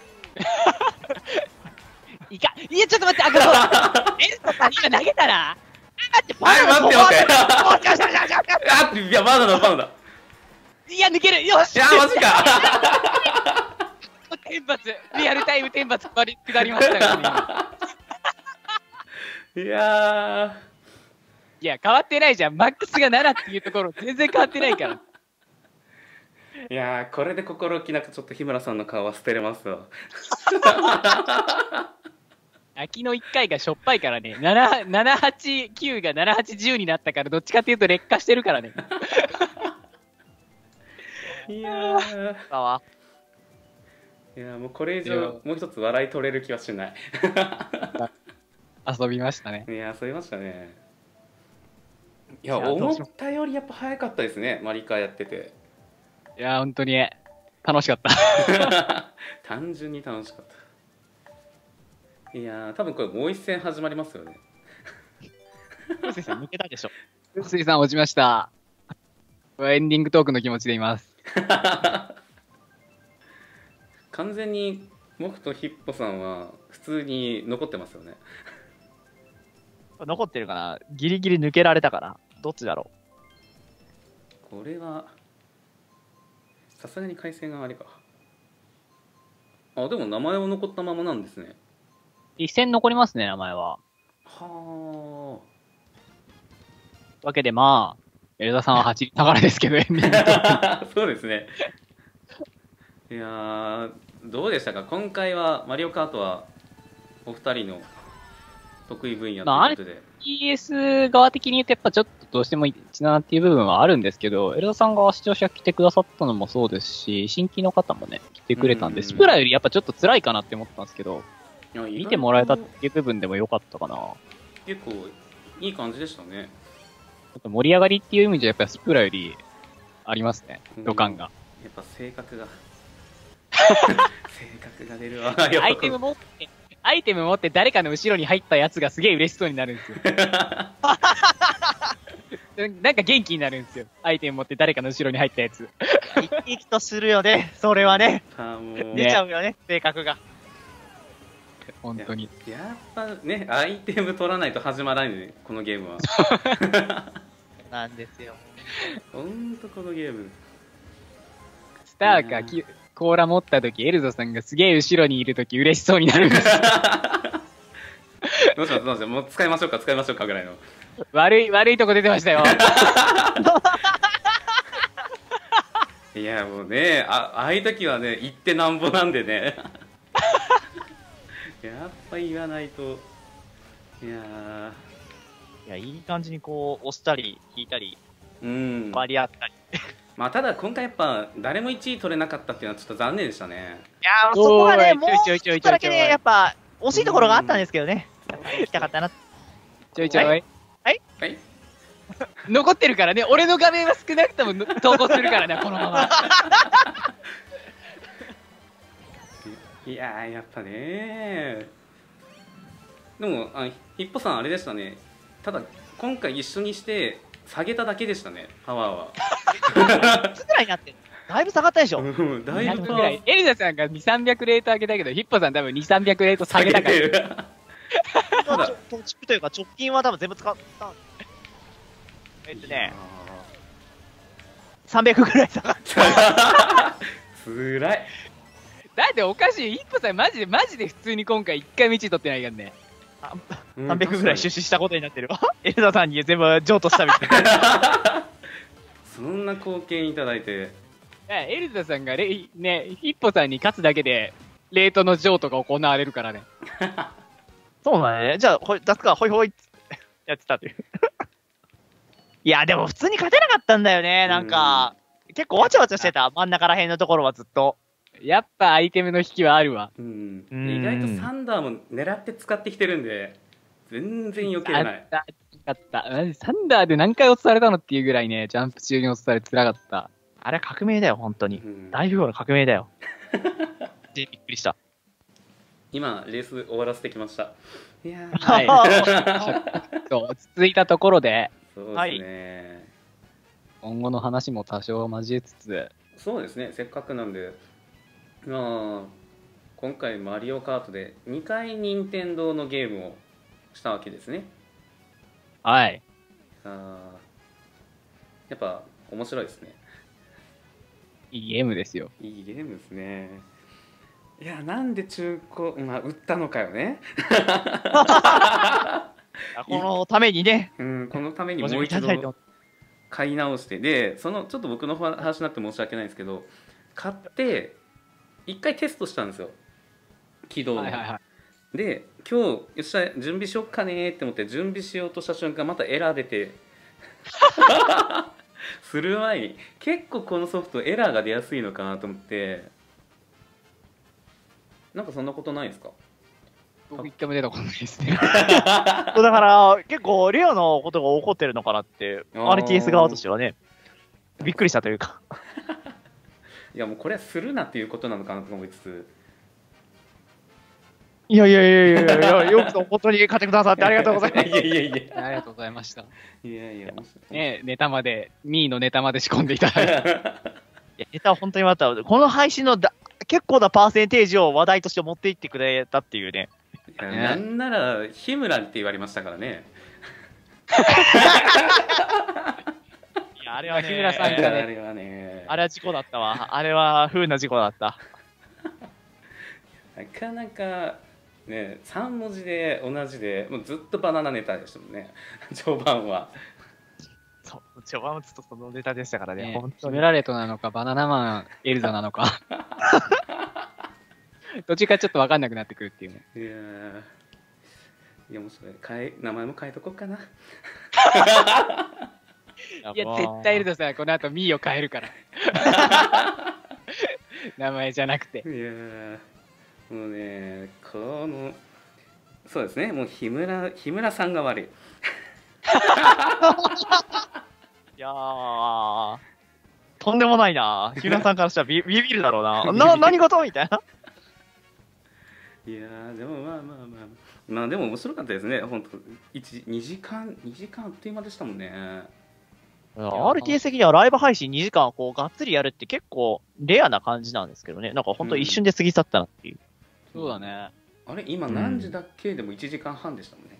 いか、いや、ちょっと待って、あ、この、エルサさん今投げたら。 あ、待って、 はい待って待ってあ、違う違う違う違う。 あいやバナナバナナ。 いや、抜けるよしいやマジか。 天罰リアルタイム天罰下り下りましたからね。 いやーいや、変わってないじゃん。マックスがななっていうところ、全然変わってないから。 いやーこれで心置きなくちょっと日村さんの顔は捨てれますわ。 秋のいっかいがしょっぱいからね。なな、ななはち、きゅうがななはち、じゅうになったから、どっちかっていうと劣化してるからね。 いやーだわ。 いやーもうこれ以上もう一つ笑い取れる気はしない。 遊びましたね。 いやー遊びましたね。いやいやどう思っしようたよりやっぱ早かったですね、マリカやってて。 いやー、本当に楽しかった。 単純に楽しかった。いやー多分これもう一戦始まりますよね。 ルイージさん抜けたでしょ。 水さん落ちました。エンディングトークの気持ちでいます。 完全に僕とヒッポさんは普通に残ってますよね。 残ってるかな。ギリギリ抜けられたから。どっちだろこれはさすがに回線があれか。 あ、でも名前は残ったままなんですね。 一戦残りますね、名前は。 はわけでまあ、エルダさんは走りながらですけど、 あ。そうですね。いやー、どうでしたか今回はマリオカートはお二人の得意分野ということで。 ピーエス 側的に言うとやっぱちょっとどうしてもいちななっていう部分はあるんですけど、エルダさんが視聴者来てくださったのもそうですし、新規の方もね、来てくれたんで、 うんスプラよりやっぱちょっと辛いかなって思ったんですけど、 いや見てもらえたっていう部分でも良かったかな。ちょ結構いい感じでしたね。 っと盛り上がりっていう意味じゃやっぱスプラよりありますね、土管が。 やっぱ性格が性格が出るわ。 アイテム持って、アイテム持って誰かの後ろに入ったやつがすげえ嬉しそうになるんですよ。なんか元気になるんですよ。アイテム持って誰かの後ろに入ったやつ。 生き生きとするよね、それはね。 あもう出ちゃうよね、性格が。 本当に。 やっぱねアイテム取らないと始まらないねこのゲームは。 なんですよ。 ほんとこのゲーム。 スターかきコーラ持った時、エルゾさんがすげえ後ろにいる時嬉しそうになるんですよ。 どうしますどうしますもう使いましょうか使いましょうかぐらいの。 悪い、悪いとこ出てましたよ。 いやもうねあああいう時はね言ってなんぼなんでね。やっぱ言わないと。いやいや、いい感じにこう、押したり、引いたり、 ーうん割り合ったり。 まあただ今回やっぱ誰もいちい取れなかったっていうのはちょっと残念でしたね。 いやー、そこがね、 おいもうちょいちょいちょいちょいちょっとだけね、やっぱ、惜しいところがあったんですけどね。やっぱり行きたかったな。 ちょいちょい。 はい残ってるからね、俺の画面は少なくともの投稿するからね、このまま。 いやーやっぱねでもあヒッポさんあれでしたね。ただ今回一緒にして下げただけでしたねパワーいつぐらいになってんのだいぶ下がったでしょ。 は。うんだいぶひゃくぐらい。エリザさんがに、さんびゃくレート上げたけど、ヒッポさん多分に、さんびゃくレート下げたから。 る。 ちょっとチップというか、直近は多分全部使った。えっとね、さんびゃくぐらい下がった。 つらい。 だっておかしい、ヒッポさんマジで、マジで普通に今回いっかいもいちい取ってないからね。 うんさんびゃくぐらい出資したことになってるわ。エルダさんに全部譲渡したみたいな。 そんな貢献いただいて。 エルザさんがレね、ヒッポさんに勝つだけで、レートの譲渡が行われるからね。 そうだね。じゃあ、ほい出すか、ほいほいっつってやってたという。いや、でも普通に勝てなかったんだよね。なんか、結構わちゃわちゃしてた。真ん中ら辺のところはずっと。 やっぱアイテムの引きはあるわ。 うんうん意外とサンダーも狙って使ってきてるんで全然避けれない。 あった、った。マジサンダーで何回落とされたのっていうぐらいね、ジャンプ中に落とされて辛かった。 あれは革命だよ、本当にう。ん大富豪の革命だよ。で、びっくりした。 今レース終わらせてきました。いやーはい。そう落ち着いたところで、 そうですね、 今後の話も多少交えつつ、 そうですねせっかくなんでまあ今回マリオカートでにかい任天堂のゲームをしたわけですね。 はい。 あーやっぱ面白いですね。 いいゲームですよ。 いいゲームですね。いやなんで中古まあ売ったのかよね。 このためにね、 うんこのためにごもう一準備いただいて度買い直してでそのちょっと僕の話になって申し訳ないんですけど買って一回テストしたんですよ起動の、 はいはいはい。 で今日よっしゃ準備しよっかねーって思って準備しようとした瞬間またエラー出てする前に結構このソフトエラーが出やすいのかなと思ってなんかそんなことないですか？ 僕一回も出たことないですね。 そうだから、結構、レアのことが起こってるのかなって、 あーアールティーエス 側としてはね、びっくりしたというか。 いやもうこれはするなっていうことなのかなと思いつついやいやいやいやいや、よくぞ本当に買ってくださってありがとうございます。 いやいやいやありがとうございました。 いやいやねネタまで、ミーのネタまで仕込んでいただいて。 いやネタは本当にまた、この配信のだ結構なパーセンテージを話題として持っていってくれたっていうね。 いやなんなら日村って言われましたからね。 いや、あれはね、 日村さんがねあれはねあれは事故だったわ。あれは不運な事故だった。 なかなかねさん文字で同じでもうずっとバナナネタでしたもんね序盤は。 そう序盤はずっとそのネタでしたからね、 ね本当に。 ヒメラレトなのか、バナナマン、エルザなのか。どっちかちょっと分かんなくなってくるっていうね。 いやーいやもうそれ変え名前も変えとこうかな。 いや、絶対エルザさん、この後ミーを変えるから。名前じゃなくて。 いやーもうねこのそうですねもう日村日村さんが悪い。 いやー、とんでもないな。日村さんからしたらビビビるだろうな。な、何事みたいな。 いやーでもまあまあまあまあでも面白かったですね本当にじかんにじかんあっという間でしたもんね。 アールティーエス 的にはライブ配信にじかんこうがっつりやるって結構レアな感じなんですけどね。なんか本当一瞬で過ぎ去ったなっていう。 そうだね。 あれ今何時だっけ、でもいちじかんはんでしたもんね。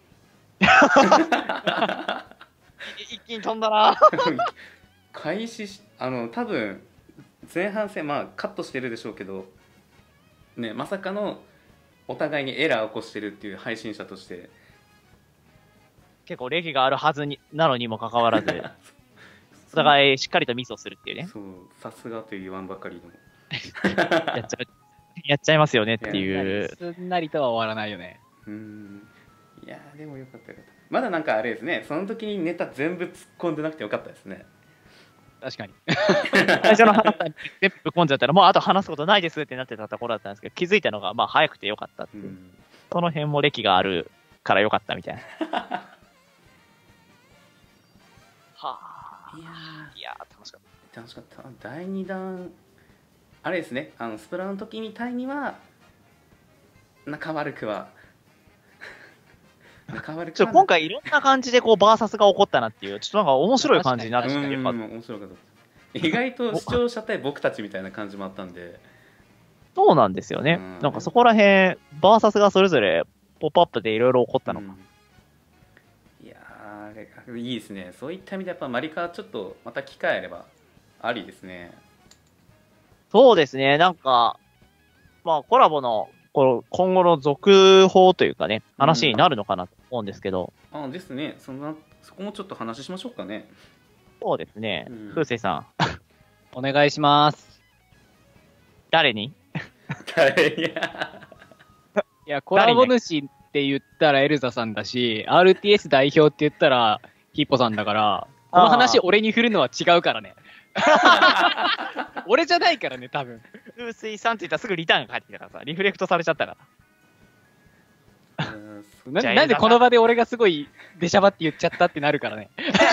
一気に飛んだな。 開始しあの多分前半戦まあカットしてるでしょうけどねまさかのお互いにエラーを起こしてるっていう配信者として結構歴があるはずになのにもかかわらず、お互いしっかりとミスをするっていうね。 そうさすがと言わんばかりのやっちゃう、やっちゃいますよねっていう。 すんなりとは終わらないよね。 うんいやーでもよかったよかった。まだなんかあれですねその時にネタ全部突っ込んでなくてよかったですね。 確かに。 最初の話に全部ぶっ込んじゃったら、もうあと話すことないですってなってたところだったんですけど、気づいたのがまあ早くてよかったっていうう。 んその辺も歴があるからよかったみたいな。はあ。 いやいやー、楽しかっー楽しかっただいに弾あれですねあのスプラの時みたいには仲悪くは仲悪た。ちょくは今回いろんな感じでこうバーサスが起こったなっていう、ちょっとなんか面白い感じになってうんてよかった。 面白かった意外と視聴者対僕たちみたいな感じもあったんでそうなんですよね。 うんなんかそこら辺、バーサスがそれぞれポップアップでいろいろ起こったのか。 うんいやーあれいいですねそういった意味でやっぱマリカちょっとまた機会あればありですね。 そうですね、なんか、まあコラボのこう今後の続報というかね、話になるのかなと思うんですけど、 あですねそんなそこもちょっと話しましょうかね。 そうですねうん、 風水さん、 お願いします。 誰にいやいや、コラボ主って言ったらエルザさんだし、アールティーエス 代表って言ったらヒッポさんだから、この話俺に振るのは違うからね。俺じゃないからね、多分。 風水さんって言ったらすぐリターンが返ってきたからさ、リフレクトされちゃったから。 うんなじゃあなんでこの場で俺がすごい出しゃばって言っちゃったってなるからね。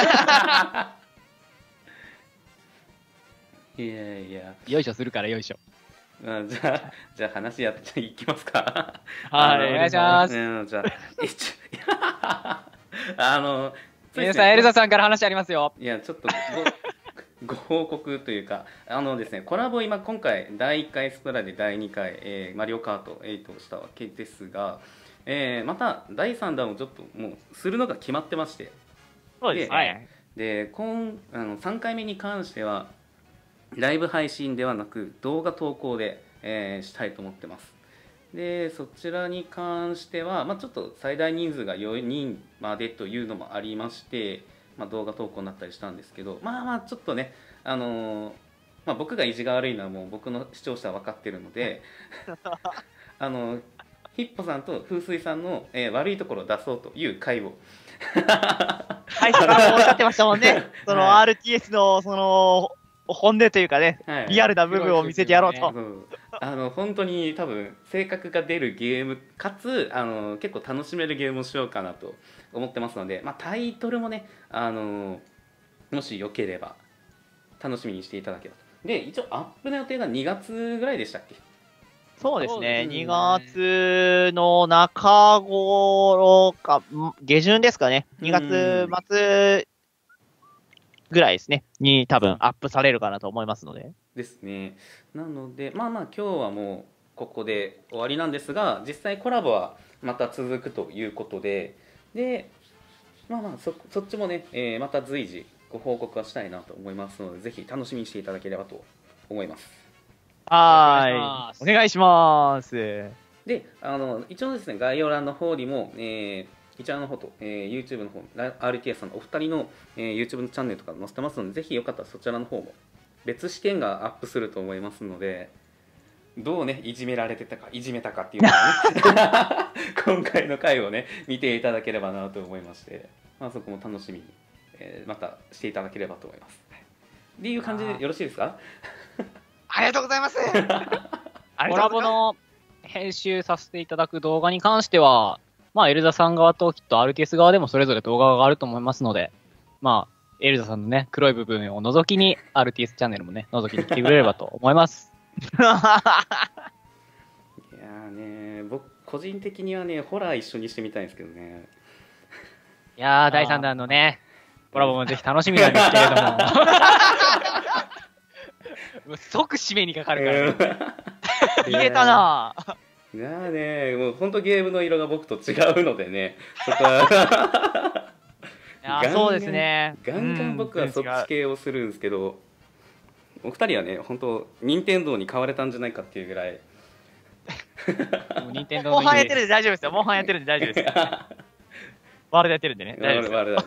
いやいやよいしょするからよいしょ。 あじゃあじゃあ話やっていきますか。 はいあのお願いしますうんじゃあ一あのそうですね皆さん、エルザさんから話ありますよ。 いやちょっとごご報告というかあのですねコラボ今今回だいいっかいスプラでだいにかい、えーマリオカートエイトをしたわけですが、えーまただいさん弾をちょっともうするのが決まってまして、 そうです。 ではい。 で今あのさんかいめに関してはライブ配信ではなく動画投稿で、えーしたいと思ってます。でそちらに関しては、まあ、ちょっと最大人数がよにんまでというのもありまして、まあ、動画投稿になったりしたんですけど、まあまあちょっとね、あのーまあ、僕が意地が悪いのはもう僕の視聴者は分かってるのであのヒッポさんと風水さんの、えー悪いところを出そうという回をはい、それもおっしゃってましたもんね。その アールティーエス の、その、本音というかね、 はいリアルな部分を見せてやろうと。 そうあの本当に多分性格が出るゲームかつあの結構楽しめるゲームをしようかなと思ってますので、まあ、タイトルもねあのもしよければ楽しみにしていただければと。で一応アップの予定がにがつぐらいでしたっけ。 そうですね、 そうですねにがつの中頃か、ん下旬ですかね、にがつ末ぐらいですね、に多分アップされるかなと思いますので。 ですね。なのでまあまあ今日はもうここで終わりなんですが実際コラボはまた続くということででまあまあ そ, そっちもね、えーまた随時ご報告はしたいなと思いますのでぜひ楽しみにしていただければと思います。 はーい。お願いします。 で、あの一応ですね、概要欄の方にも、えー、こちらの方と、えー、YouTube の方、アールティーエス さんのお二人の、えー、YouTube のチャンネルとか載せてますので、ぜひよかったらそちらの方も別視点がアップすると思いますので、どうね、いじめられてたか、いじめたかっていうのをね、今回の回をね、見ていただければなと思いまして、まあ、そこも楽しみに、えー、またしていただければと思います。っていう感じでよろしいですか？ ありがとうございます。 コラボの編集させていただく動画に関しては、まあ、エルザさん側ときっと アールティーエス 側でもそれぞれ動画があると思いますので、まあ、エルザさんのね、黒い部分を除きに アールティーエス チャンネルもね、覗きに来てくれればと思います。 いやーね、僕、個人的にはね、ホラー一緒にしてみたいんですけどね。 いやー、だいさんだんのね、コラボもぜひ楽しみなんですけれども。もう即締めにかかるからね。 言えたなぁ。 いやーね、もう本当ゲームの色が僕と違うのでね、そこはいやそうですね。 ガンガン僕はそっち系をするんですけど、お二人はね、本当任天堂に買われたんじゃないかっていうぐらい。 もう任天堂もうやってるんで大丈夫ですよ。もうやってるんで大丈夫です。ワールドやってるんでね。大丈夫ですよ。 ワールド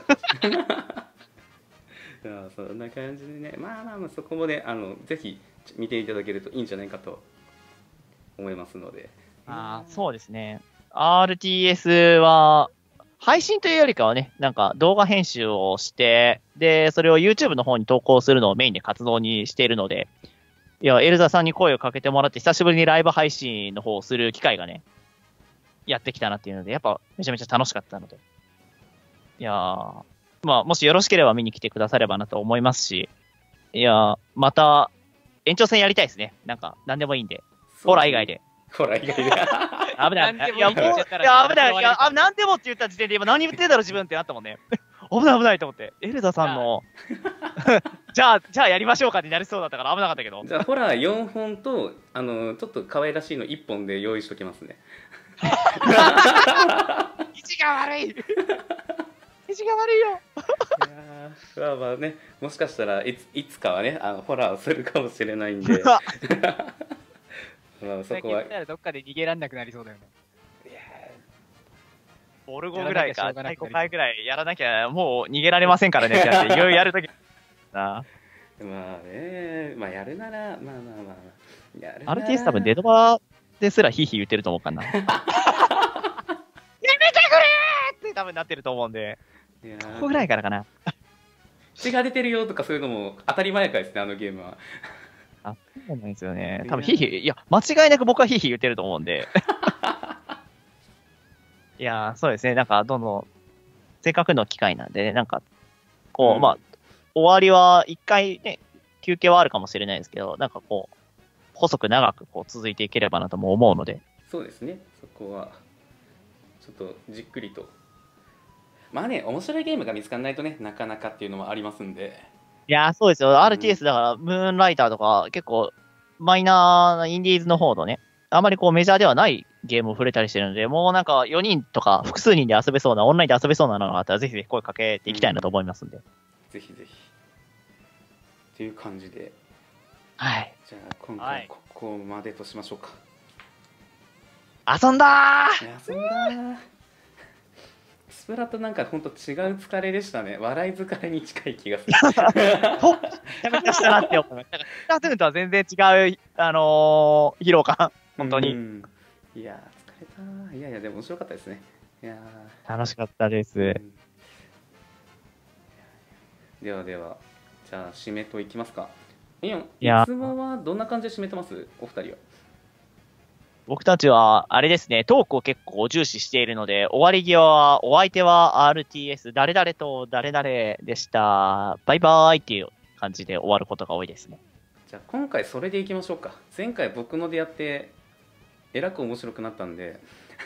いやそんな感じでね、まあまあまあそこもね、あのぜひ見ていただけるといいんじゃないかと思いますので。 あそうですね。アールティーエス は配信というよりかはね、なんか動画編集をして、で、それを YouTube の方に投稿するのをメインで活動にしているので、いや、エルザさんに声をかけてもらって、久しぶりにライブ配信の方をする機会がね、やってきたなっていうので、やっぱめちゃめちゃ楽しかったので。いやー、まあ、もしよろしければ見に来てくださればなと思いますし、いやー、また、延長戦やりたいですね。なんか、なんでもいいんで。ホラー以外で。 ホラー以外で。 危ない。いや、もう、いや、危ない。いや、あ、なんでもって言った時点で、今何言ってんだろ、自分ってなったもんね。危ない危ないと思って。エルザさんの、じゃあ、じゃあやりましょうかってなりそうだったから危なかったけど。 じゃあ、ホラーよんほんと、あの、ちょっと可愛らしいのいっぽんで用意しときますね。 位置が悪い。位置が悪いよ。 いやまあまあね、もしかしたらいついつかはね、あのホラーをするかもしれないんで。まあそこは。 どっかで逃げらんなくなりそうだよね。 いやオルゴぐらいか、太鼓回ぐらいやらなきゃもう逃げられませんからねってやって、いろいろやるとき。 まあね、まあやるなら、まあまあまあまあ。やるならアールティーエス 多分デドバですらヒーヒー言ってると思うかな。やめてくれーって多分なってると思うんで。ここぐらいからかな。 血が出てるよとかそういうのも当たり前かですね、あのゲームは。 あ、そうなんですよね。多分ヒーヒー、いや、間違いなく僕はヒーヒー言ってると思うんで。いやー、そうですね。なんか、どんどん、せっかくの機会なんで、ね、なんか、こう、うん、まあ、終わりは一回ね、休憩はあるかもしれないですけど、なんかこう、細く長くこう続いていければなとも思うので。 そうですね。そこは、ちょっとじっくりと。まあね、面白いゲームが見つからないとね、なかなかっていうのもありますんで。 いやー、そうですよ。アールティーエス だから、ムーンライターとか、結構、マイナーなインディーズの方のね、あまりこうメジャーではないゲームを触れたりしてるので、もうなんかよにんとか複数人で遊べそうな、オンラインで遊べそうなのがあったら、ぜひぜひ声かけていきたいなと思いますんで。うん、 ぜひぜひ。っていう感じで。 はい。 じゃあ、今回ここまでとしましょうか。 遊んだー遊んだースプラとなんか本当違う疲れでしたね。笑い疲れに近い気がする。 ほっめちゃめちゃしたなって思いました。スプラトゥーンとは全然違う、あのー、疲労感。本当に。 いやー、疲れた。いやいや、でも面白かったですね。いや楽しかったです、うん。 ではでは、じゃあ、締めといきますか。いや、いつもはどんな感じで締めてますお二人は。 僕たちは、あれですね、トークを結構重視しているので、終わり際は、お相手は アールティーエス、誰々と誰々でした。バイバーイっていう感じで終わることが多いですね。 じゃあ今回それでいきましょうか。前回僕のでやって、えらく面白くなったんで。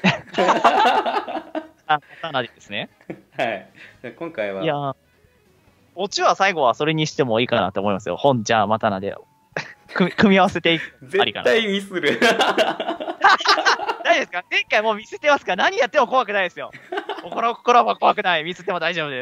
あ、またなですね。 はい。今回は。 いや、オチは最後はそれにしてもいいかなと思いますよ。本じゃあまたなで。組み合わせていく。 絶対ミスる。 大丈夫ですか？前回もうミスってますから何やっても怖くないですよ。心心は怖くない。ミスっても大丈夫です。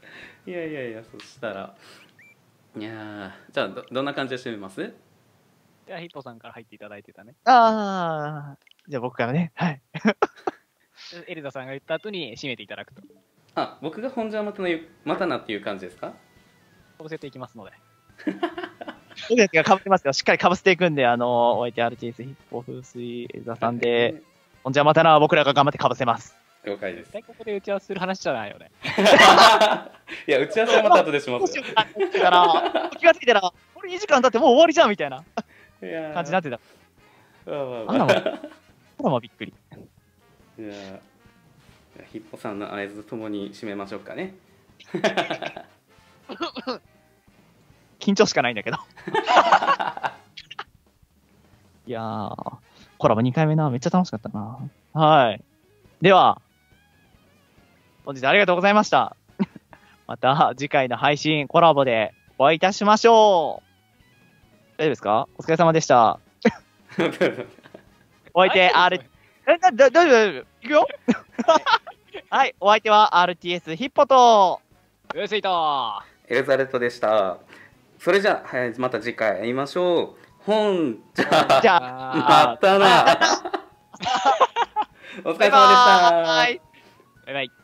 大丈夫ですかね。いやいやいや、そしたら、 いやー、じゃあどどんな感じで締めます？ じゃあ、ヒッポさんから入っていただいてたね。 ああ、じゃあ僕からね。はい。 エルザさんが言った後に締めていただくと。 あ、僕が本じゃまたの言うまたなっていう感じですか？ かぶせていきますので。 僕たちが被ってますよ。しっかり被せていくんで、あの、お相手 アールティーエス ヒッポ風水エルザさんで、ほんじゃまたな、僕らが頑張って被せます。 了解です。 絶対ここで打ち合わせする話じゃないよね。 いや、打ち合わせはまた後でしまどうすよ。 しようかなって言ってたら、気がついたら、これにじかん経ってもう終わりじゃんみたいないやー感じになってた。 まあまああんなまあもん、あんなもんびっくり。 いやーヒッポさんの合図ともに締めましょうかね。 緊張しかないんだけど。いやー、コラボにかいめな、めっちゃ楽しかったな。はい。では、本日ありがとうございました。また次回の配信、コラボでお会いいたしましょう。大丈夫ですか？お疲れ様でした。お相手、 はい R、え、だ、だ、大丈夫、大丈夫。いくよ。はい、お相手は アールティーエス ヒッポと、 うえすいたエルザレットでした。それじゃあ、はい、また次回会いましょう。本じゃあ、 じゃあまたな。お疲れ様でした。 バイバーイ。バイバイ。